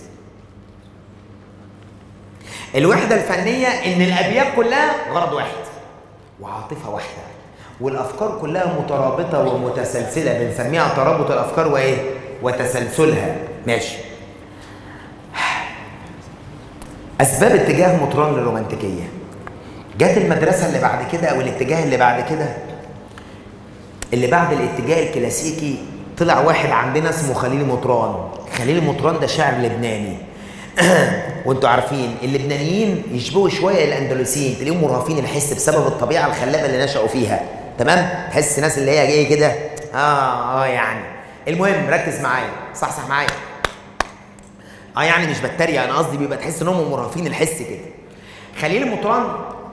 الوحده الفنيه ان الابيات كلها غرض واحد وعاطفه واحده، والافكار كلها مترابطه ومتسلسله، بنسميها ترابط الافكار وايه؟ وتسلسلها. ماشي. اسباب اتجاه مطران للرومانتيكيه. جت المدرسه اللي بعد كده او الاتجاه اللي بعد كده، اللي بعد الاتجاه الكلاسيكي، طلع واحد عندنا اسمه خليل مطران. خليل مطران ده شاعر لبناني. وانتوا عارفين اللبنانيين يشبهوا شويه الاندلسيين، تلاقيهم مرهفين الحس بسبب الطبيعه الخلابه اللي نشأوا فيها. تمام؟ تحس ناس اللي هي جايه كده يعني. المهم ركز معايا، صح معايا. يعني مش بتريق، انا قصدي بيبقى تحس انهم مرهفين الحس كده. خليل مطران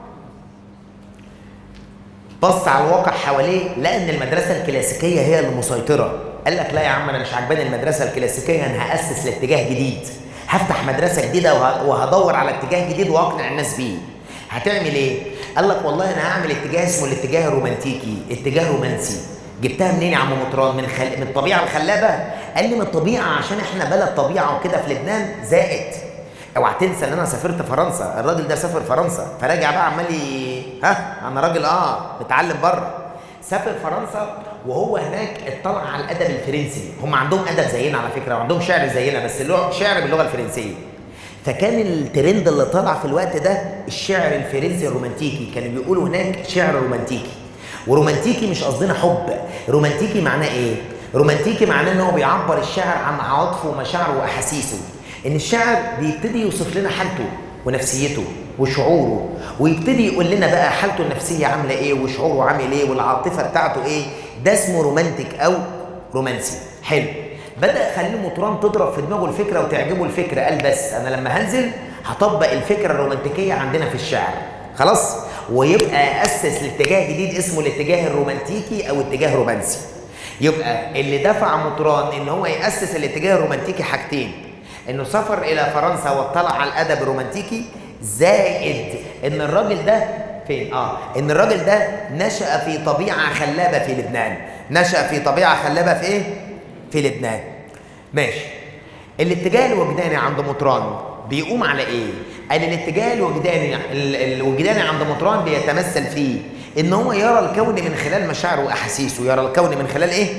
بص على الواقع حواليه، لقى ان المدرسه الكلاسيكيه هي اللي مسيطره. قال لك لا يا عم، انا مش عجباني المدرسه الكلاسيكيه، انا هاسس لاتجاه جديد، هفتح مدرسه جديده وهدور على اتجاه جديد واقنع الناس بيه. هتعمل ايه؟ قال لك والله انا هعمل اتجاه اسمه الاتجاه الرومانتيكي، اتجاه رومانسي. جبتها منين يا عم مطران؟ من الطبيعه الخلابه؟ قال لي من الطبيعه، عشان احنا بلد طبيعه وكده في لبنان. زائد اوعى تنسى ان انا سافرت فرنسا، الراجل ده سافر فرنسا، فراجع بقى عمال انا راجل متعلم بره. سافر فرنسا وهو هناك اطلع على الادب الفرنسي. هم عندهم ادب زينا على فكره، وعندهم شعر زينا، بس شعر باللغه الفرنسيه. فكان الترند اللي طلع في الوقت ده الشعر الفرنسي الرومانتيكي، كانوا بيقولوا هناك شعر رومانتيكي. ورومانتيكي مش قصدنا حب، رومانتيكي معناه ايه؟ رومانتيكي معناه ان هو بيعبر الشاعر عن عواطفه ومشاعره واحاسيسه. ان الشاعر بيبتدي يوصف لنا حالته ونفسيته وشعوره، ويبتدي يقول لنا بقى حالته النفسيه عامله ايه وشعوره عامل ايه والعاطفه بتاعته ايه. ده اسمه رومانتيك او رومانسي. حلو. بدأ خليل مطران تضرب في دماغه الفكره وتعجبه الفكره. قال بس انا لما هنزل هطبق الفكره الرومانتيكيه عندنا في الشعر. خلاص؟ ويبقى اسس لاتجاه جديد اسمه الاتجاه الرومانتيكي او اتجاه رومانسي. يبقى اللي دفع مطران ان هو ياسس الاتجاه الرومانتيكي حاجتين: انه سافر الى فرنسا واطلع على الادب الرومانتيكي، زائد ان الراجل ده فين؟ ان الراجل ده نشأ في طبيعه خلابه في لبنان. نشأ في طبيعه خلابه في ايه؟ في لبنان. ماشي. الاتجاه الوجداني عند مطران بيقوم على ايه؟ قال الاتجاه الوجداني عند مطران بيتمثل فيه ان هو يرى الكون من خلال مشاعره واحاسيسه. يرى الكون من خلال ايه؟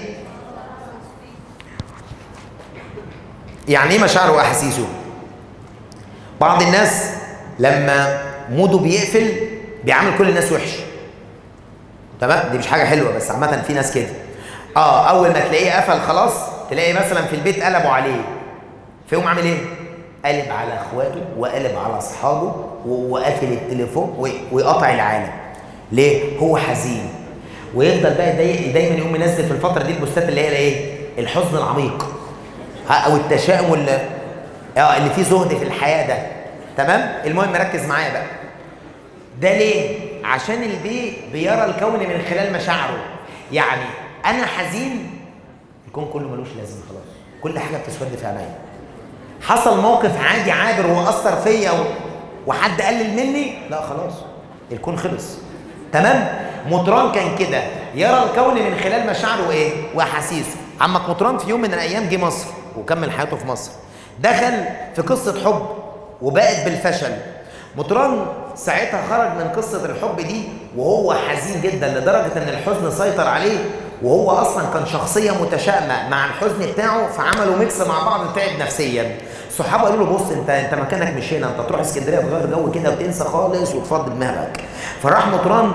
يعني ايه مشاعره واحاسيسه؟ بعض الناس لما موده بيقفل بيعامل كل الناس وحش. تمام؟ دي مش حاجه حلوه، بس عامه في ناس كده. اول ما تلاقيه قفل خلاص، تلاقي مثلا في البيت قلبوا عليه، فيقوم عامل ايه؟ قلب على اخواته وقلب على اصحابه وقافل التليفون ويقطع العالم. ليه؟ هو حزين. ويفضل بقى دايما يقوم منزل في الفتره دي البوستات اللي هي ايه؟ الحزن العميق او التشاؤم اللي فيه زهد في الحياه ده. تمام؟ المهم ركز معايا بقى. ده ليه؟ عشان البي بيرى الكون من خلال مشاعره. يعني انا حزين، الكون كله ملوش لازمه خلاص، كل حاجه بتسود في عينيا. حصل موقف عادي عابر واثر فيا وحد قلل مني، لا خلاص الكون خلص. تمام؟ مطران كان كده، يرى الكون من خلال مشاعره ايه؟ واحاسيسه. عمك مطران في يوم من الايام جه مصر وكمل حياته في مصر. دخل في قصه حب وباءت بالفشل. مطران ساعتها خرج من قصه الحب دي وهو حزين جدا، لدرجه ان الحزن سيطر عليه، وهو اصلا كان شخصيه متشائمه مع الحزن بتاعه، فعملوا ميكس مع بعض تعب نفسيا. صحابه قالوا له بص انت مكانك مش هنا، انت تروح اسكندريه تغير جو كده وتنسى خالص وتفضي دماغك. فراح مطران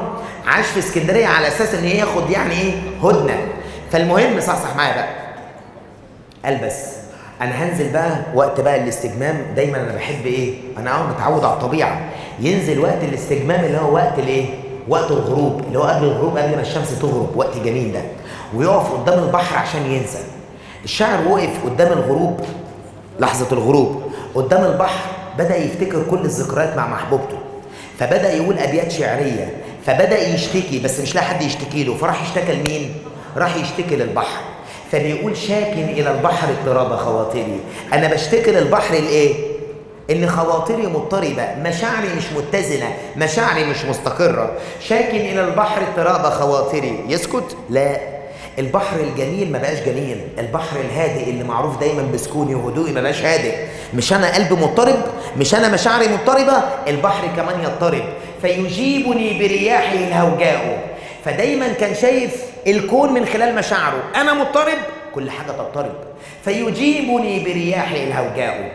عاش في اسكندريه على اساس ان ياخد يعني ايه هدنه. فالمهم صحصح معايا بقى. قال بس انا هنزل بقى وقت بقى الاستجمام. دايما انا بحب ايه، انا متعود على الطبيعه، ينزل وقت الاستجمام اللي هو وقت الايه، وقت الغروب، اللي هو قبل الغروب، قبل ما الشمس تغرب، وقت جميل ده، ويقف قدام البحر عشان ينسى. الشاعر وقف قدام الغروب، لحظه الغروب قدام البحر، بدا يفتكر كل الذكريات مع محبوبته، فبدا يقول ابيات شعريه، فبدا يشتكي بس مش لاقي حد يشتكي له، فراح اشتكى لمين؟ راح يشتكي للبحر. فبيقول شاكن الى البحر اضطراب خواطري، انا بشتكي للبحر الايه؟ ان خواطري مضطربه، مشاعري مش متزنه، مشاعري مش مستقره. شاكن الى البحر اضطراب خواطري. يسكت؟ لا، البحر الجميل ما بقاش جميل، البحر الهادئ اللي معروف دايما بسكوني وهدوئي ما بقاش هادئ. مش انا قلبي مضطرب، مش انا مشاعري مضطربه، البحر كمان يضطرب. فيجيبني برياحه الهوجاء. فدايما كان شايف الكون من خلال مشاعره، انا مضطرب كل حاجه تضطرب. فيجيبني برياحه الهوجاء.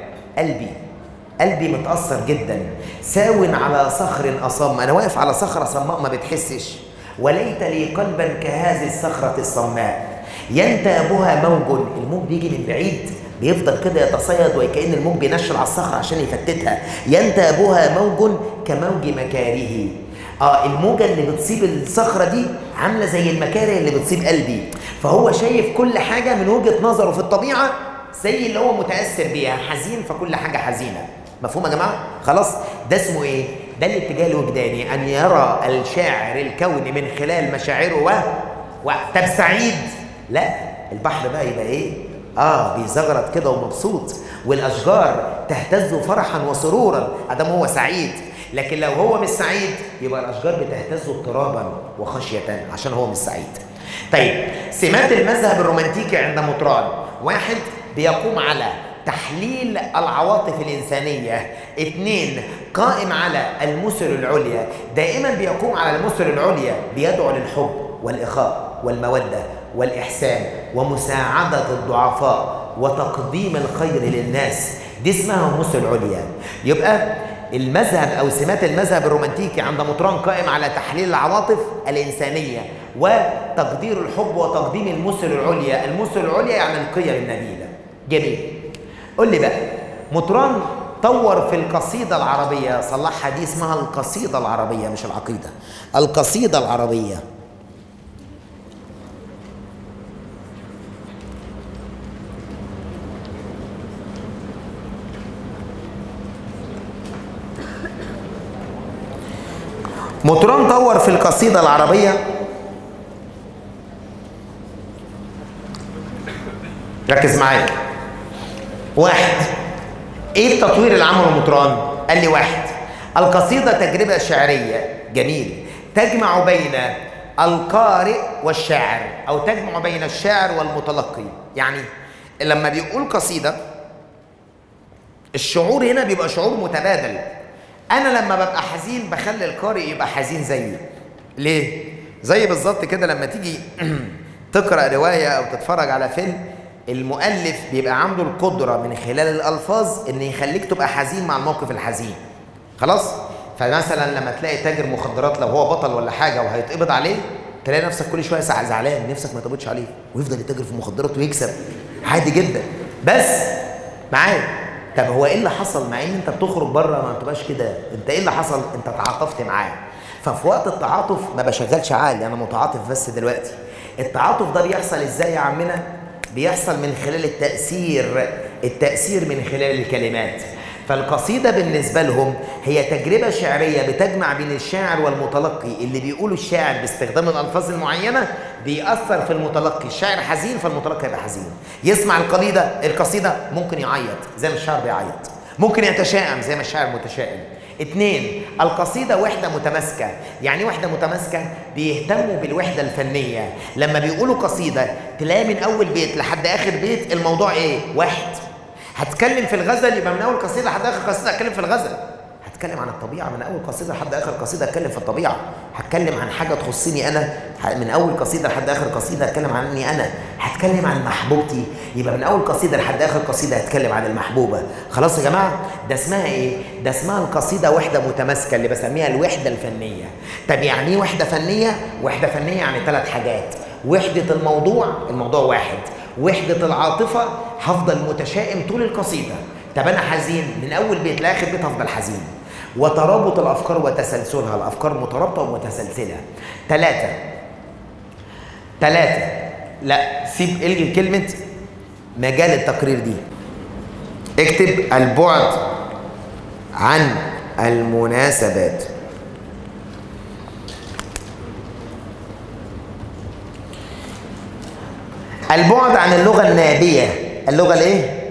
قلبي متاثر جدا، ساو على صخر اصم، انا واقف على صخره صماء ما بتحسش. وليت لي قلبا كهذه الصخره الصماء ينتابها موج، الموج بيجي من بعيد بيفضل كده يتصيد وكأن الموج بينشل على الصخره عشان يفتتها. ينتابها موج كموج مكاره. الموجه اللي بتصيب الصخره دي عامله زي المكاره اللي بتصيب قلبي. فهو شايف كل حاجه من وجهه نظره في الطبيعه زي اللي هو متاثر بيها، حزين فكل حاجه حزينه. مفهوم يا جماعه؟ خلاص، ده اسمه ايه؟ ده الاتجاه الوجداني، ان يرى الشاعر الكون من خلال مشاعره طب سعيد؟ لا، البحر بقى يبقى ايه؟ بيزغرط كده ومبسوط، والاشجار تهتز فرحا وسرورا ادام هو سعيد. لكن لو هو مش سعيد يبقى الاشجار بتهتز اضطرابا وخشيه عشان هو مش سعيد. طيب، سمات المذهب الرومانتيكي عند مطران: واحد، بيقوم على تحليل العواطف الإنسانية. 2، قائم على المثل العليا، دائما بيقوم على المثل العليا، بيدعو للحب والإخاء والمودة والإحسان ومساعدة الضعفاء وتقديم الخير للناس. دي اسمها مثل عليا. يبقى المذهب أو سمات المذهب الرومانتيكي عند مطران قائم على تحليل العواطف الإنسانية وتقدير الحب وتقديم المثل العليا. المثل العليا يعني القيم النبيلة. جميل. قول لي بقى، مطران طور في القصيدة العربية، صلحها، دي اسمها القصيدة العربية مش العقيدة، القصيدة العربية. مطران طور في القصيدة العربية. ركز معايا. واحد، ايه التطوير اللي عمله مطران؟ قال لي: واحد، القصيدة تجربة شعرية جميل تجمع بين القارئ والشاعر، او تجمع بين الشاعر والمتلقي. يعني لما بيقول قصيدة الشعور هنا بيبقى شعور متبادل. انا لما ببقى حزين بخلي القارئ يبقى حزين زيي. ليه؟ زي بالظبط كده لما تيجي تقرأ رواية او تتفرج على فيلم، المؤلف بيبقى عنده القدرة من خلال الألفاظ إن يخليك تبقى حزين مع الموقف الحزين. خلاص؟ فمثلا لما تلاقي تاجر مخدرات لو هو بطل ولا حاجة وهيتقبض عليه، تلاقي نفسك كل شوية زعلان، نفسك ما تقبضش عليه ويفضل يتاجر في المخدرات ويكسب عادي جدا. بس معايا، طب هو إيه اللي حصل؟ مع إن أنت بتخرج بره ما بتبقاش كده، أنت إيه اللي حصل؟ أنت تعاطفت معاه. ففي وقت التعاطف ما بشغلش عقلي، أنا متعاطف بس دلوقتي. التعاطف ده بيحصل إزاي يا عمنا؟ بيحصل من خلال التأثير من خلال الكلمات. فالقصيدة بالنسبة لهم هي تجربة شعرية بتجمع بين الشاعر والمتلقي. اللي بيقوله الشاعر باستخدام الألفاظ المعينة بيأثر في المتلقي. الشاعر حزين فالمتلقي يبقى حزين، يسمع القصيدة ممكن يعيط زي ما الشاعر بيعيط، ممكن يتشائم زي ما الشاعر متشائم. 2، القصيدة وحدة متماسكة. يعني وحدة متماسكة بيهتموا بالوحدة الفنية. لما بيقولوا قصيدة تلاقي من أول بيت لحد آخر بيت الموضوع إيه؟ واحد. هتكلم في الغزل يبقى من أول قصيدة لحد آخر قصيدة هتكلم في الغزل. هتكلم عن الطبيعة من أول قصيدة لحد آخر قصيدة هتكلم في الطبيعة. هتكلم عن حاجة تخصني أنا من أول قصيدة لحد آخر قصيدة هتكلم عني أنا. هتكلم عن محبوبتي، يبقى من اول قصيده لحد اخر قصيده هتكلم عن المحبوبه. خلاص يا جماعه؟ ده اسمها ايه؟ ده اسمها القصيده وحده متماسكه اللي بسميها الوحده الفنيه. طب يعني ايه وحده فنيه؟ وحده فنيه يعني 3 حاجات: وحده الموضوع واحد. وحده العاطفه، هفضل متشائم طول القصيده. طب انا حزين، من اول بيت لاخر بيت هفضل حزين. وترابط الافكار وتسلسلها، الافكار مترابطه ومتسلسله. 3 لا سيب، الغي كلمه مجال التقرير دي، اكتب البعد عن المناسبات. البعد عن اللغه النابيه. اللغه الايه؟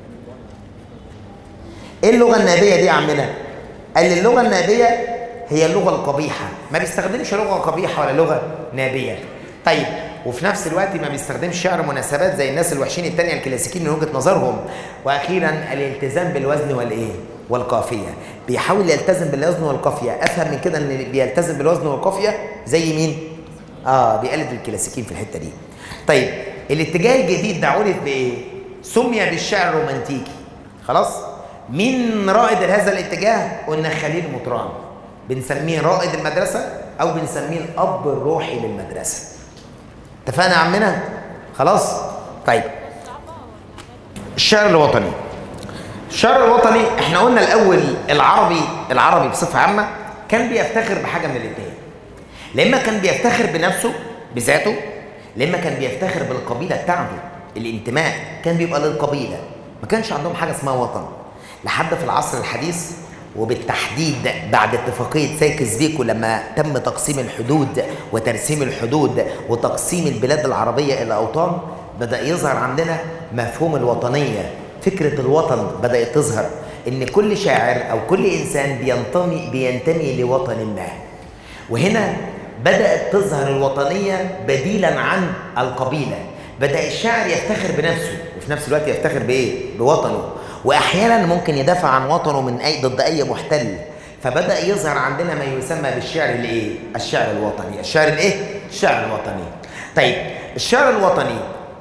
ايه اللغه النابيه دي يا عمنا؟ قال لي اللغه النابيه هي اللغه القبيحه، ما بيستخدمش لغه قبيحه ولا لغه نابيه. طيب وفي نفس الوقت ما بيستخدمش شعر مناسبات زي الناس الوحشين التانية الكلاسيكيين من وجهه نظرهم. واخيرا الالتزام بالوزن والايه؟ والقافيه. بيحاول يلتزم بالوزن والقافيه. افهم من كده ان اللي بيلتزم بالوزن والقافيه زي مين؟ بيقلد الكلاسيكيين في الحته دي. طيب الاتجاه الجديد ده عرف بايه؟ سمي بالشعر الرومانتيكي. خلاص؟ مين رائد هذا الاتجاه؟ قلنا خليل مطران، بنسميه رائد المدرسه او بنسميه الاب الروحي للمدرسه. اتفقنا يا عمنا؟ خلاص؟ طيب الشعر الوطني. الشعر الوطني احنا قلنا الاول العربي بصفه عامه كان بيفتخر بحاجه من الاثنين. لما كان بيفتخر بنفسه بذاته، لما كان بيفتخر بالقبيله بتاعته، الانتماء كان بيبقى للقبيله، ما كانش عندهم حاجه اسمها وطن. لحد في العصر الحديث وبالتحديد بعد اتفاقيه سايكس بيكو لما تم تقسيم الحدود وترسيم الحدود وتقسيم البلاد العربيه الى اوطان، بدا يظهر عندنا مفهوم الوطنيه. فكره الوطن بدات تظهر، ان كل شاعر او كل انسان بينتمي لوطن ما. وهنا بدات تظهر الوطنيه بديلا عن القبيله. بدا الشاعر يفتخر بنفسه وفي نفس الوقت يفتخر بايه؟ بوطنه. واحيانا ممكن يدافع عن وطنه من ضد اي محتل. فبدا يظهر عندنا ما يسمى بالشعر الايه؟ الشعر الوطني. الشعر الايه؟ الشعر الوطني. طيب الشعر الوطني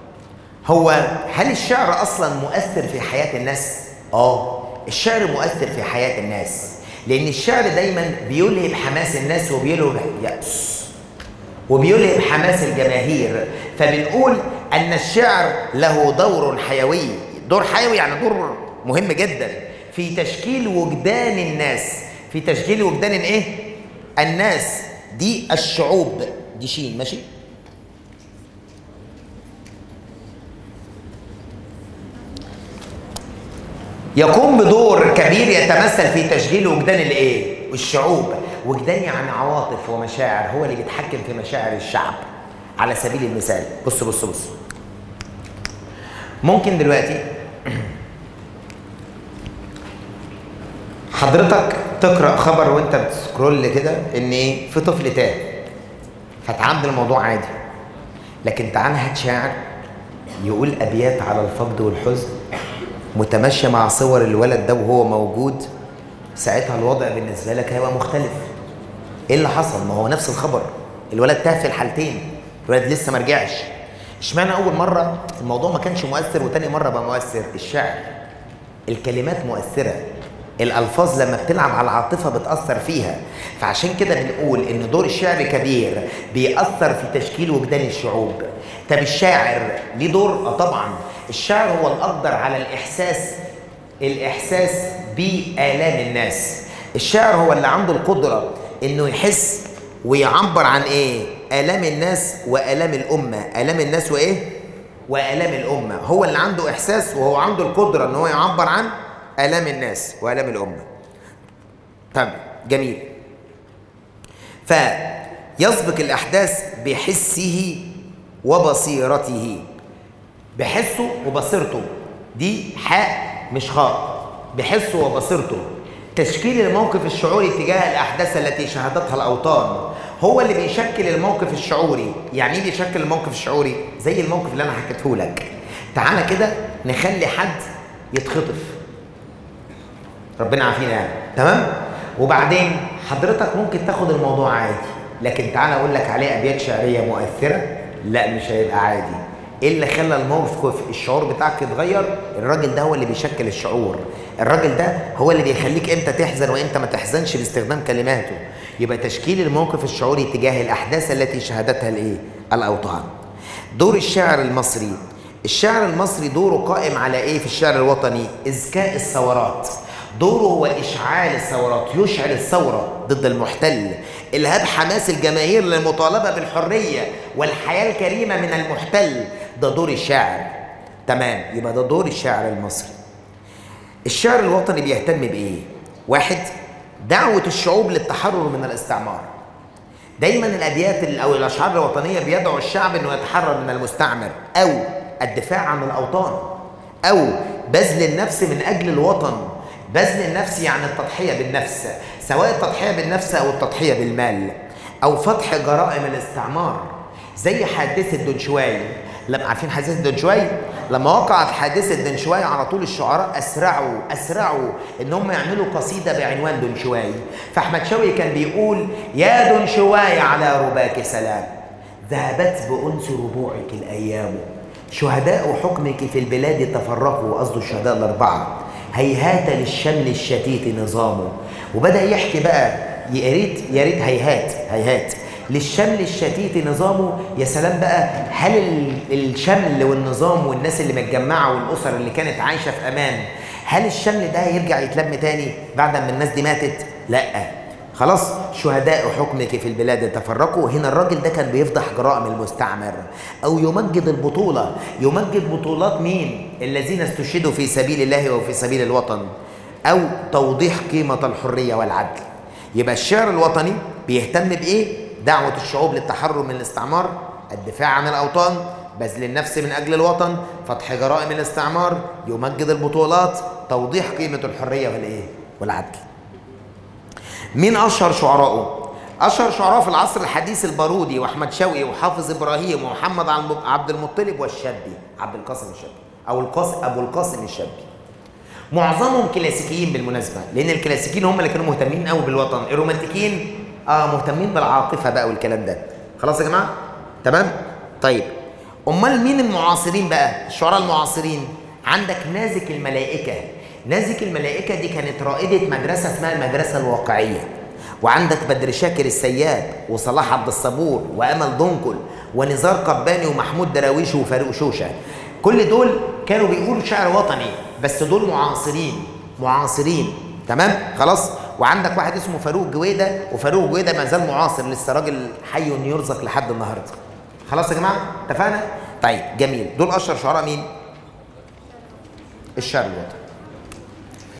هل الشعر اصلا مؤثر في حياه الناس؟ الشعر مؤثر في حياه الناس، لان الشعر دايما بيلهب حماس الناس وبيلهب يأس وبيلهب حماس الجماهير. فبنقول ان الشعر له دور حيوي. دور حيوي يعني دور مهم جدا في تشكيل وجدان الناس. في تشكيل وجدان ايه؟ الناس. دي الشعوب، دي شين ماشي؟ يقوم بدور كبير يتمثل في تشكيل وجدان الايه؟ الشعوب. وجدان يعني عواطف ومشاعر، هو اللي بيتحكم في مشاعر الشعب. على سبيل المثال بص ممكن دلوقتي حضرتك تقرأ خبر وانت بتسكرول كده ان ايه؟ في طفل تاه، فتعامل الموضوع عادي. لكن تعال هات شاعر يقول ابيات على الفقد والحزن متماشيه مع صور الولد ده وهو موجود، ساعتها الوضع بالنسبه لك هيبقى مختلف. ايه اللي حصل؟ ما هو نفس الخبر، الولد تاه في الحالتين، الولد لسه ما رجعش. اشمعنى اول مره الموضوع ما كانش مؤثر وتاني مره بقى مؤثر؟ الشعر، الكلمات مؤثره، الالفاظ لما بتلعب على العاطفه بتاثر فيها. فعشان كده بنقول ان دور الشعر كبير، بيأثر في تشكيل وجدان الشعوب. طب الشاعر ليه دور؟ طبعا الشاعر هو الاقدر على الاحساس بآلام الناس. الشاعر هو اللي عنده القدره انه يحس ويعبر عن ايه؟ آلام الناس وآلام الامه. آلام الناس وايه؟ وآلام الامه. هو اللي عنده احساس وهو عنده القدره ان هو يعبر عن آلام الناس وآلام الامه. طب جميل. فيسبق الاحداث بحسه وبصيرته. بحسه وبصيرته، دي حاء مش خاء. بحسه وبصيرته، تشكيل الموقف الشعوري تجاه الأحداث التي شهدتها الأوطان. هو اللي بيشكل الموقف الشعوري. يعني ايه بيشكل الموقف الشعوري؟ زي الموقف اللي أنا حكيته لك. تعالى كده نخلي حد يتخطف، ربنا عافينا يعني، تمام؟ وبعدين حضرتك ممكن تاخد الموضوع عادي، لكن تعالى أقول لك عليه أبيات شعرية مؤثرة، لا مش هيبقى عادي. ايه اللي خلى الموقف الشعور بتاعك يتغير؟ الراجل ده هو اللي بيشكل الشعور، الراجل ده هو اللي بيخليك انت تحزن وانت ما تحزنش باستخدام كلماته. يبقى تشكيل الموقف الشعوري تجاه الاحداث التي شهدتها الايه؟ الاوطان. دور الشاعر المصري. الشاعر المصري دوره قائم على ايه في الشعر الوطني؟ اذكاء الثورات. دوره هو اشعال الثورات، يشعل الثوره ضد المحتل، الهاب حماس الجماهير للمطالبه بالحريه والحياه الكريمه من المحتل. ده دور الشاعر. تمام، يبقى ده دور الشاعر المصري. الشعر الوطني بيهتم بايه؟ واحد، دعوه الشعوب للتحرر من الاستعمار. دايما الابيات او الاشعار الوطنيه بيدعو الشعب انه يتحرر من المستعمر، او الدفاع عن الاوطان، او بذل النفس من اجل الوطن. بذل النفس يعني التضحيه بالنفس، سواء التضحيه بالنفس او التضحيه بالمال، او فتح جرائم الاستعمار زي حادثه دنشواي. لما عارفين حادثه دنشواي؟ لما وقعت حادثه دنشواي على طول الشعراء اسرعوا ان هم يعملوا قصيده بعنوان دنشواي. فاحمد شوقي كان بيقول: يا دنشواي على رباك سلام، ذهبت بأنس ربوعك الايام، شهداء حكمك في البلاد تفرقوا، قصده الشهداء الاربعه، هيهات للشمل الشتيت نظامه. وبدأ يحكي بقى، يا ريت هيهات للشمل الشتيت نظامه. يا سلام بقى، هل الشمل والنظام والناس اللي متجمعه والاسر اللي كانت عايشه في امان، هل الشمل ده هيرجع يتلم تاني بعد ما الناس دي ماتت؟ لا، خلاص. شهداء حكمك في البلاد تفرقوا. هنا الراجل ده كان بيفضح جرائم المستعمر، او يمجد البطوله، يمجد بطولات مين؟ الذين استشهدوا في سبيل الله وفي سبيل الوطن، او توضيح قيمه الحريه والعدل. يبقى الشعر الوطني بيهتم بايه؟ دعوه الشعوب للتحرر من الاستعمار، الدفاع عن الاوطان، بذل النفس من اجل الوطن، فتح جرائم الاستعمار، يمجد البطولات، توضيح قيمه الحريه والايه؟ والعدل. مين اشهر شعراءه؟ اشهر شعراء في العصر الحديث البارودي واحمد شوقي وحافظ ابراهيم ومحمد عبد المطلب والشابي، عبد القاسم الشابي، او ابو القاسم الشابي. معظمهم كلاسيكيين بالمناسبه، لان الكلاسيكيين هم اللي كانوا مهتمين قوي بالوطن. الرومانتيكيين مهتمين بالعاطفه بقى والكلام ده. خلاص يا جماعه؟ تمام؟ طيب، امال مين المعاصرين بقى؟ الشعراء المعاصرين. عندك نازك الملائكه. نازك الملائكه دي كانت رائده مدرسه اسمها المدرسه الواقعيه. وعندك بدر شاكر السياب وصلاح عبد الصبور وامل دنكل ونزار قباني ومحمود دراويش وفاروق شوشه. كل دول كانوا بيقولوا شعر وطني، بس دول معاصرين. تمام؟ خلاص. وعندك واحد اسمه فاروق جويده، وفاروق جويده ما زال معاصر، لسه راجل حي يرزق لحد النهارده. خلاص يا جماعه؟ اتفقنا؟ طيب، جميل. دول اشهر شعراء مين؟ الشعر الوطني.